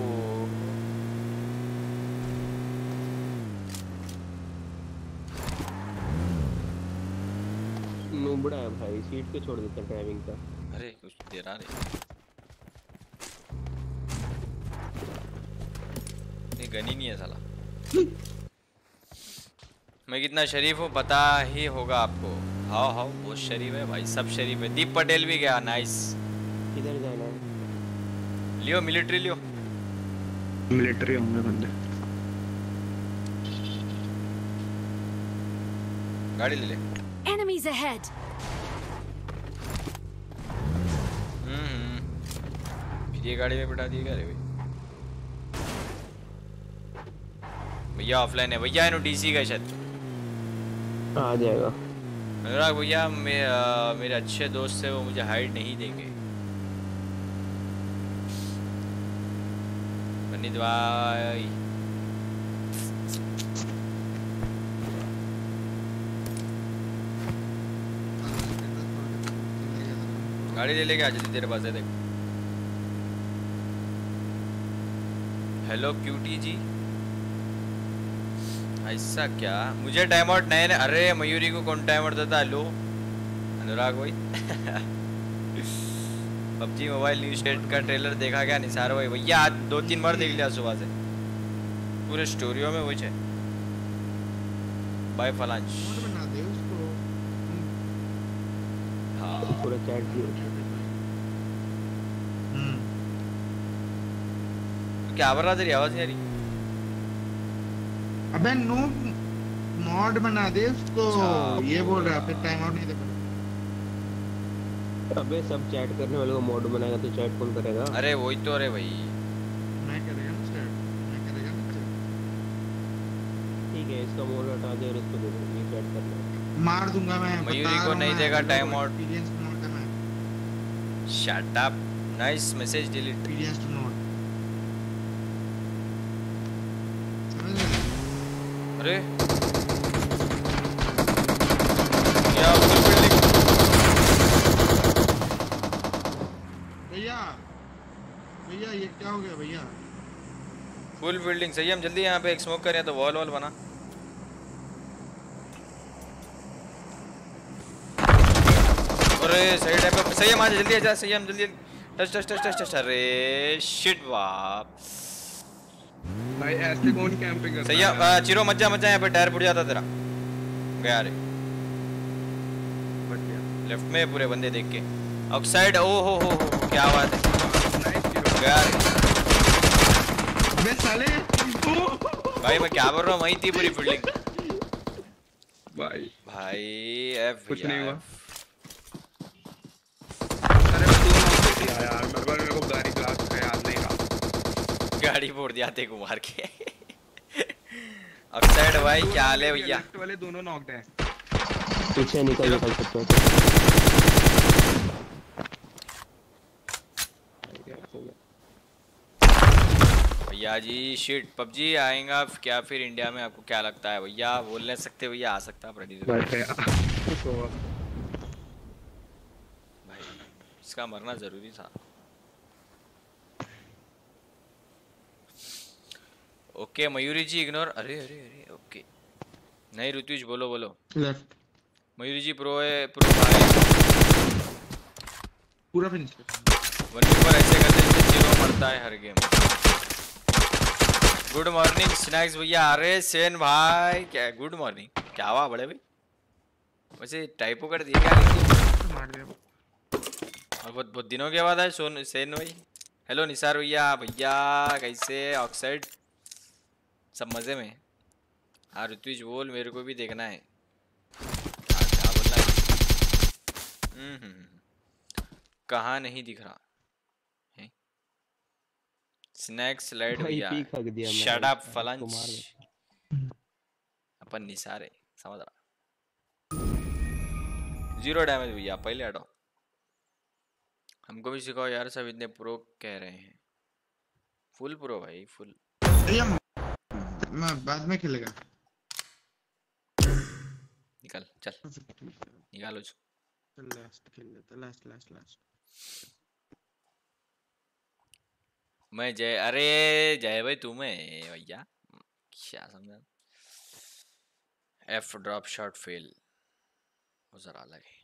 नूबड़ा है भाई, सीट पे छोड़ देता ड्राइविंग का। अरे कुछ दे रहा रे। ये गन ही नहीं है साला। मैं कितना शरीफ हूँ पता ही होगा आपको। हाँ हाँ बहुत शरीफ है भाई, सब शरीफ है। दीप पटेल भी गया। नाइस। किधर जाना है? लियो मिलिट्री लियो। मिलिट्री होंगे बंदे। गाड़ी ले ले। Enemies ahead. फिर ये गाड़ी में बिठा दिए क्या रे भाई? भैया ऑफलाइन है भैया। इन्हों डीसी का शायद आ जाएगा। अनुराग भैया मेरे अच्छे दोस्त है, वो मुझे हाइड नहीं देंगे। पंडित भाई गाड़ी ले लेके आ जल्दी, तेरे पास है देख। Hello cutie ji. ऐसा क्या? मुझे टाइम आउट नहीं है। अरे मयूरी को कौन टाइम आउट देता है? लो अनुराग भाई। पबजी मोबाइल न्यू स्टेट का ट्रेलर देखा क्या निसार भाई? भैया आज 2-3 बार देख लिया सुबह से। पूरे स्टोरियो में वही है। बाय फलांच। बना दे उसको। हाँ पूरा चैट किया। क्या बोल रहा? तेरी आवाज नहीं आ रही। अबे नो मॉड बना दे उसको। ये बोल रहा है फिर टाइम आउट नहीं दे पाएगा। अबे सब चैट करने वाले को मोड बनाएगा तो चैट कौन करेगा? अरे वही तो। अरे भाई मैं करेगा ना चैट। मैं करेगा ना चैट। ठीक है इसका मोड हटा दे और इसको दे दे, ये चैट करना। मार दूंगा मैं। मयूरी को नहीं देगा टाइम आउट। एक्सपीरियंस नोट है मैं। Shut up. Nice message delete. Experience to note. अरे क्या बिल्डिंग? भैया भैया ये क्या हो गया भैया? फुल बिल्डिंग सही है। हम जल्दी यहाँ पे एक स्मोक करें तो वॉल बना। अरे सही टाइम पे सही है। मार जल्दी आ जा। सही है। हम जल्दी touch touch touch touch touch. अरे शिट बाप भाई ऐसे कौन कैंपिंग करता सही है। चिरो मत जा यहाँ पे टायर फूट जाता तेरा। गया रे लेफ्ट में पूरे बंदे देख के ऑक्साइड। ओ हो क्या बात है। गया रे बे साले। भाई मैं क्या बोल रहा हूँ। वही थी पूरी फील्डिंग भाई एफ कुछ नहीं हुआ। अरे यार मेरे को गाड़ी क्लास का याद नहीं रहा। गाड़ी फोड़ दिया थे को मार के। ऑक्साइड भाई क्या हाल है भैया? लेफ्ट वाले दोनों नॉक्ड हैं। पीछे निकल सकते हो भैया जी। शिट पबजी आएगा क्या फिर इंडिया में? आपको क्या लगता है भैया? बोल नहीं सकते भैया। आ सकता है रेडी भाई। इसका मरना जरूरी था। Okay Mayuri ji ignore. अरे अरे अरे ओके नहीं ऋतुज बोलो लेफ्ट मयूरी जी प्रो है। प्रो भाई पूरा फिनिश पर ऐसे करते हैं जीरो मरता है हर गेम। गुड मॉर्निंग स्नैक्स भैया। अरे सेन भाई क्या गुड मॉर्निंग। क्या हुआ बड़े भाई? वैसे टाइपो कर दिया क्या? मार दिया और बहुत दिनों के बाद आए सेन भाई। हेलो निसार भैया। भैया कैसे? ऑक्साइड सब मजे में? हाँ ऋत्विज बोल मेरे को भी देखना है। क्या बोलना है? कहाँ नहीं दिख रहा है? स्नैक्स लाइट भैया। शट अप फलंच। अपन निसारे समझ रहा। 0 डैमेज भैया। पहले हटो। हमको भी सिखाओ यार। सब इतने प्रो कह रहे हैं। फुल प्रो भाई फुल। मैं बाद में खेलेगा। निकल चल निकालो लास्ट खेल लेते। लास्ट मैं जय। अरे जय भाई तुम्हें भैया क्या समझा? एफ ड्रॉप शॉट फेल वो जरा अलग है।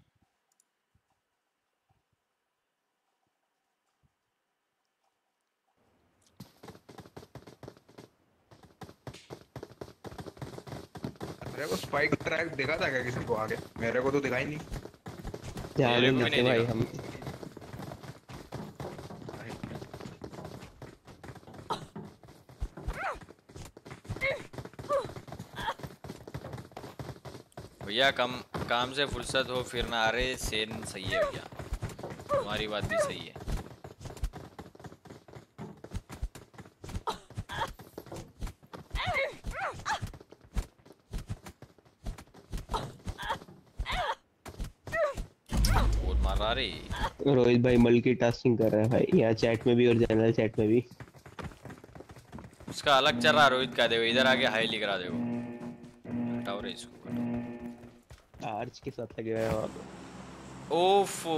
अरे वो स्पाइक ट्रैक देखा था क्या किसी को आगे? मेरे को तो दिखाई नहीं। मेरे को नहीं भाई हम भैया काम से फुर्सत हो फिर ना। अरे सेन सही है भैया। तुम्हारी बात भी सही है। बहुत मार रहा रे। रोहित भाई मल्टीटास्किंग कर रहा है भाई। यहाँ चैट में भी और जनरल चैट में भी। उसका अलग चल रहा रोहित का। देखो इधर आके हाई लिख रहा। देखो हटाओ रे इसको। आर्च के साथ लगे हुए हैं वहाँ पे। ओफो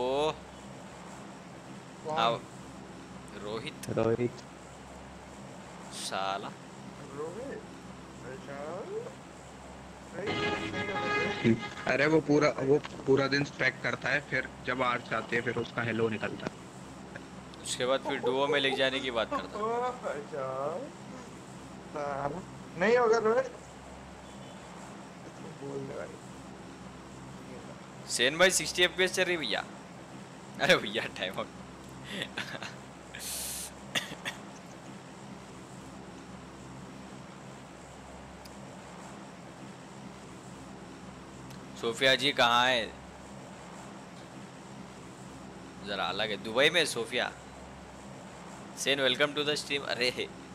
रोहित साला। अरे वो पूरा दिन स्पेक करता है। फिर जब आर्च आती है फिर उसका हेलो निकलता है। उसके बाद फिर डुओ में लिख जाने की बात करता नहीं होगा रोहित। बोलने वाली सेन भाई 60 FPS चल रही भैया। अरे भैया टाइम आउट। सोफिया जी कहाँ है? जरा अलग है। दुबई में Sophia. Sen welcome to the stream. अरे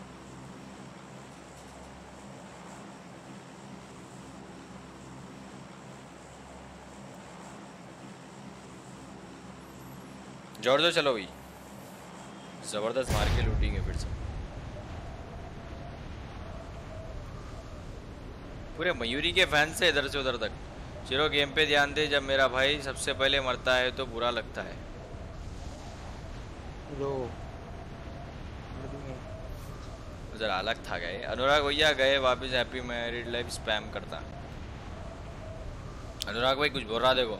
जोड़ दो चलो भाई। जबरदस्त मार के लूटेंगे फिर से। पूरे मयूरी के फैन से इधर से उधर तक। चिरो गेम पे ध्यान दे। जब मेरा भाई सबसे पहले मरता है तो बुरा लगता है। लो जरा अलग था गए। अनुराग भैया गए वापस हैप्पी मैरिड लाइफ स्पैम करता। अनुराग भाई कुछ बोल रहा देखो।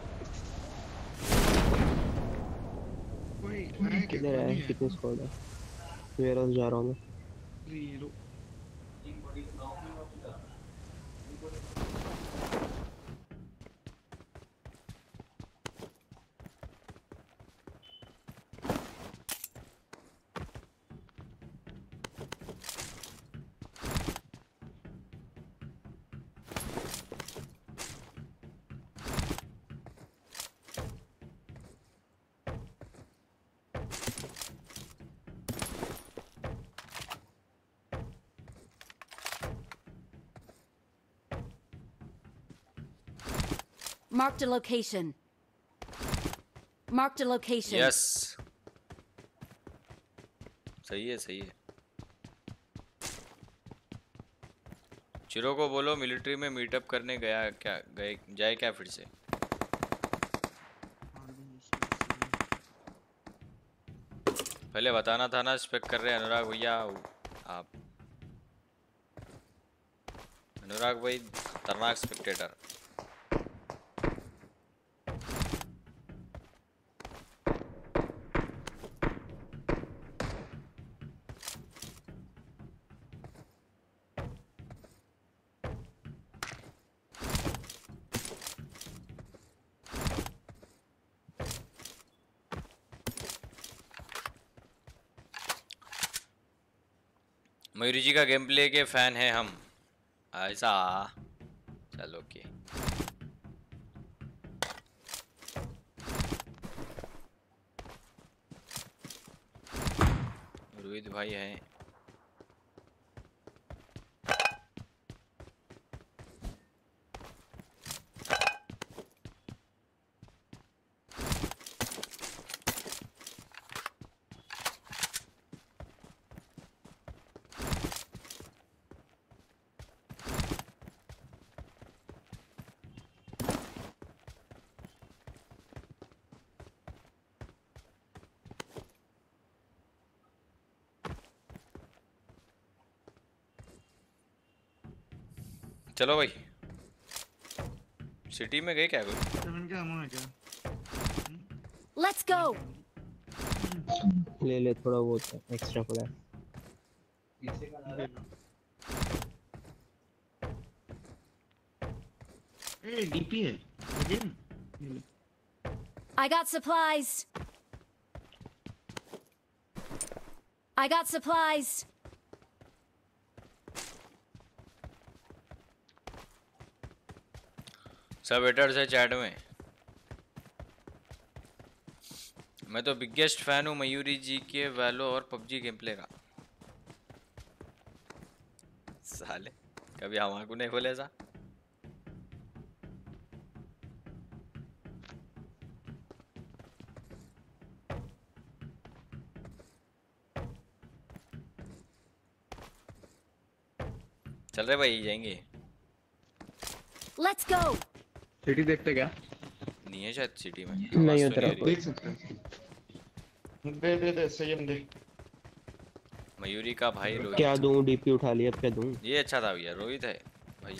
किधर है? कितने स्क्वाड है? वेयर हाउस जा रहा हूँ मैं। Marked a location. Marked a location. Yes सही है सही है। चिरो को बोलो मिलिट्री में मीटअप करने गया क्या, गए जाए क्या फिर से? पहले बताना था ना। स्पेक कर रहे अनुराग भैया आप। अनुराग भाई खतरनाक स्पेक्टेटर। मयूरी जी का गेम प्ले के फैन हैं हम। ऐसा चलो ओके। रोहित भाई हैं। चलो भाई सिटी में गए क्या कोई? Let's go. ले ले थोड़ा बहुत एक्स्ट्रा पड़ा है। डीपी है। I got supplies. I got supplies. सब हेटर्स है चैट में। मैं तो बिगेस्ट फैन हूँ मयूरी जी के वैलो और पबजी गेम प्ले का। साले कभी हमारे को नहीं बोले ऐसा। चल रहे भाई जाएंगे। Let's go. सिटी देखते क्या? नहीं है शायद सिटी में। नहीं आवाज़ तो उतरा नहीं आ रही। देख सकते हैं। दे संयम दे। मयूरी का भाई रोहित। क्या दूं? डीपी उठा लिया, अब क्या दूं? ये अच्छा था भैया। रोहित है भाई।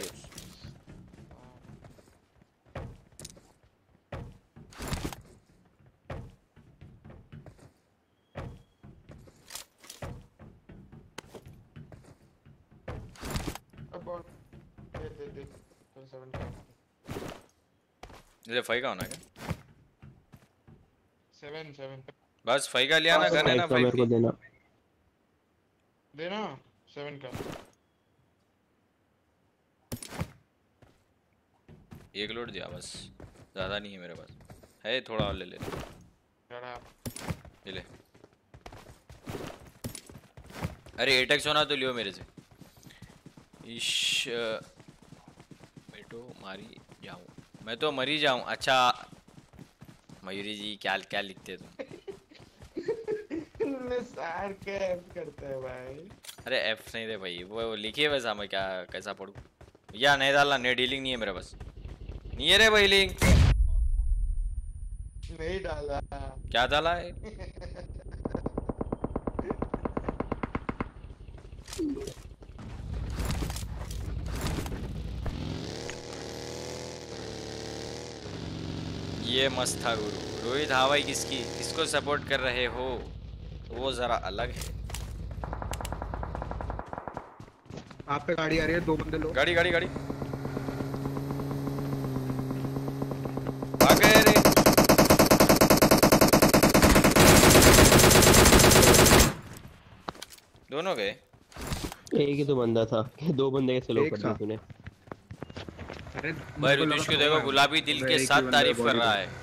अब दे 7 का। ये 5 का होना क्या? 7 बस 5 का लिया ना। गन है ना 5 मेरे को देना। देना 7 का। एक लोड दिया बस, ज़्यादा नहीं है मेरे पास। है थोड़ा और ले ले। ले ले। अरे 8x होना तो लियो मेरे से। इश मैं तो मारी जाऊँ। मैं तो मरी जाऊँ। अच्छा मयूरी जी क्या क्या लिखते तुम? सार के एफ करता है भाई। अरे एफ नहीं दे भाई, वो लिखिए वैसा। मैं क्या कैसा पढ़ूँ? या नहीं डालना। नेट डीलिंग नहीं है मेरे पास। नहीं है रे भाई लिंक। नहीं डाला। क्या डाला है? ये मस्त था गुरु। रोहित हाँ भाई, किसको सपोर्ट कर रहे हो? वो जरा अलग है। आप पे गाड़ी आ रही है, 2 बंदे लो। गाड़ी गाड़ी गाड़ी भाग गए रे। दोनों गए। एक ही तो बंदा था, 2 बंदे कैसे लोग कर दिए तूने? अरे भाई रुद्र को देखो, गुलाबी दिल के साथ तारीफ कर रहा है।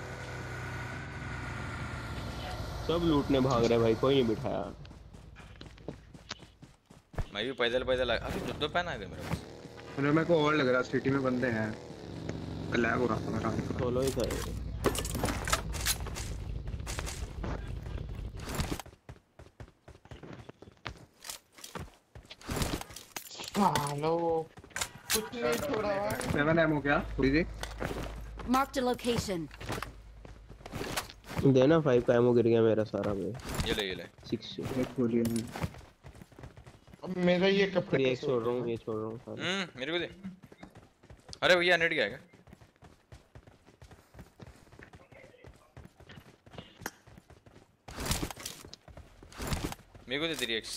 सब लूटने भाग रहे भाई, कोई नहीं बिठाया। मैं भी पैदल अरे दो पैन आ गए मेरे पास। मेरे को और लग रहा सिटी में बंदे हैं, लैग हो रहा था मेरा। सोलो ही था ये। हेलो, कुछ नहीं छोड़ा हुआ। 7 एमओ क्या थोड़ी सी? Marked a location. देना 5 का एमो गिर गया मेरा सारा में। ये ले 6 एक गोली है। अब मेरा ये कपड़े एक छोड़ रहा हूँ, ये छोड़ रहा हूँ सारा। मेरे को दे। अरे भैया नेट गया क्या? मेरे को दे 3x।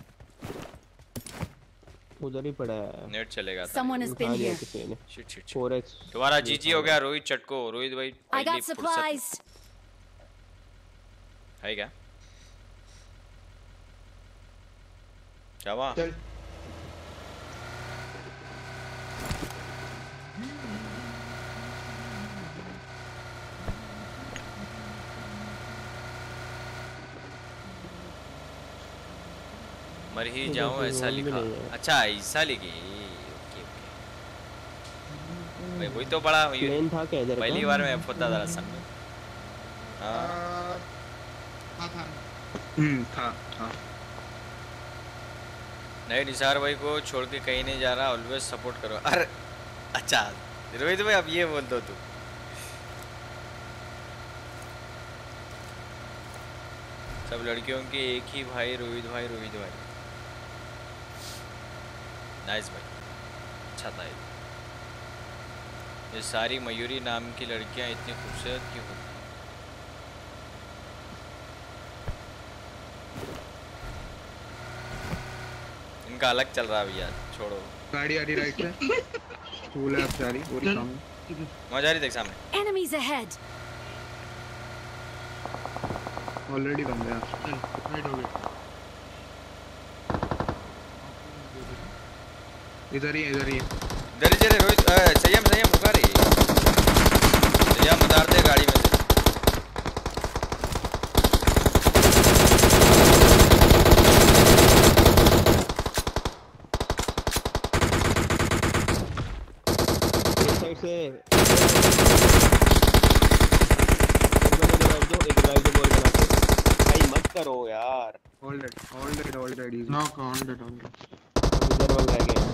उधर ही पड़ा है। नेट चलेगा। Someone has been here. Shit 4x। तुम्हारा जीजी हो गया रोहित चटको। रोहित भाई I got supplies. है क्या? क्या हुआ? चल मर ही जाऊं ऐसा लिखा। अच्छा ऐसा लिखी। ओके भाई वही तो बड़ा प्लेन था क्या इधर? पहली बार में होता था रसम में। था। नहीं निसार भाई को छोड़ के कहीं नहीं जा रहा, ऑलवेज सपोर्ट करो। अरे अच्छा रोहित भाई अब ये बोल दो तू। सब लड़कियों के एक ही भाई रोहित भाई। नाइस भाई, अच्छा था ये सारी मयूरी नाम की लड़कियां इतनी खूबसूरत क्यों होती? इनका अलग चल रहा भैया, छोड़ो। गाड़ी आ रही राइट से। स्कूल है जा रही और सामने। मजा आ रही देख सामने। Enemies ahead. ऑलरेडी बन गया। राइट हो गया। इधर ही रोहित। संयम रुका रही। संयम उतार दे गाड़ी में से। साइड से एक ड्राइव दो बॉल बना के। भाई मत करो यार। All dead knock on dead. उधर वाला रह गया।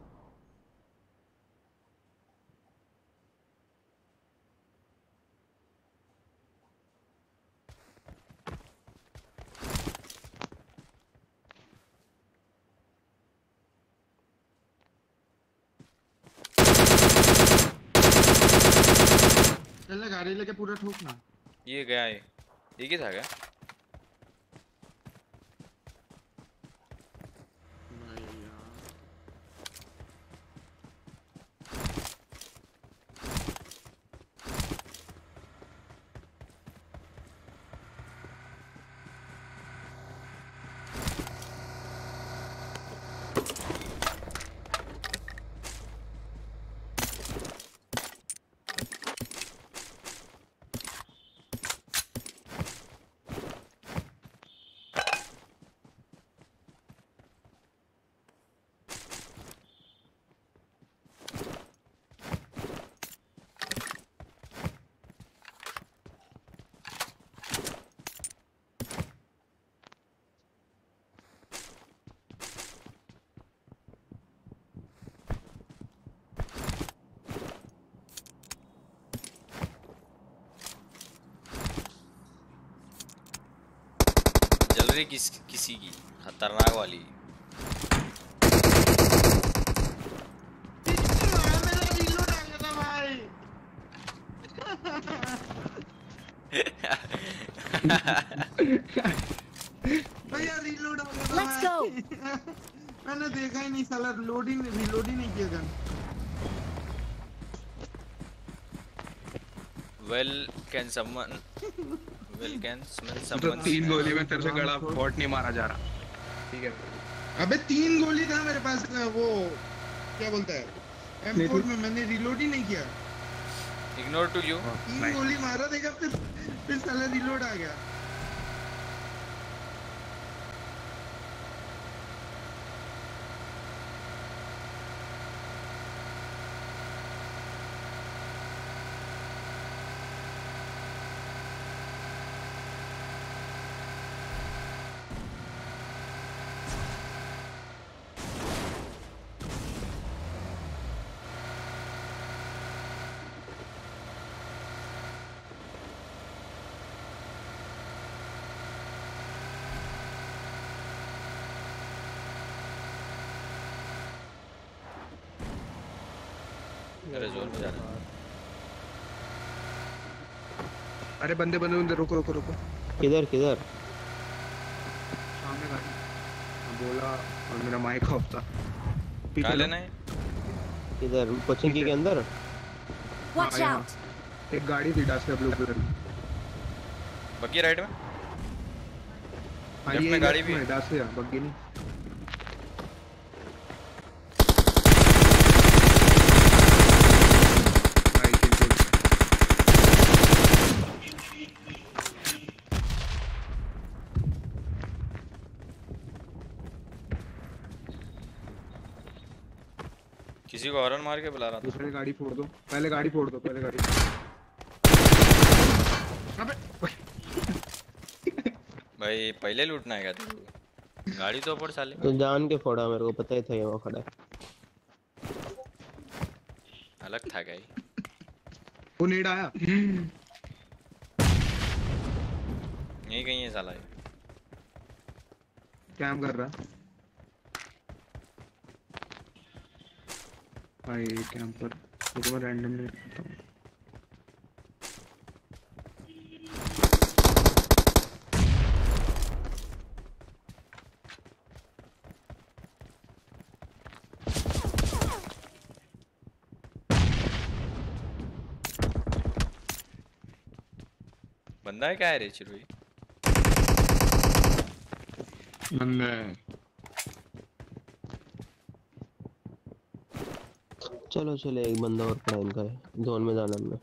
चल गाड़ी लेके पूरा ठोकना। ये गया है, ये क्या था क्या? किसी की खतरनाक वाली। भैया रीलोड हो गया Let's go. मैंने देखा ही नहीं साला रीलोड ही नहीं किया gun. Well, can someone smell तो someone? 3 गोली में तेरे से गड़ा बॉट नहीं मारा जा रहा। ठीक है अबे 3 गोली था मेरे पास, वो क्या बोलता है M4 में, मैंने रीलोड ही नहीं किया। Ignore to you. 3 गोली मारा देखा, फिर साला रीलोड आ गया। मेरे जोन में जाना। अरे बंदे रुको। किधर सामने गाड़ी। बोला और मेरा माइक ऑफ था। कहाँ लेना है? किधर कोचिंग के अंदर? Watch यहाँ। out. एक गाड़ी थी डास ब्लू कलर की। बग्गी राइट में? हाँ, लेफ्ट ये में गाड़ी भी है। डास है, बग्गी नहीं। भाई किल। किसी को हॉर्न मार के बुला रहा था। दूसरे गाड़ी फोड़ दो, पहले गाड़ी फोड़ दो। भाई पहले लूटना है क्या तेरे? गाड़ी तो ऊपर साले। तो जान के फोड़ा, मेरे को पता ही था ये वहाँ खड़ा है। अलग था क्या ये? वो नेड आया। यही कहीं है साला ये। कैम कर रहा भाई कैंप पर। तो मैं रैंडमली करता हूँ। बंदा है क्या है रे चिरुई? बंदा चलो एक बंदा और पड़ा इनका है, जोन में जाना हमने।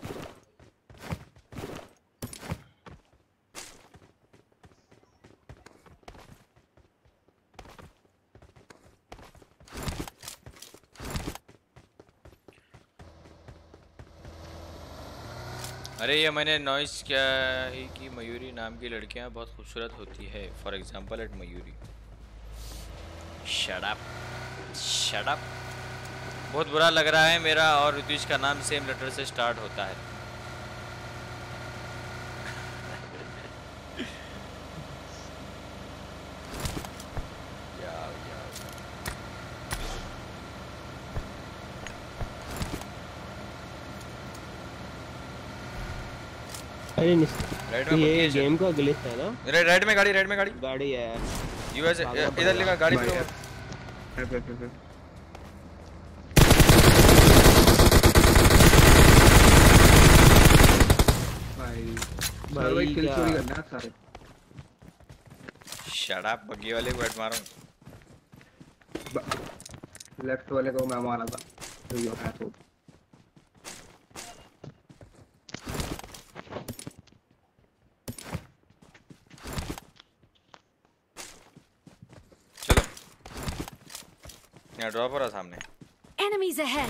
अरे ये मैंने नॉइस क्या है कि मयूरी नाम की लड़कियां बहुत खूबसूरत होती है। For example at Mayuri. Shut up. बहुत बुरा लग रहा है, मेरा और ऋतुज का नाम सेम लेटर से स्टार्ट होता है। अरे राइट में ये गेम का ग्लिच है ना? राइट में गाड़ी गाड़ी है यूएस इधर लिखा गाड़ी पे। भाई किल चोरी करना है सारे। Shut up. बग्गी वाले को हेड मारूं। लेफ्ट वाले को मैं मारा था तो ये है तो। चलो यहाँ ड्रॉप हो रहा सामने। Enemies ahead.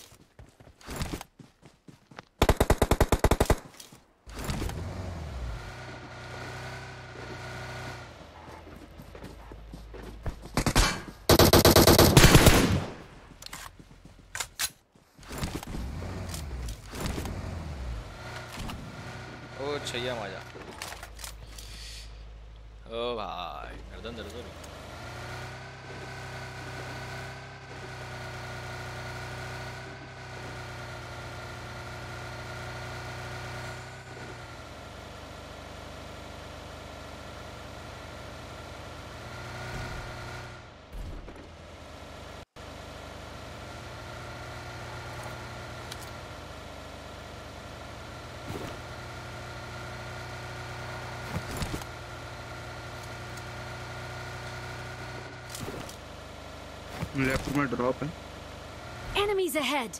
ओ छैया माजा। ओ भाई गर्दन दर्द हो रही। लेफ्ट में ड्रॉप है। Enemies ahead.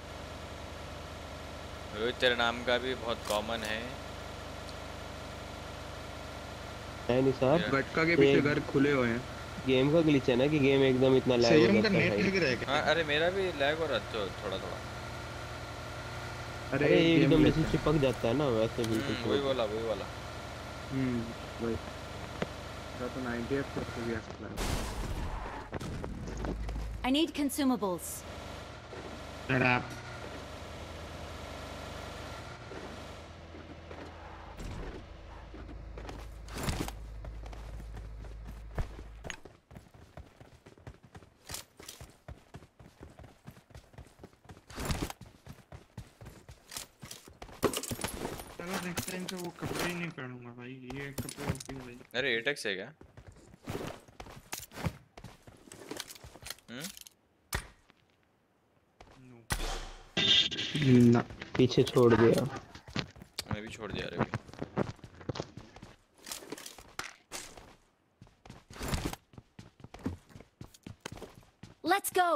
रोहित तेरे नाम का भी बहुत कॉमन है। निसार गटका के पीछे घर खुले हुए हैं। गेम का ग्लिच है ना कि गेम एकदम इतना लैग हो जाता है। हाँ अरे मेरा भी लैग हो रहा है थोड़ा थोड़ा। अरे एकदम जैसे चिपक जाता है ना वैसे बिल्कुल। वही वाला वही तो 90 FPS पे भी आ सकता है। I need consumables. Shut next time से वो कपड़े ही नहीं पहनूंगा भाई, ये कपड़े होते हैं भाई। अरे 8x है क्या? ना पीछे छोड़ दिया। मैं भी छोड़ दिया रे भाई। Let's go.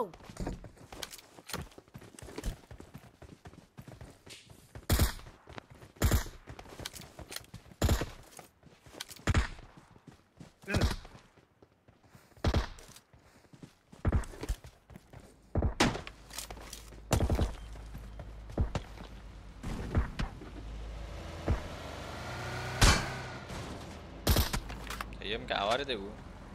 हम क्या आवाज थे वो?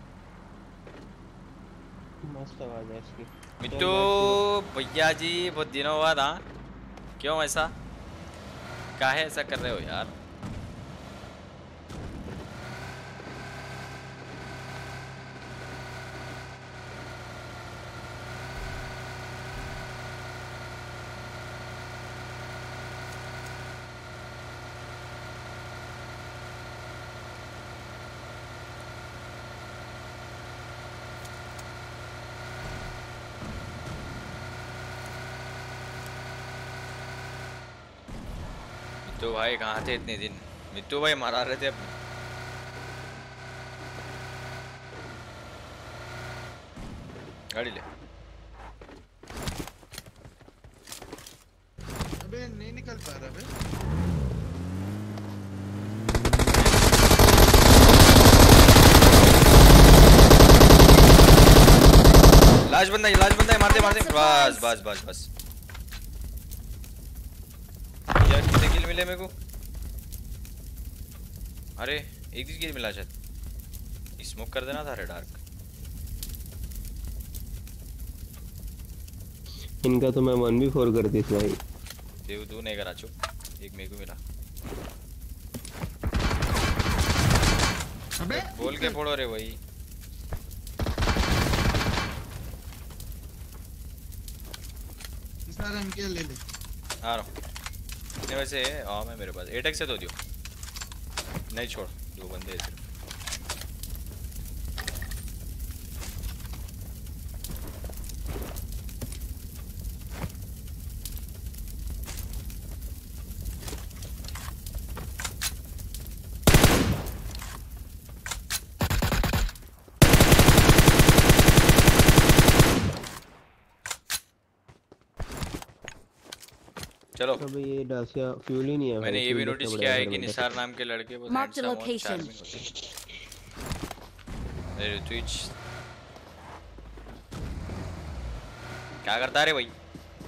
मस्त आवाज है इसकी। मिट्टू भैया जी बहुत दिनों बाद। हाँ क्यों ऐसा काहे ऐसा कर रहे हो यार? मिट्टू भाई कहाँ थे इतने दिन? मिट्टू भाई मरा रहे थे अपने। गाड़ी ले। अबे नहीं निकल पा रहा बे। लाश बंदा है मारते बस बस बस बस यार। कितने किल मिले मेरे को? अरे एक ही किल मिला शायद। स्मोक कर देना था रे डार्क। इनका तो मैं 1v4 कर दी भाई। देव तू नहीं करा चुप। एक मेरे को मिला। अबे बोल के फोड़ो रे भाई। सारा एमके ले ले। आ रहा हूँ। नहीं वैसे मैं मेरे पास 8x से तो दियो। नहीं छोड़, दो बंदे हैं सिर्फ। चलो अबे ये डासिया फ्यूल ही नहीं है। मैंने ये भी नोटिस किया है कि निसार नाम के लड़के बहुत हैंडसम और चार्मिंग होते हैं। अरे ट्विच क्या करता है रे भाई?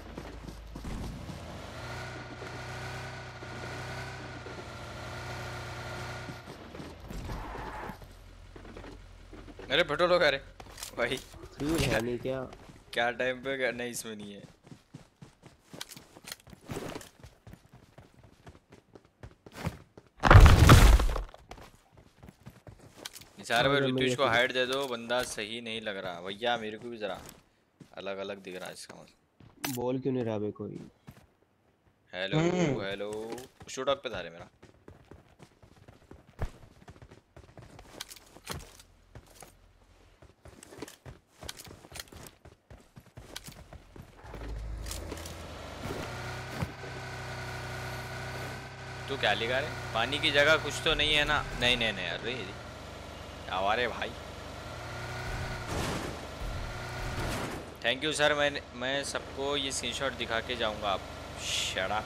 अरे फटो लोग अरे भाई फ्यूल है नहीं क्या? क्या टाइम पे करना इसमें नहीं है। निसार भाई ऋतुज को हाइड दे दो, बंदा सही नहीं लग रहा भैया। मेरे को भी जरा अलग अलग दिख रहा है इसका मतलब। बोल क्यों नहीं रहा बे कोई? हेलो हेलो शूट ऑफ पे था रे मेरा। तू क्या लिखा रे? पानी की जगह कुछ तो नहीं है ना? नहीं नहीं नहीं अरे आवारे भाई थैंक यू सर। मैं सबको ये स्क्रीनशॉट दिखा के जाऊंगा। आप शड़ा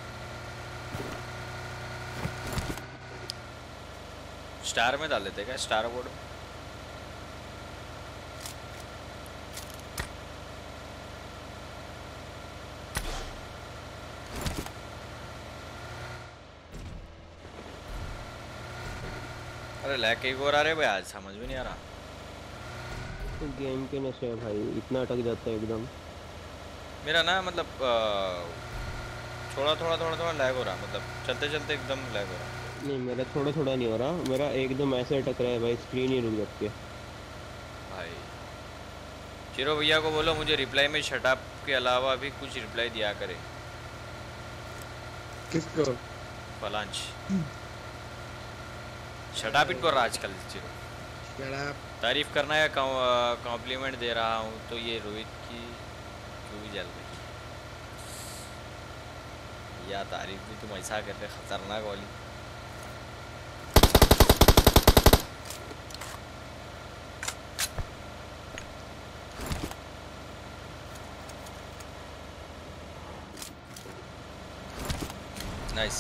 स्टार में डाल देते क्या? स्टार बोर्ड में अरे लैग एक और आ रहे भाई, आज समझ में नहीं आ रहा। तो गेम के नशे है भाई, इतना अटक जाता है एकदम। मेरा ना मतलब थोड़ा लैग हो रहा, मतलब चलते चलते एकदम लैग हो रहा। नहीं मेरा थोड़ा नहीं हो रहा, मेरा एकदम ऐसे अटक रहा है भाई, स्क्रीन ही रुक जाती है भाई। चिरो भैया को बोलो मुझे रिप्लाई में शटअप के अलावा भी कुछ रिप्लाई दिया करे। किसको? फलांच शटअप इनको रहा आजकल। चिरो तारीफ करना या कॉम्प्लीमेंट दे रहा हूँ तो ये रोहित की क्यों भी जल रही या तारीफ भी तुम ऐसा कर रहे, खतरनाक वाली। नाइस।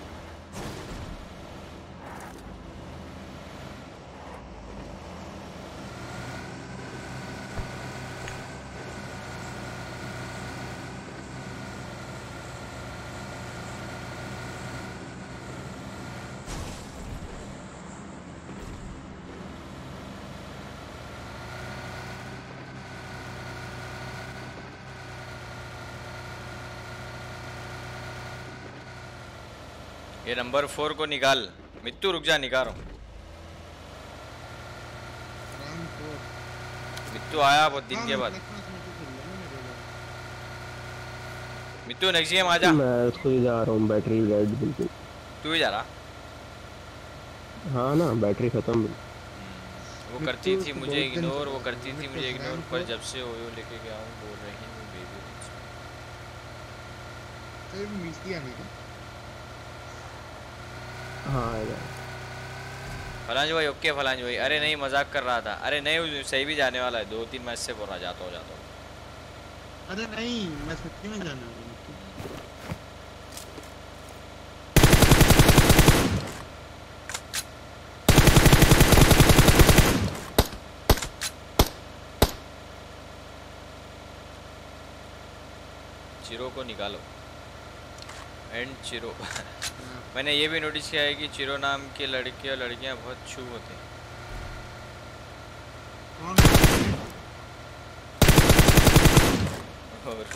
ये नंबर 4 को निकाल। मित्तू रुक जा, निकाल रहा हूँ। मित्तू आया बहुत दिन के बाद। मित्तू नेक्स्ट गेम आ जा। मैं उसको ही जा रहा हूँ, बैटरी डेड बिल्कुल। तू ही जा रहा? हाँ ना, बैटरी खत्म। वो करती थी मुझे इग्नोर, वो करती थी मुझे इग्नोर, पर जब से ओयो लेके गया हूँ बोल रही हूँ बेबी। हाँ आएगा। फलांज भाई ओके फलांज भाई। अरे नहीं मजाक कर रहा था। अरे नहीं सही भी जाने वाला है, 2-3 मैच से बोल रहा जाता हूँ। अरे नहीं मैं सच्ची में जाना हूँ। चिरो को निकालो एंड चिरो। मैंने ये भी नोटिस किया है कि चिरो नाम के लड़के और लड़कियां बहुत छू होते हैं। और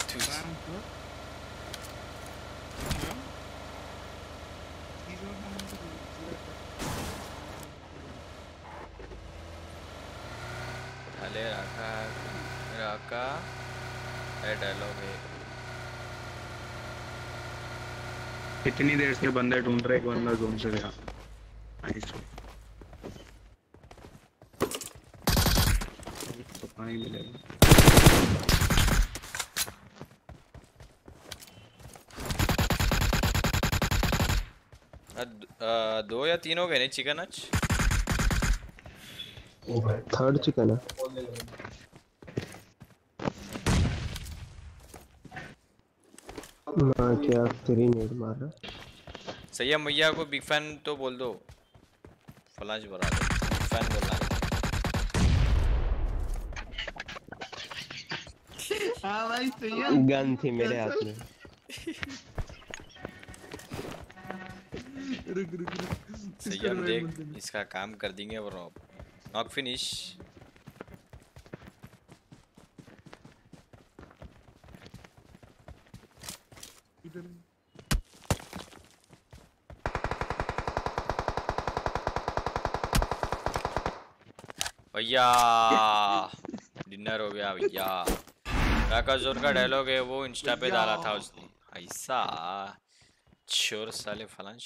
अले राका डायलॉग है। इतनी देर से बंदे ढूंढ रहे, एक बंदा जोन से गया। नाइस। तो पानी मिलेगा। दो या तीन हो गए नहीं चिकन आज? थर्ड चिकन है। क्या तेरी नेट मार रहा। सैयद मैया को बिग फैन तो बोल दो। फलांज बना दो, बिग फैन बोलना है। हाँ भाई सैयद। गन थी मेरे हाथ में। रुक। सैयद देख इसका काम कर देंगे वो। Knock finish. भैया डिनर हो गया भैया। राका जोन का डायलॉग है वो इंस्टा पे डाला था उसने। ऐसा चोर साले फलांश।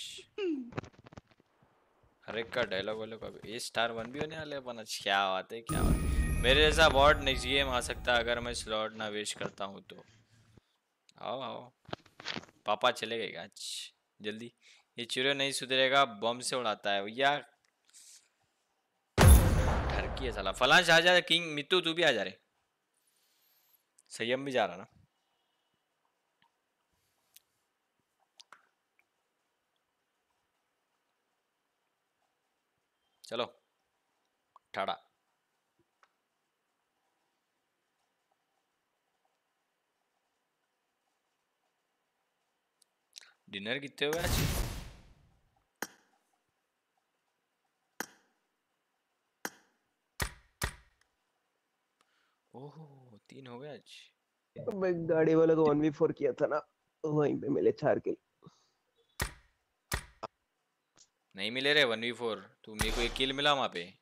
हर एक का डायलॉग वाले का ए स्टार 1 भी होने वाले अपन। क्या बात है, क्या बात है। मेरे जैसा बॉट नेक्स्ट गेम आ सकता है अगर मैं स्लॉट ना वेस्ट करता हूँ तो। आओ आओ पापा चले गए आज जल्दी। ये चिरो नहीं सुधरेगा, बम से उड़ाता है भैया। ठरकी है साला। फलांश आ जा। किंग मित्तू तू भी आ जा रे। संयम भी जा रहा ना। चलो ठाड़ा। डिनर कितने हुए आज? ओहो 3 हो गए आज। मैं गाड़ी वाला को 1v4 किया था ना, वहीं पे मिले 4 किल। नहीं मिले रे 1v4, तू मेरे को एक किल मिला वहाँ पे।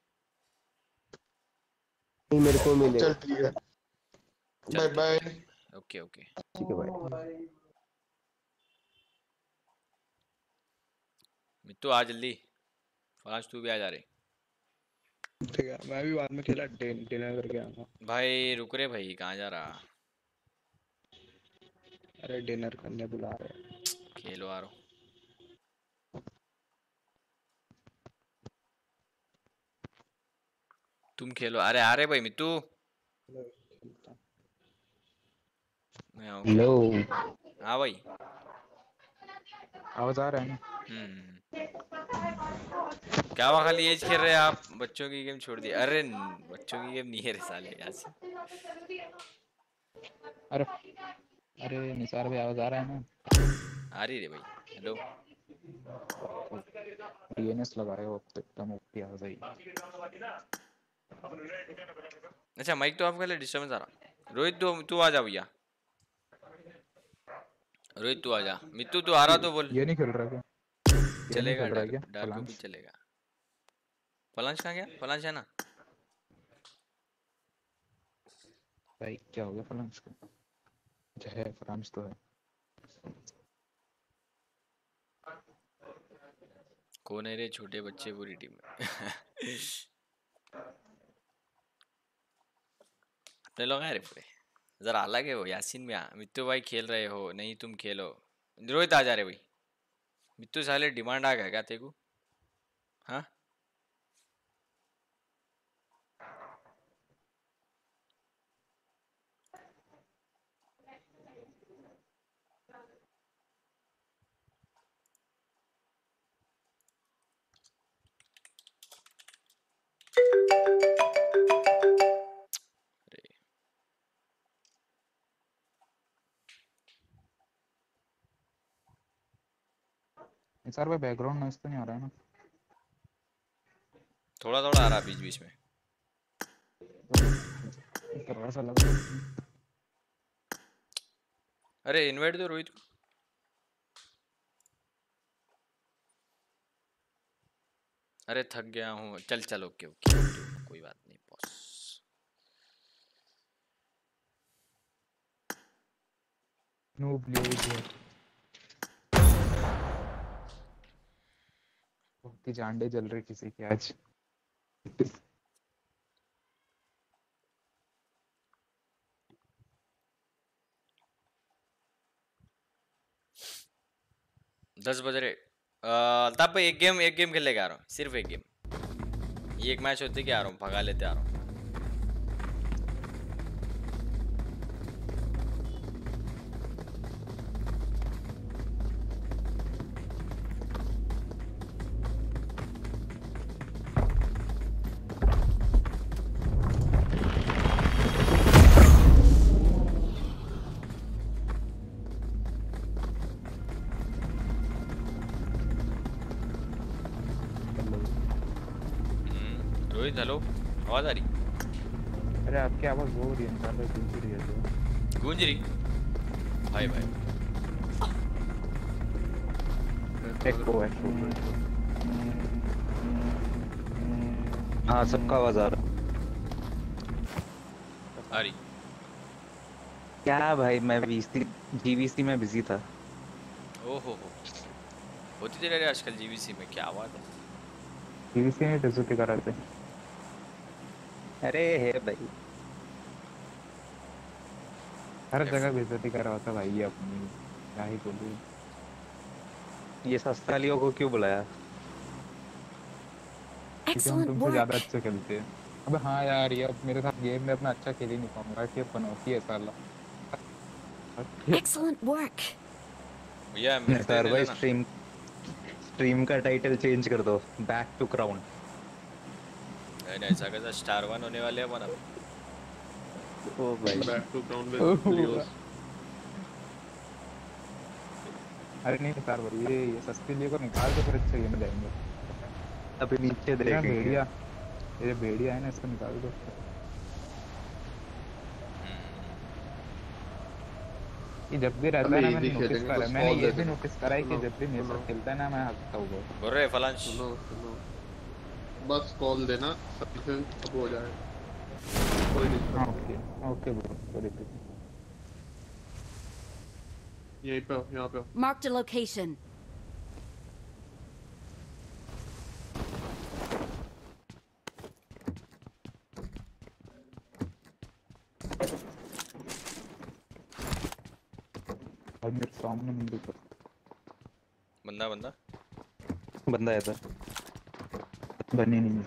नहीं मेरे को मिले। चल ठीक है, बाय बाय। ओके ओके ठीक है भाई। मित्तू आ जल्दी, फलांश तू भी आ जा रहे। ठीक है, मैं भी बाद में खेला डिनर करके आऊंगा। भाई रुक रे भाई, कहाँ जा रहा? अरे डिनर करने बुला रहे। खेलो आ रहा। तुम खेलो। अरे आ रहे भाई मित्तू। मैं आऊँ। हेलो। हाँ भाई आवाज आ रहा है ना? क्या हुआ, खाली एज खेल रहे हैं आप? बच्चों की गेम छोड़ दी? अरे बच्चों की गेम नहीं है रे साले यार। अरे अरे निसार भाई आवाज आ रहा है ना? आ रही रे भाई। हेलो डीएनएस लगा रहे हो तो एकदम ओपी आवाज आई। अच्छा माइक तो आपका ले, डिस्टर्बेंस आ रहा। रोहित तू आ जा भैया। रोहित तू आ जा। मित्तू तू आ रहा तो बोल। ये नहीं खेल रहा क्या? चलेगा, खेल रहा है क्या? डार्को भी चलेगा। फलांश कहाँ गया? फलांश है ना? भाई क्या हो गया फलांश को? अच्छा है, फलांश तो है। कौन है रे छोटे बच्चे पूरी टीम में? अपने लोग हैं रे पूरे, जरा अलग है वो। यासीन में मित्तू भाई खेल रहे हो? नहीं तुम खेलो। रोहित आ जा रहे भाई। मित्तू साले डिमांड आ गया क्या तेरे को? हाँ निसार भाई बैकग्राउंड नॉइस तो नहीं आ रहा है ना? थोड़ा थोड़ा आ रहा बीच बीच में। थोड़ा सा लग रहा है। अरे इनवाइट दो रोहित को। अरे थक गया हूँ। चल चल ओके ओके कोई बात नहीं बॉस। नूब लिए बहुत ही जांडे जल रहे किसी के आज। 10 बज रहे। तब एक गेम खेलने आ रहा हूँ, सिर्फ एक गेम। ये एक मैच होते कि आ रहा हूँ, भगा लेते आ रहा हूँ। हेलो आवाज आ रही? अरे आपकी आवाज वो हो रही है, गूंज रही है तो। गूंज रही? भाई भाई एको हाँ सबका आवाज आ रहा। आ रही क्या भाई, मैं जीवीसी में बिजी था। ओहो होती रह रही आजकल जीवीसी में, क्या आवाज है? जीवीसी में बेइज्जती कर रहे थे। अरे है भाई, हर जगह बेइज्जती कर रहा था भाई ये अपनी, क्या ही बोलूं। ये सस्तालियों को क्यों बुलाया? क्योंकि हम तुमसे ज्यादा अच्छे खेलते हैं। अबे हाँ यार, ये अब मेरे साथ गेम में अपना अच्छा खेल ही नहीं पाऊंगा। कि पनौती है साला। Excellent work. भैया निसार भाई स्ट्रीम का टाइटल चेंज कर दो, बैक टू क्राउन। नहीं ऐसा कैसा स्टार 1 होने वाले अपन अब। ओ भाई back to crown with videos. अरे नहीं निसार भाई, ये सस्ती लिए को निकाल के फिर अच्छे गेम में जाएंगे। अभी नीचे देखेंगे। भेड़िया, ये भेड़िया है ना, इसको निकाल दो। ये जब भी रहता है ना, मैंने नोटिस करा है, मैंने ये भी नोटिस करा है कि जब भी मेरे साथ खेलता है ना, मैं हकता हूँ। बोल रहे फलांश सुनो बस कॉल देना, सब हो जाएगा, कोई दिक्कत नहीं। ओके ओके ब्रो, कोई दिक्कत नहीं। यहीं पे यहाँ पे Marked a location. और मेरे सामने नहीं दिख बंदा बंदा है था बने नहीं।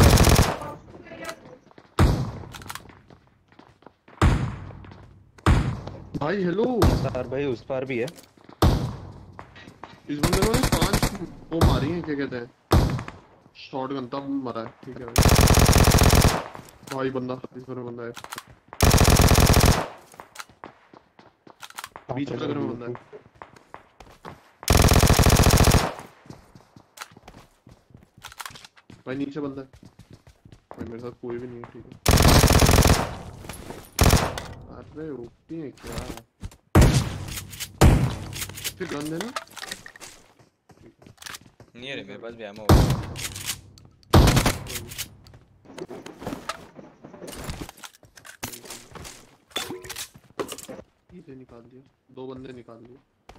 भाई हेलो सर भाई, उस पार भी है। इस बंदे ने 5 वो मारी हैं, क्या कहते हैं, शॉटगन तब मरा है। ठीक है भाई बंदा इस पर बंदा है, बीच में लग रहा बंदा है। भाई नीचे बंदा है भाई, मेरे साथ कोई भी नहीं है। ठीक है अरे ओपी है क्या, फिर गन देना। नहीं है मेरे पास भी एमो। ये निकाल दिया, 2 बंदे निकाल दिए।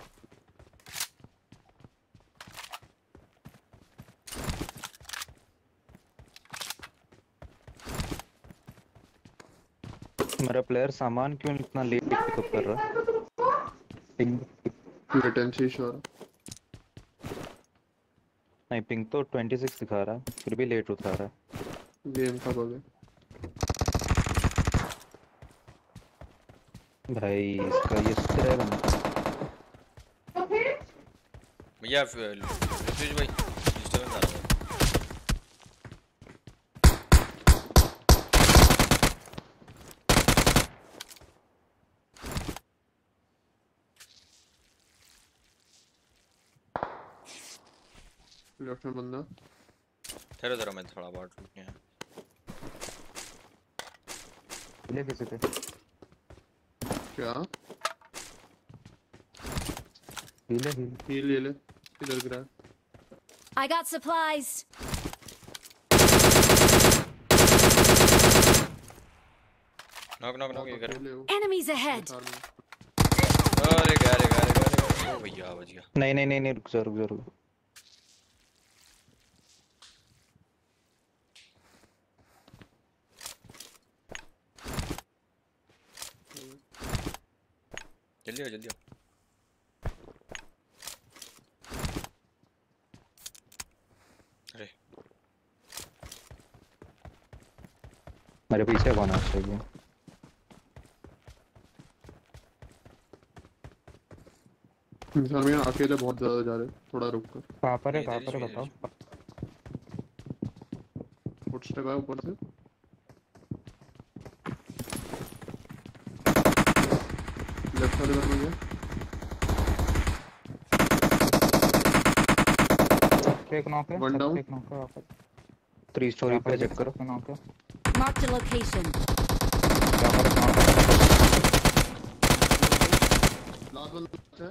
मेरा प्लेयर सामान क्यों इतना लेट पिकअप कर रहा है? पिंग लेटेंसी श्योर नहीं, पिंग तो 26 दिखा रहा है, फिर भी लेट उठा रहा है। गेम का बग है भाई, इसका ये स्थिर है बंदा। भैया ऋतुज भाई डिस्टर्बेंस आ रहा है। लेफ्ट में बंदा, ठहरो जरा, मैं थोड़ा बहुत रुक गया। ले किसी पे क्या हील ले ले, इधर गिरा है। I got supplies. नॉक ये कर। Enemies ahead. अरे गारे ओ भैया बच गया। नहीं रुक जा। जल्दी आओ। अरे मेरे पीछे कौन है चाहिए? सर मैं अकेले बहुत ज्यादा जा रहे, थोड़ा रुक कर। कहां पर है बताओ। फुटस्टेप है ऊपर से, लेफ्ट वाले घर में गया। एक नॉक है, वन डाउन। एक नॉक है वापस 3 स्टोरी पे चेक करो। नॉक है। Marked a location. लास्ट बंदा है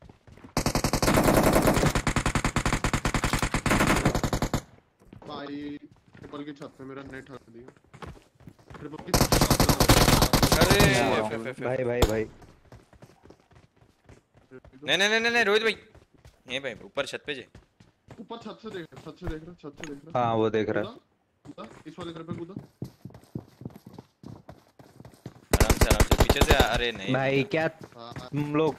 भाई, ऊपर की छत पे मेरा नेट हक दिया। ट्रिपल की अरे भाई नहीं रोहित भाई, ये भाई ऊपर छत पे जे, ऊपर छत से देख रहा। हाँ वो देख रहा है। कूदा इस वाले घर पे कूदा। आराम से पीछे से। अरे नहीं भाई क्या तुम लोग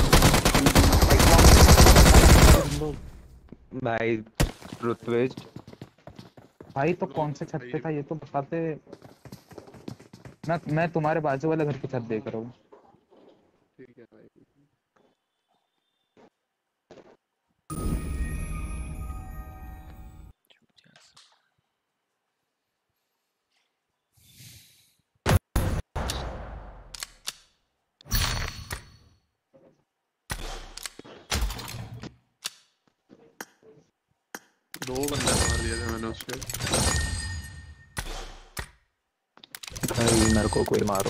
भाई ऋत्विज भाई तो कौन से छत पे था ये तो बताते। मैं तुम्हारे बाजू वाले घर की छत देख रहा हूँ। ठीक है भाई। 2 बंदे मार दिए थे मैंने उसके। भाई मेरे को कोई मारो।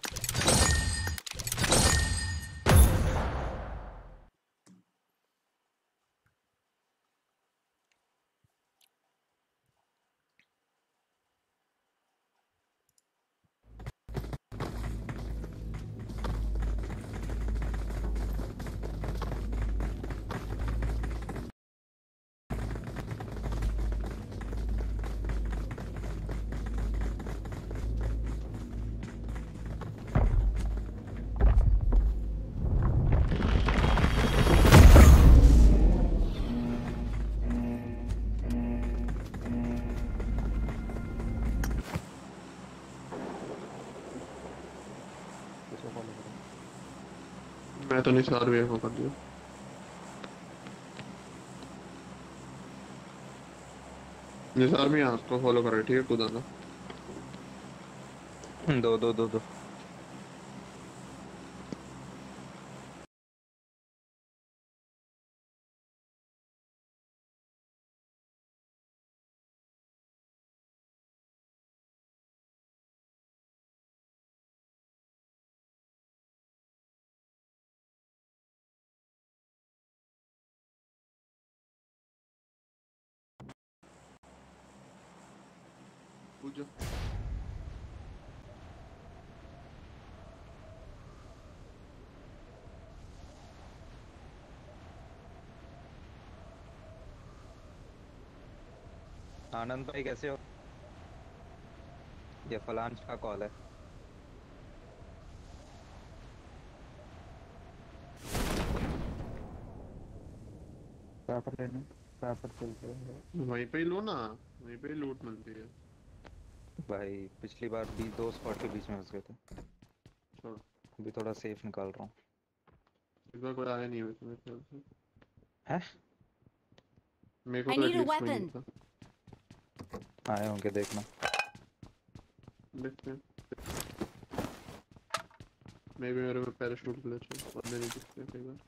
मैं तो निसार भी कर दिया। निसार भी आपको फॉलो कर रहे, ठीक है खुदा ना। 2 पूछो। आनंद भाई कैसे हो? ये फलांश का कॉल है। पेपर लेने पेपर चलते हैं। वहीं पे ही लो ना, वहीं पे ही लूट मिलती है। भाई पिछली बार भी 2 स्पॉट के बीच में फंस गए थे। छोड़, अभी थोड़ा सेफ निकाल रहा हूँ। इस बार कोई आया नहीं है मेरे ख्याल से। हैं? मेरे को I तो need a एटलीस्ट कोई नहीं weapon. आए होंगे देखना। देखते हैं। मे भी मेरे में पैराशूट ग्लिच है, बंदे नहीं दिखते कई बार।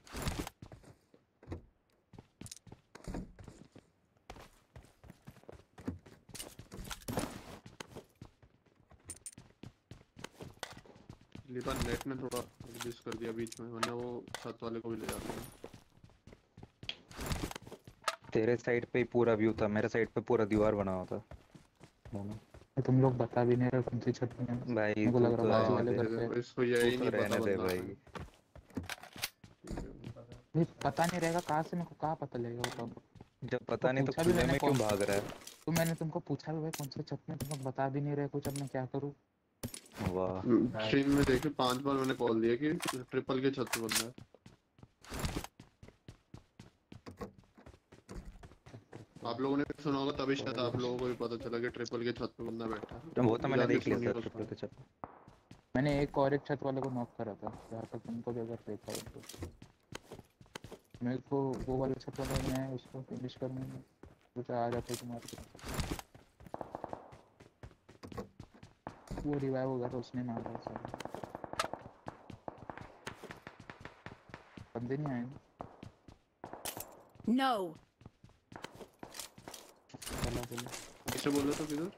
लिबा नेट ने थोड़ा एडजस्ट कर दिया बीच में, वरना वो छत वाले को भी ले जाते हैं। तेरे साइड पे ही पूरा व्यू था, मेरे साइड पे पूरा दीवार बना हुआ था। तुम लोग बता भी नहीं रहे कौन सी छत में है। भाई मेरे को तू लग रहा तो बाजू रहने वाले दे, घर पे। इसको यही तू तो नहीं पता रहने दे बंदा भाई। नहीं पता नहीं रहेगा कहाँ से, मेरे को कहाँ पता लगेगा बताओ। जब पता नहीं तो पूछा भी खुले मैंने में क्यों कौन, भाग रहा है? तो मैंने तुमको पूछा भी भाई कौन सी छत में, तुम लोग बता भी नहीं रहे कुछ, अब मैं क्या करूँ। वाह, स्ट्रीम में देखे 5 बार मैंने कॉल दिया कि ट्रिपल के छत पे बंदा है। आप लोगों ने सुना होगा तभी शायद आप लोगों को भी पता चला कि ट्रिपल के छत पे बंदा बैठा है। वो तो मैंने जाके देख लिया सुनिए था उसको। ट्रिपल के छत। मैंने एक और एक छत वाले को नॉक करा था, जहाँ तक तुमको भी अगर देखा हो तो। मेरे को वो वाले छत वाला मैं उसको फिनिश करने में कुछ आ जाता है तुम्हारे पास। वो रिवाइव हो गया था, उसने मारा सारा। बंदे नहीं आए No. चला बोला। किससे बोल रहे थे किधर?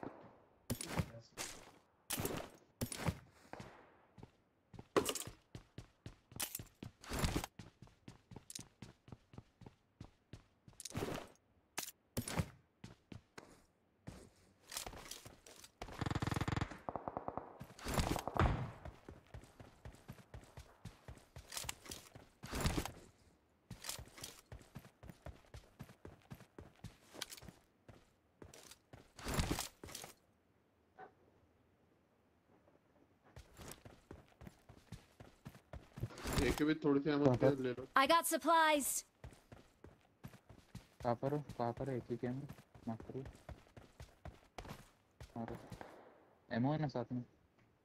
एक भी थोड़ी सी हम ले लो। I got supplies. कहाँ पर है? एक ही कैम माफ करो। और एमओ है ना साथ में।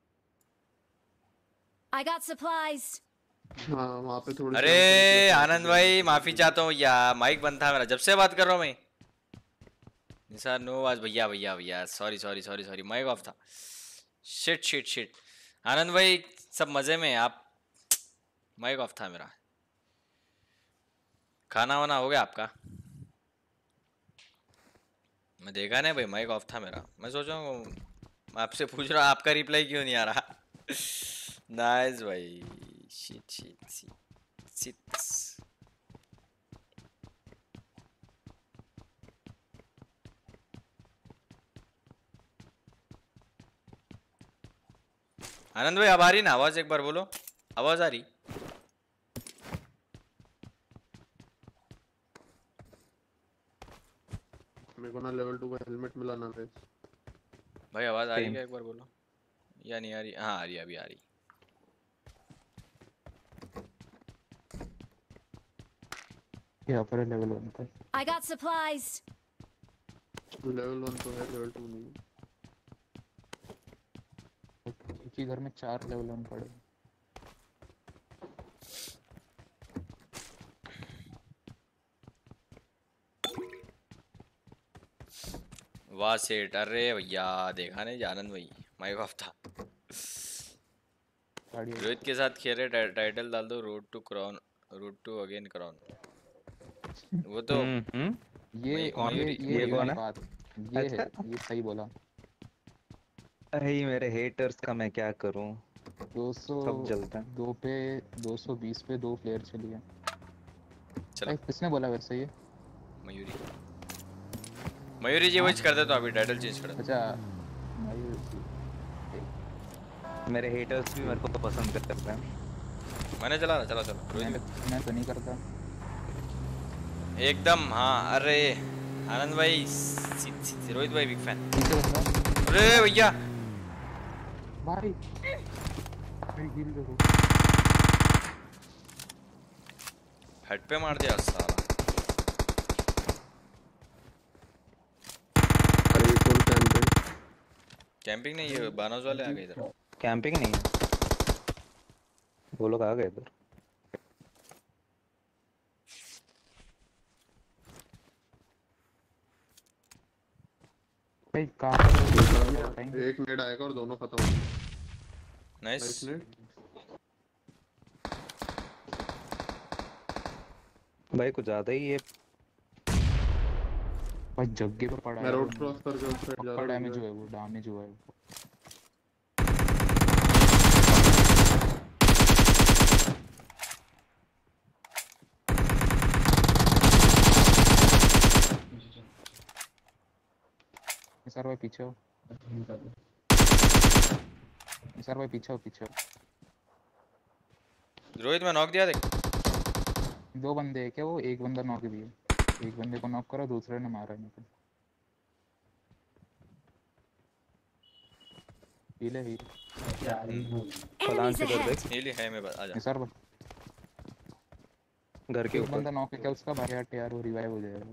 I got supplies. हाँ वहाँ पे थोड़ी। अरे आनंद भाई माफी चाहता हूँ यार, माइक बंद था मेरा, जब से बात कर रहा हूँ मैं। निसार नो आज भैया भैया भैया, sorry sorry sorry sorry, mike off था। Shit shit shit. आनंद भाई सब मजे में, आप माइक ऑफ था मेरा। खाना वाना हो गया आपका? मैं देखा नहीं भाई, माइक ऑफ था मेरा। मैं सोच रहा हूँ, मैं आपसे पूछ रहा हूँ आपका रिप्लाई क्यों नहीं आ रहा। नाइस भाई, शिट शिट शिट। आनंद भाई अब आ रही ना आवाज, एक बार बोलो, आवाज आ रही? मेरे को ना लेवल 2 का हेलमेट मिला ना भाई आवाज आ रही है, एक बार बोलो। या नहीं आ रही? हाँ आ रही, अभी आ रही। यहाँ पर लेवल 1 पर। I got supplies. लेवल 1 तो है, लेवल 2 नहीं। एक ही घर में 4 लेवल 1 पड़े। वाह सेठ, अरे भैया देखा नहीं आनंद भाई, माइक ऑफ था। रोहित के साथ खेल रहे, टाइटल डाल दो, road to crown, road to again crown. वो तो ये कौन है? ये कौन है? ये है, ये सही बोला। अरे मेरे हेटर्स का मैं क्या करूं, 200 सब जलता है। 2 पे 220 पे 2 प्लेयर चलिए। चलो किसने बोला वैसे? ये मयूरी, मयूरी जी वॉइस कर दे तो अभी टाइटल चेंज कर दे। अच्छा मयूरी, मेरे हेटर्स भी मेरे को तो पसंद करते हैं। मैंने चला चलो चलो। मैं तो नहीं करता एकदम। हाँ अरे आनंद भाई, रोहित भाई बिग फैन। अरे भैया भाई गिल दो, हेड पे मार दिया साला। कैंपिंग नहीं, ये बानोज वाले आ गए इधर। कैंपिंग नहीं है, वो लोग आ गए इधर। एक नेड आएगा और दोनों खत्म हो गए। नाइस। भाई कुछ ज्यादा ही ये भाई जग्गे पे पड़ा है। मैं रोड क्रॉस करके उस साइड जा रहा हूं। डैमेज हुआ है, वो डैमेज हुआ है। सर भाई पीछे हो, सर भाई पीछे हो, पीछे हो। रोहित में नॉक दिया देख। 2 बंदे है क्या? वो एक बंदा नॉक भी है। एक बंदे को नॉक करा, दूसरे ने मारा नहीं। हील है, हील। पलान से कर देख। हील है, मैं आजा। सर घर के ऊपर बंदा नॉक है क्या उसका? भाई यार वो रिवाइव हो जाएगा।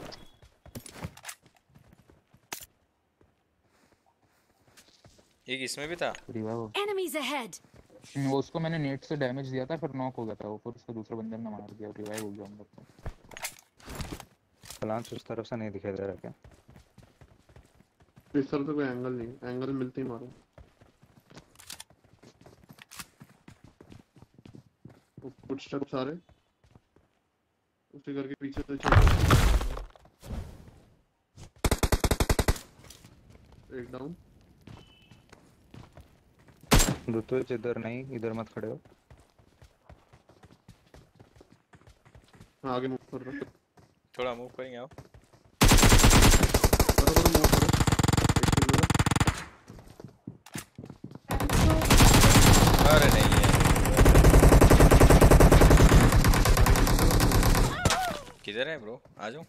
एक इसमें भी था रिवाइव। Enemies ahead. वो उसको मैंने नेट से डैमेज दिया था, फिर नॉक हो गया था वो, फिर उसको दूसरे बंदे ने मार दिया, रिवाइव हो गया हम लोग। प्लान उस तरफ से नहीं दिखाई दे रहा क्या? इस तरफ से कोई एंगल नहीं, एंगल मिलते ही मारो। कुछ स्टेप्स आ रहे, उसी घर के पीछे से चल। एक डाउन। ऋतुज इधर नहीं, इधर मत खड़े हो। हाँ आगे मूव कर रहा हूँ। थोड़ा मूव करेंगे आओ। करो मूव करो। अरे नहीं है, किधर है ब्रो? आ जाओ।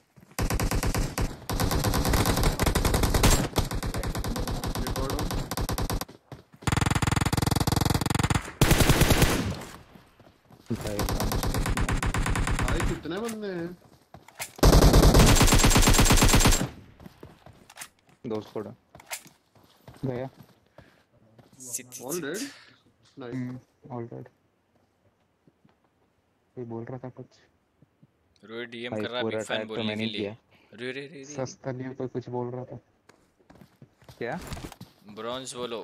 भाई कितने बंदे हैं? दोस्त थोड़ा गया। All dead. Nice. All dead. कोई बोल रहा था कुछ। रोहित डीएम कर रहा, बिग फैन बोलने के लिए। रे रे रे सस्ता लिए कोई कुछ बोल रहा था। क्या? ब्रॉन्ज बोलो।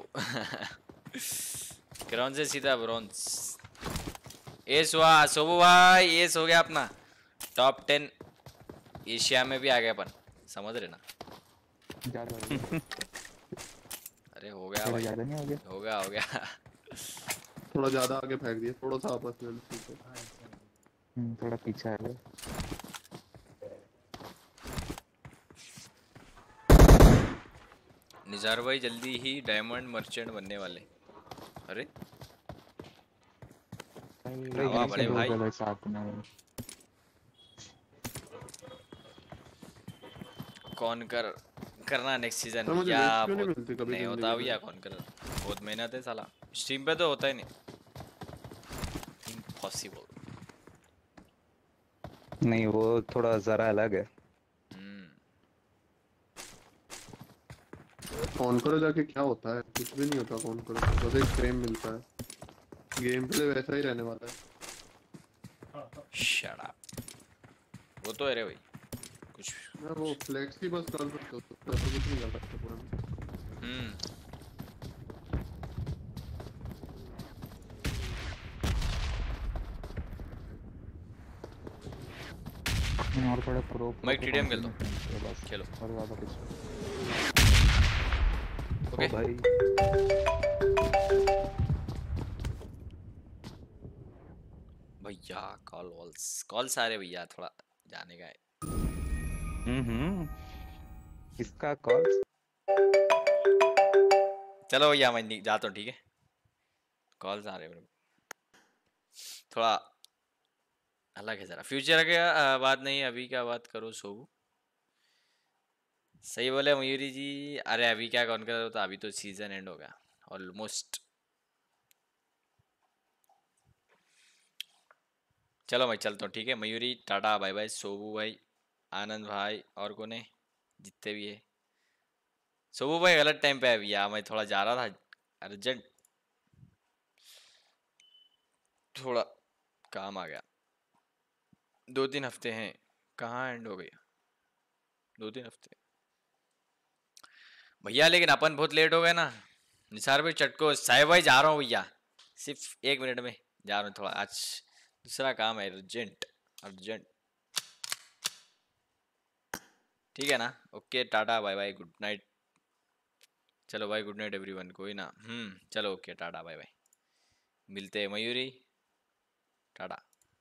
क्राउन से सीधा ब्रॉन्ज। एस हुआ सोबू भाई, एस हो गया अपना। टॉप 10 एशिया में भी आ गया अपन, समझ रहे ना? ज्यादा हो गया। अरे हो गया थोड़ा भाई, ज्यादा नहीं हो गया? हो गया थोड़ा ज्यादा आगे फेंक दिया, थोड़ा सा आपस में थोड़ा पीछे आ गया। निज़ार भाई जल्दी ही डायमंड मर्चेंट बनने वाले। अरे हवा बड़े भाई, साथ में कौन करना नेक्स्ट सीजन तो मुझे क्या क्यों नहीं मिलती कभी नहीं होता जिंदगी भैया, कौन कर, बहुत मेहनत है साला, स्ट्रीम पे तो होता ही नहीं, इम्पॉसिबल। नहीं वो थोड़ा जरा अलग है। कौन करो जाके क्या होता है, कुछ भी नहीं होता कौन करो, बस एक फ्रेम मिलता है, गेम प्ले वैसा ही रहने वाला है। शट अप, वो तो है रे भाई, कुछ मैं वो फ्लेक्स ही बस कर सकता हूं, तो कुछ नहीं कर सकता पूरा। और थोड़ा प्रो मैं टीडीएम खेलता हूं, बस चलो और ज्यादा कुछ ओके भाई। भैया कॉल्स आ रहे भैया, थोड़ा जाने का है। किसका कॉल? चलो भैया मैं जाता हूँ, ठीक है, कॉल्स आ रहे हैं, थोड़ा अलग है जरा, फ्यूचर का बात नहीं, अभी क्या बात करो सोबू। सही बोले मयूरी जी, अरे अभी क्या कौन कर रहा था, अभी तो सीजन एंड होगा ऑलमोस्ट। चलो मैं चलता हूँ, ठीक है Mayuri, tata bye bye, Sobu भाई, आनंद भाई, और कौन है जितने भी है। सोबू भाई गलत टाइम पे है भैया, मैं थोड़ा जा रहा था अर्जेंट, थोड़ा काम आ गया। 2-3 हफ्ते हैं, कहाँ एंड हो गया, 2-3 हफ्ते भैया, लेकिन अपन बहुत लेट हो गए ना। निसार भाई चटको, साहिब भाई जा रहा हूँ भैया, सिर्फ 1 मिनट में जा रहा हूँ, थोड़ा आज दूसरा काम है, अर्जेंट। ठीक है ना, okay tata bye bye, good night. चलो भाई गुड नाइट एवरीवन, कोई ना, चलो ओके टाटा बाय बाय, मिलते हैं Mayuri, Tata.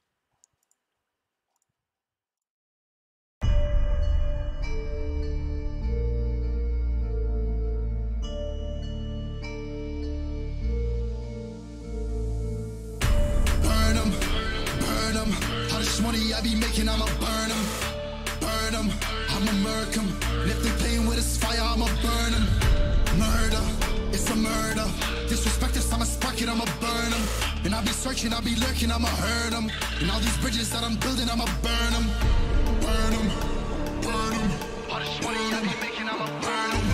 How much money I be making, I'ma burn them, I'ma murk them. If they playing with this fire, I'ma burn them. Murder, it's a murder. Disrespect us, I'ma spark it, I'ma burn them. And I'll be searching, I'll be lurking, I'ma hurt them. And all these bridges that I'm building, I'ma burn them. Burn them, burn them. How much money I be making, I'ma burn them.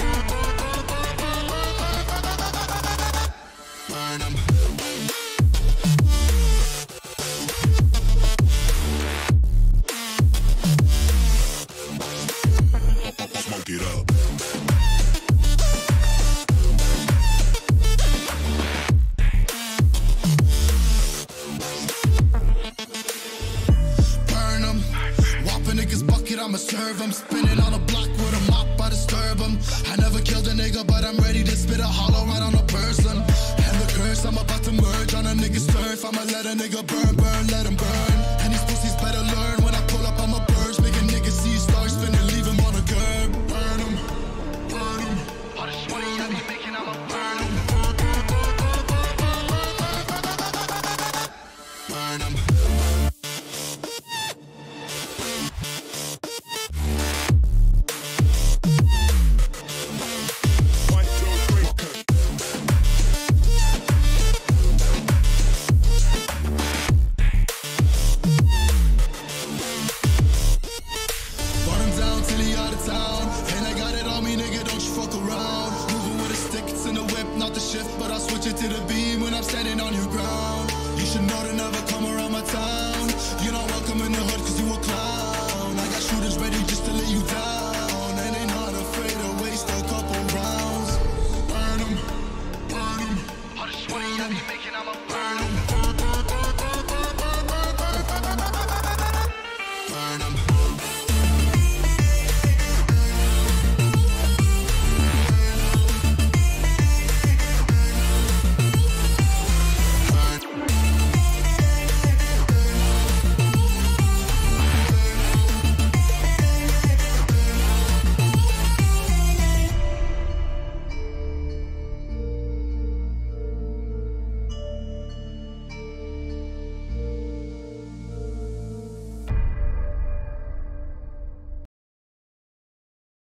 Burn them. Smoke it up. Burn them. Whop a nigga's bucket, I'ma serve them. Spinning on a block with a mop, I disturb them. I never killed a nigga, but I'm ready to spit a hollow right on a person. And the curse, I'm about to merge on a nigga's turf. I'ma let a nigga burn, let him burn.